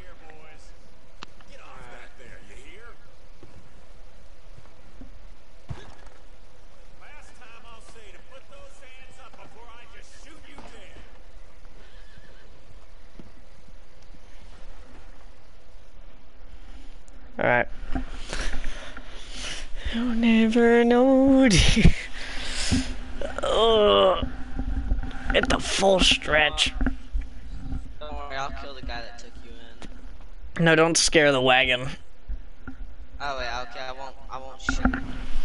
Alright. You'll never know. Oh, at the full stretch. Don't worry, I'll kill the guy that took you in. No, don't scare the wagon. Oh wait, okay, I won't. I won't shoot.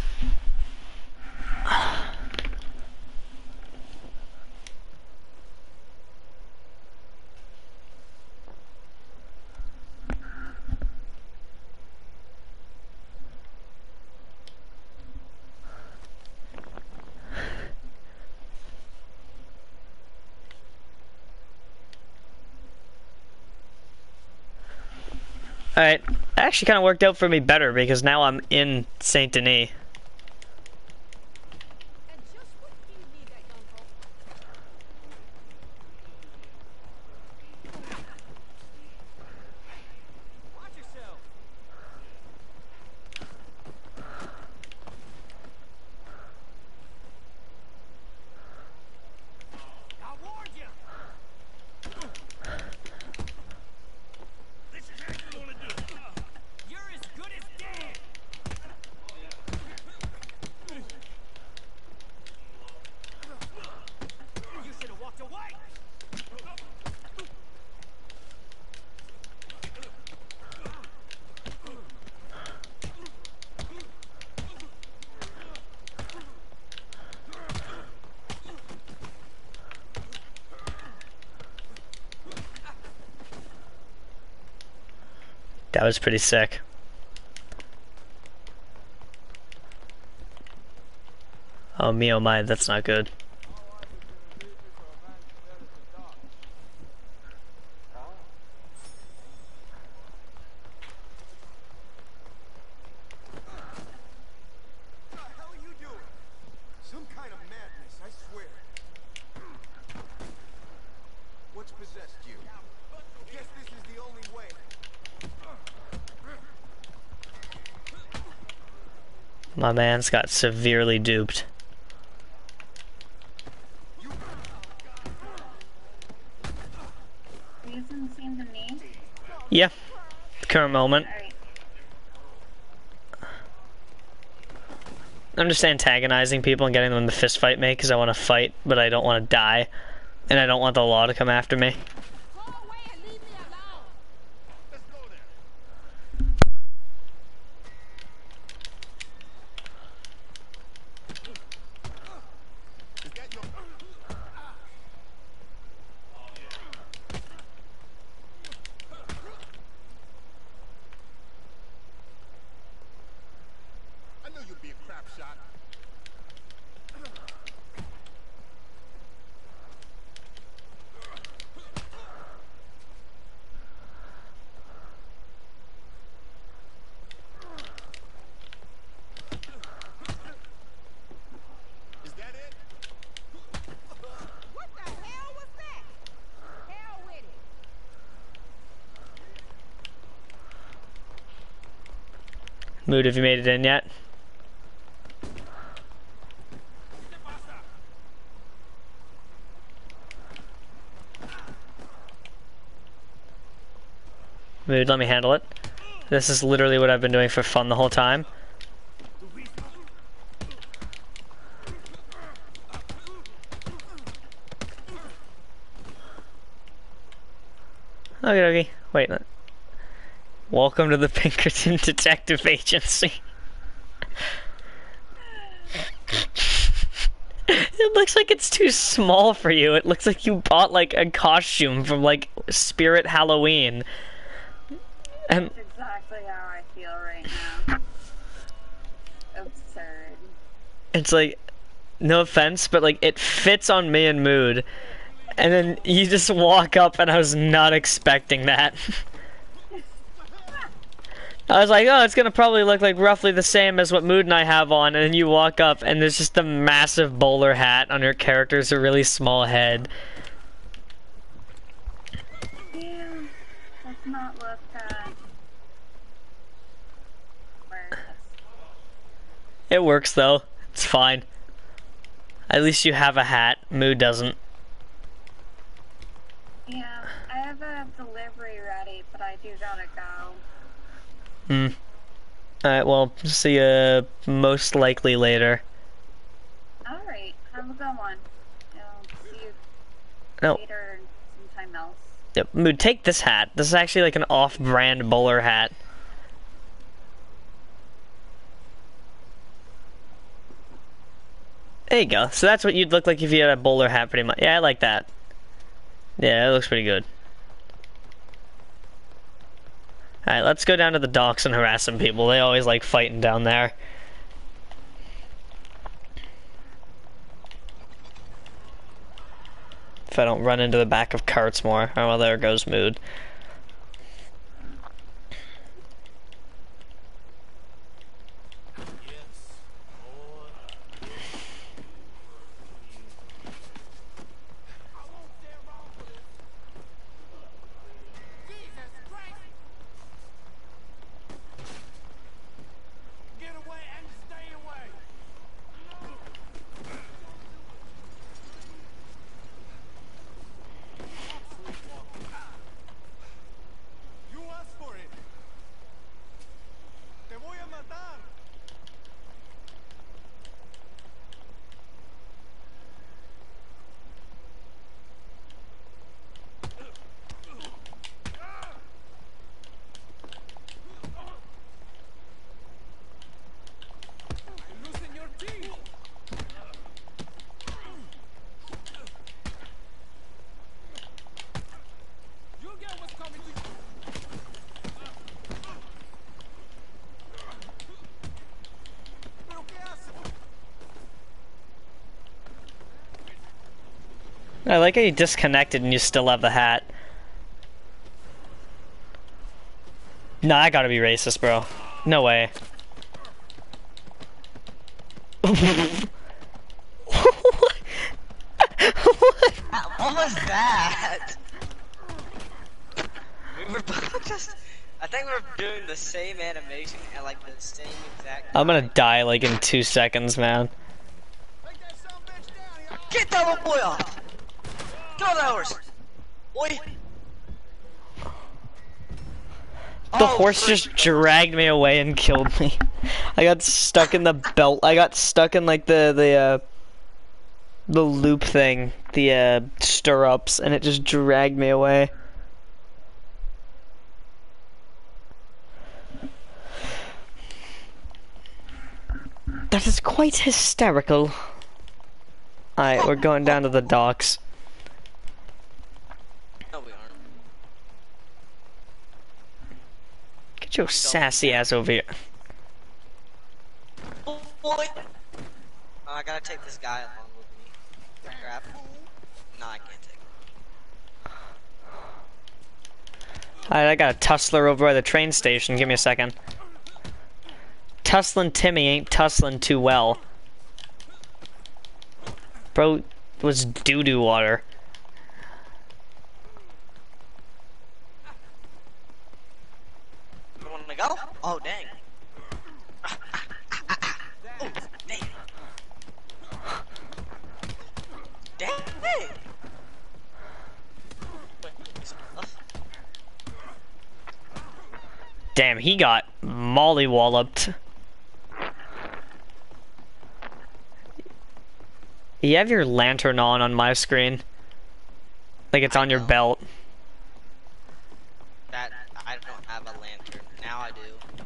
Alright, it actually kind of worked out for me better because now I'm in Saint Denis. That was pretty sick. Oh me oh my, that's not good. My man's got severely duped. Reason seem to me? Yeah, current moment. Right. I'm just antagonizing people and getting them to fist fight me because I want to fight, but I don't want to die. And I don't want the law to come after me. Mood, have you made it in yet? Mood, let me handle it. This is literally what I've been doing for fun the whole time. Okay, okay. Wait. Welcome to the Pinkerton Detective Agency. It looks like it's too small for you. It looks like you bought like a costume from like Spirit Halloween. And That's exactly how I feel right now. Absurd. it's like, no offense, but like it fits on me and Mood. And then you just walk up and I was not expecting that. I was like, oh, it's gonna probably look like roughly the same as what Mood and I have on, and then you walk up and there's just a massive bowler hat on your character's a really small head. Yeah, does not look uh where It works though. It's fine. At least you have a hat. Mood doesn't. Yeah, I have a delivery ready, but I do gotta go. Hmm. Alright, well, see ya most likely later. Alright, have a good one. I'll see you No. later sometime else. Yep. Mood, take this hat. This is actually like an off-brand bowler hat. There you go. So that's what you'd look like if you had a bowler hat pretty much. Yeah, I like that. Yeah, it looks pretty good. Alright, let's go down to the docks and harass some people. They always like fighting down there. If I don't run into the back of carts more. Oh, well, there goes Mood. I like how you disconnected and you still have the hat. Nah, I gotta be racist, bro. No way. What was that? We were both just... I think we're doing the same animation at like the same exact time. I'm gonna die like in two seconds, man. Get that little boy off! Get on that horse! Boy! The Oh, horse just dragged me away and killed me. I got stuck in the belt. I got stuck in like the the uh, the loop thing, the uh, stirrups, and it just dragged me away. That is quite hysterical. Alright, we're going down to the docks. No, we aren't. Get your sassy ass over here. Oh, boy! Oh, I gotta take this guy along with me. Crap. No, I can't take him. Alright, I got a tussler over by the train station. Give me a second. Tusslin' Timmy ain't tussling too well. Bro was doo-doo water. You wanna go? Oh, dang. Damn, he got mollywalloped. You have your lantern on on my screen. Like it's on your belt. That, I don't have a lantern. Now I do.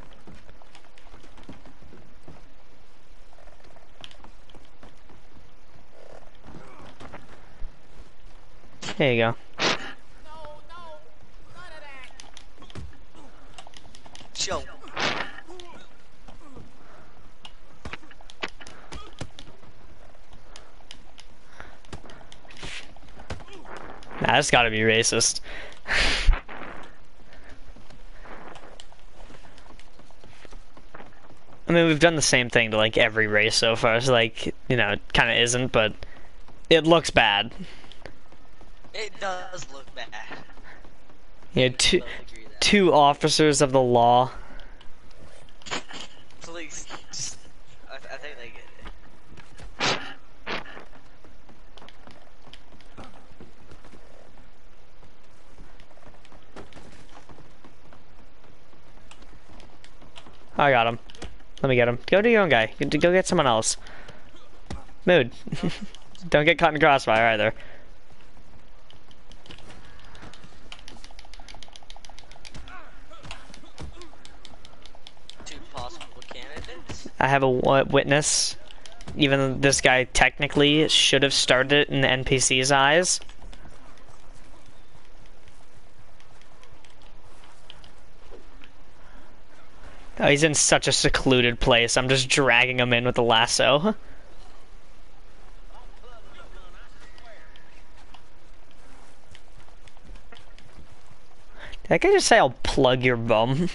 There you go. Chill. Nah, that's gotta be racist. I mean, we've done the same thing to like every race so far. It's like, you know, it kind of isn't, but it looks bad. It does look bad. Yeah, two, two officers of the law. Please, just, I, I think they get it. I got him. Let me get him. Go to your own guy. Go get someone else. Mood. Don't get caught in the crossfire either. Two possible candidates. I have a w witness. Even though this guy technically should have started it in the N P C's eyes. Oh, he's in such a secluded place. I'm just dragging him in with the lasso. Did that guy just say I'll plug your bum?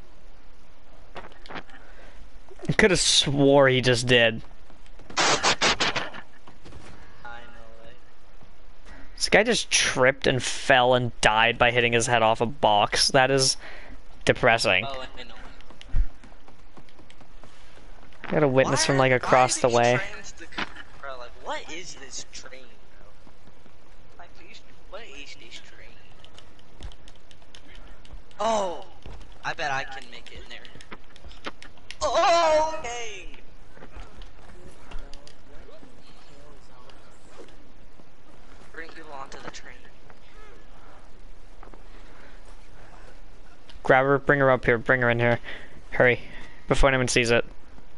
I could have swore he just did. I know it. This guy just tripped and fell and died by hitting his head off a box. That is depressing. Oh, I know. I got a witness Why from are- like across the why are way. these trains the- Bro, like, what is this train, bro? Like, these, what is this train? Oh, I bet I can make it in there. Oh, okay. Bring people onto the train. Grab her, bring her up here, bring her in here. Hurry, before anyone sees it.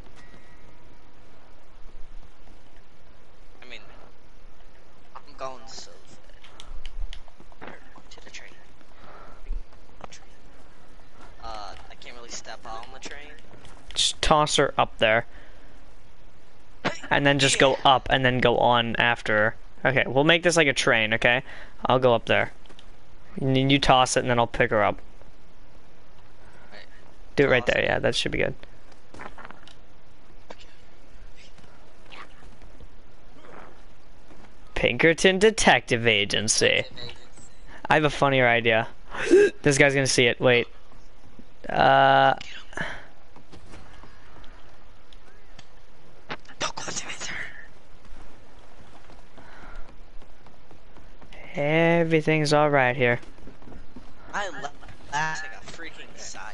I mean, I'm going so fast. To the train. Train. Uh, I can't really step on the train. Just toss her up there. And then just go up and then go on after her. Okay, we'll make this like a train, okay? I'll go up there. And then you toss it and then I'll pick her up. Right. Do it right there, yeah, that should be good. Pinkerton Detective Agency. I have a funnier idea. This guy's gonna see it, wait. Uh... Don't close him in, sir. Everything's alright here. I left like a freaking sight.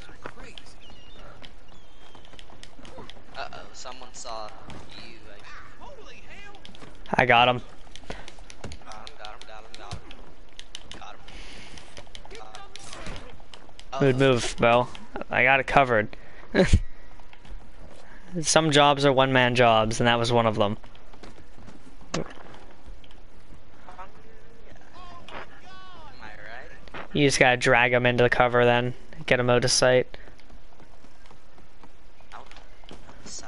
Uh oh, someone saw you. Like, I got him. got him, got him, got him, got him. Got him. Uh, Mood move, Bo. I got it covered. Some jobs are one-man jobs, and that was one of them. Am I right? You just gotta drag him into the cover then. Get him out of sight. Out of sight.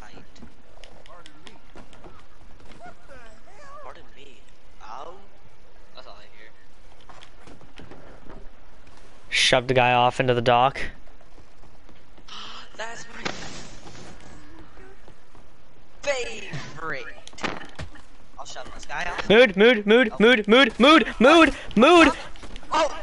Pardon me. Ow. That's all I hear. Shoved the guy off into the dock. That's my favorite. I'll shove this guy off. Mood, mood, mood, mood, mood, mood, mood, mood! Oh!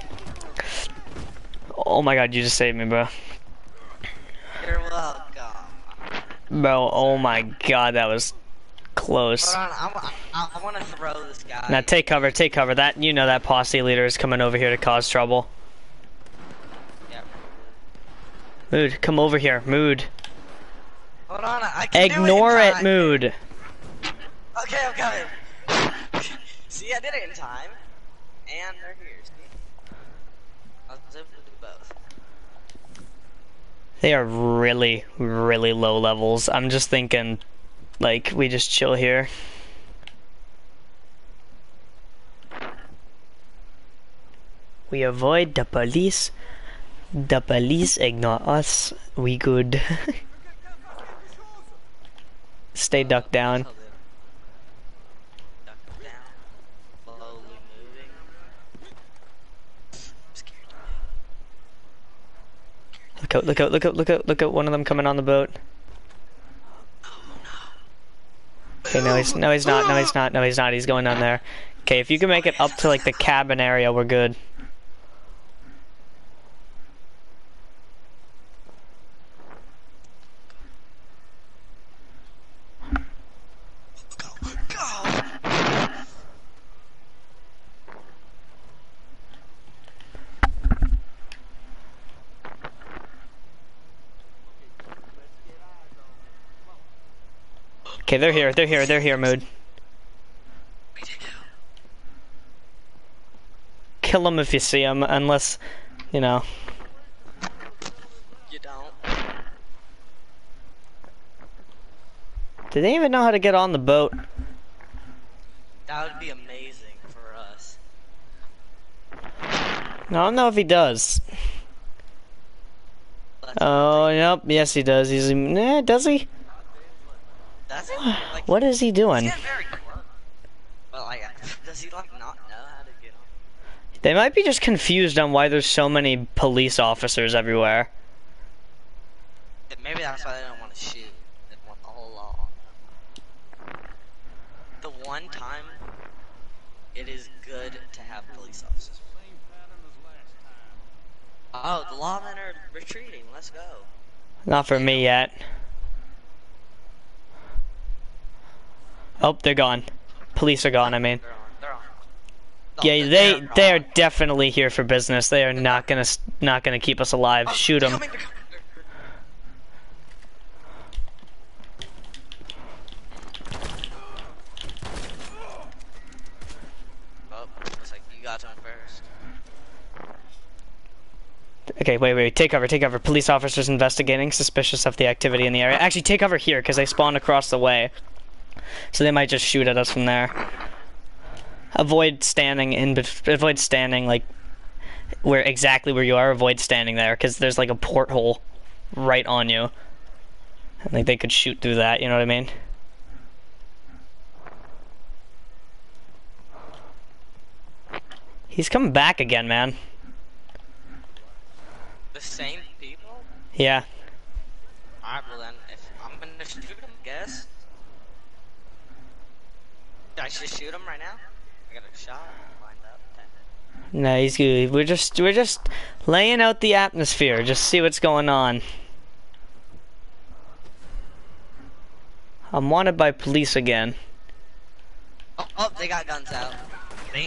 Oh my god, you just saved me, bro. You're welcome. Bro, oh my god, that was close. Hold on, I, wa- I, I want to throw this guy. Now take cover, take cover. That, you know that posse leader is coming over here to cause trouble. Yep. Mood, come over here. Mood. Hold on, I can Ignore do it, in it, time. Mood. Okay, I'm coming. See, I did it in time. And they're here, see? I was able to do both. They are really, really low levels. I'm just thinking, like, we just chill here. We avoid the police. The police ignore us. We good. Stay ducked down. Duck down. Slowly moving. I'm scared. Look out, look out, look out, look out, look out, one of them coming on the boat. Okay, no he's, no he's not, no he's not, no he's not, he's going down there. Okay, if you can make it up to like the cabin area, we're good. Okay, they're here, they're here, they're here, Mood. Kill them if you see them, unless, you know. You don't. Do they even know how to get on the boat? That would be amazing for us. I don't know if he does. Let's Oh, yep, yes he does. He's, eh, does he? Does he? Like, What is he doing? he's getting very close. But like, does he like not know how to get on? They might be just confused on why there's so many police officers everywhere. Maybe that's why they don't want to shoot. They want the whole law. The one time it is good to have police officers. Oh, the lawmen are retreating. Let's go. Not for me yet. Oh, they're gone. Police are gone, I mean. They're on. They're on. Yeah, they they are definitely here for business. They are not gonna not gonna keep us alive. Shoot them. Oh, looks like you got to him first. Okay, wait, wait, take cover, take cover. Police officers investigating, suspicious of the activity in the area. Actually, take cover here because they spawned across the way, so they might just shoot at us from there. Avoid standing in, avoid standing like where exactly where you are. Avoid standing there because there's like a porthole right on you. I think they could shoot through that. You know what I mean? He's coming back again, man. The same people? Yeah. Alright, well then, if I'm gonna shoot him, I guess. Should I just shoot him right now? I got a shot. Lined up. No, he's good. We're just we're just laying out the atmosphere. Just see what's going on. I'm wanted by police again. Oh, oh, they got guns out. They...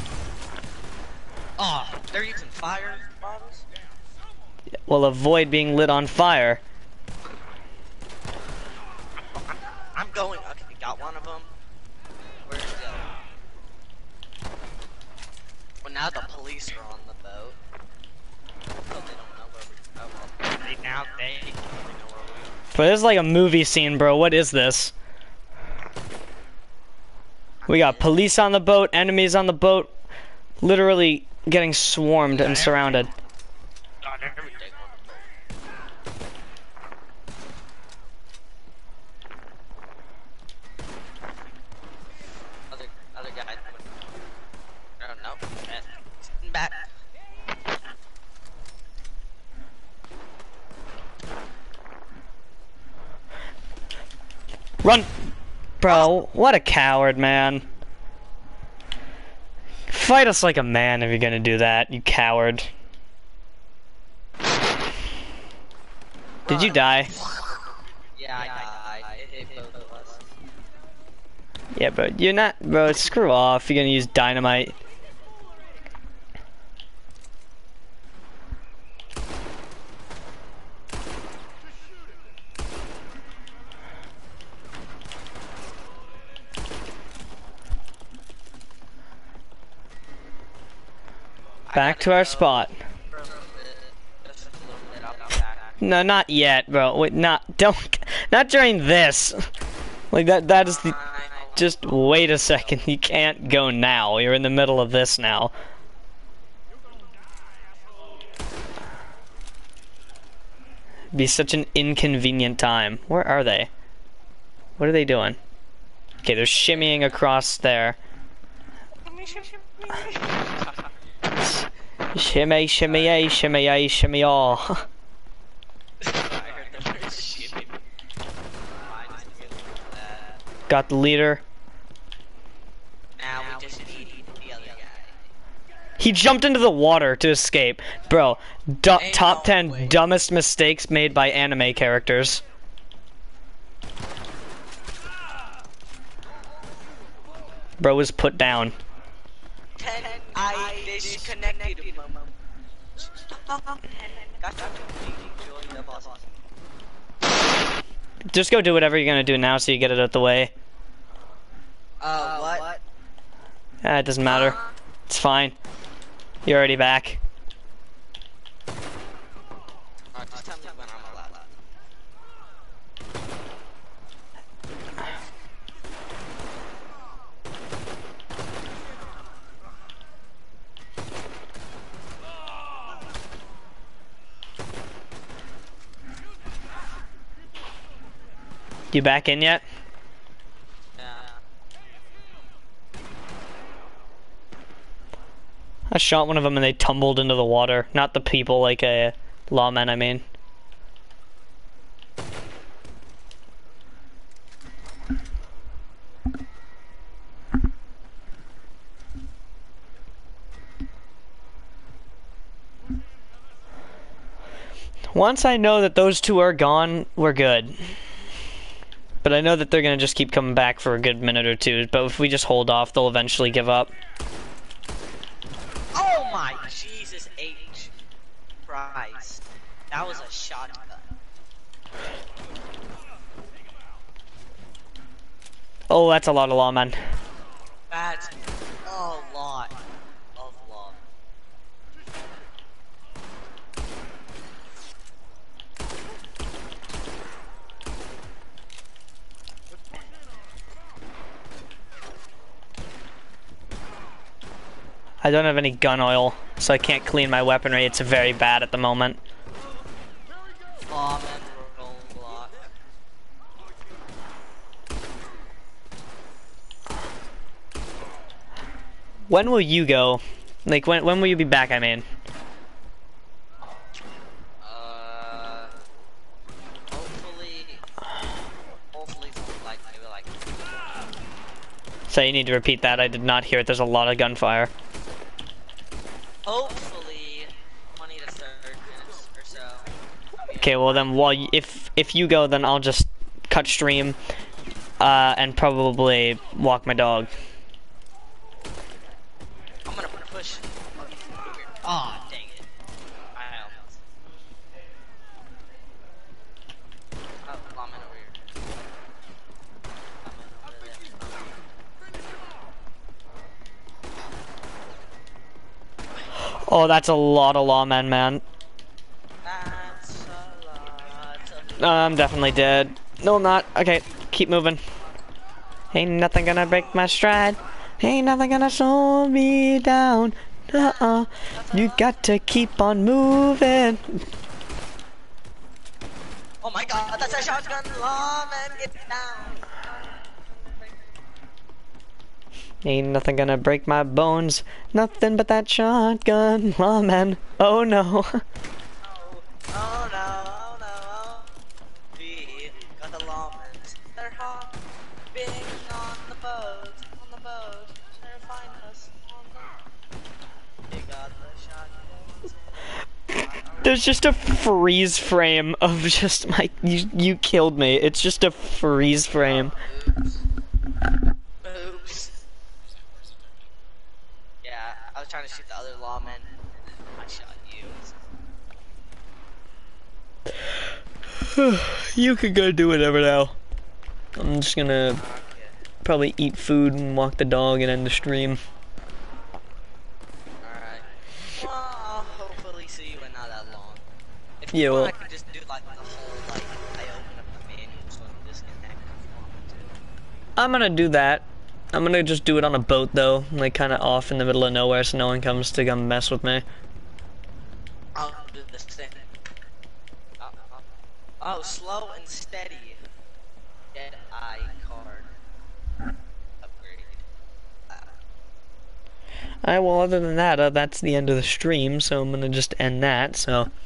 Oh, they're using fire bombs? Well, avoid being lit on fire. I'm going. Okay, got one of them. Where's the other one? Well, now the police are on the boat. Oh, they don't know where we... Oh, well, they now they, they know where we are. But this is like a movie scene, bro. What is this? We got police on the boat, enemies on the boat, literally getting swarmed and surrounded. Other, other guy. Oh, no. Sitting back. Run! Bro, what a coward, man. Fight us like a man if you're gonna do that, you coward. Did you die? Yeah, I died. It hit both of us. Yeah, bro, you're not, bro, screw off. You're gonna use dynamite. Back to our spot. No, not yet, bro. Wait, not don't not during this. Like that that is the just wait a second. You can't go now. You're in the middle of this now. Be such an inconvenient time. Where are they? What are they doing? Okay, they're shimmying across there. Shimmy, shimmy, a, shimmy, a, shimmy, all. Got the leader. Now we just need the other guy. He jumped into the water to escape. Bro, du top ten dumbest mistakes made by anime characters. Bro was put down. Ten, I disconnected him. Just go do whatever you're gonna do now so you get it out the way. Uh, what? Ah, it doesn't matter. It's fine. You're already back. Uh, just tell me when I'm allowed. You back in yet? I shot one of them and they tumbled into the water. Not the people, like a lawman, I mean. Once I know that those two are gone, we're good. But I know that they're gonna just keep coming back for a good minute or two. But if we just hold off, they'll eventually give up. Oh my Jesus H Christ. That was a shotgun. Oh, that's a lot of lawmen. That's a lot of law. I don't have any gun oil, so I can't clean my weaponry. It's very bad at the moment. Lawman roll block. When will you go? Like, when when will you be back, I mean? Uh, hopefully, hopefully, like, maybe like, So you need to repeat that. I did not hear it. There's a lot of gunfire. hopefully, twenty to thirty minutes or so. Okay, well then, while y if if you go, then I'll just cut stream, uh, and probably walk my dog. I'm gonna push. Aw, oh, dang it. I almost. Oh, lawman over here. Lawman over there. Oh, that's a lot of lawmen, man. That's a lot of No, I'm definitely dead. No, I'm not. Okay, keep moving. Ain't nothing gonna break my stride. Ain't nothing gonna slow me down. Uh-uh. You got to keep on moving. Oh my god, that's a shotgun, lawman, get down. Ain't nothing gonna break my bones. Nothing but that shotgun, lawman. Oh no. Oh, oh no, oh no, oh. We got the lawmans. They're hot, being on the boat, on the boat. They're find us on the. We got the shotguns. There's just a freeze frame of just my. You, you killed me. It's just a freeze frame. Oops. Oops. Yeah, I was trying to shoot the other lawman, and then I shot you. You could go do whatever now. I'm just gonna Okay. probably eat food and walk the dog and end the stream. Alright. see you in not that long. If Yeah, you well- want, I could just do like the whole like I open up the manual so I'm disconnected if you want me to. I'm gonna do that. I'm gonna just do it on a boat though, like kind of off in the middle of nowhere, so no one comes to come mess with me. I'll do the same. Oh, oh. Oh, slow and steady. Get I card. Upgrade. Uh, Alright, well, other than that, uh, that's the end of the stream, so I'm gonna just end that. So,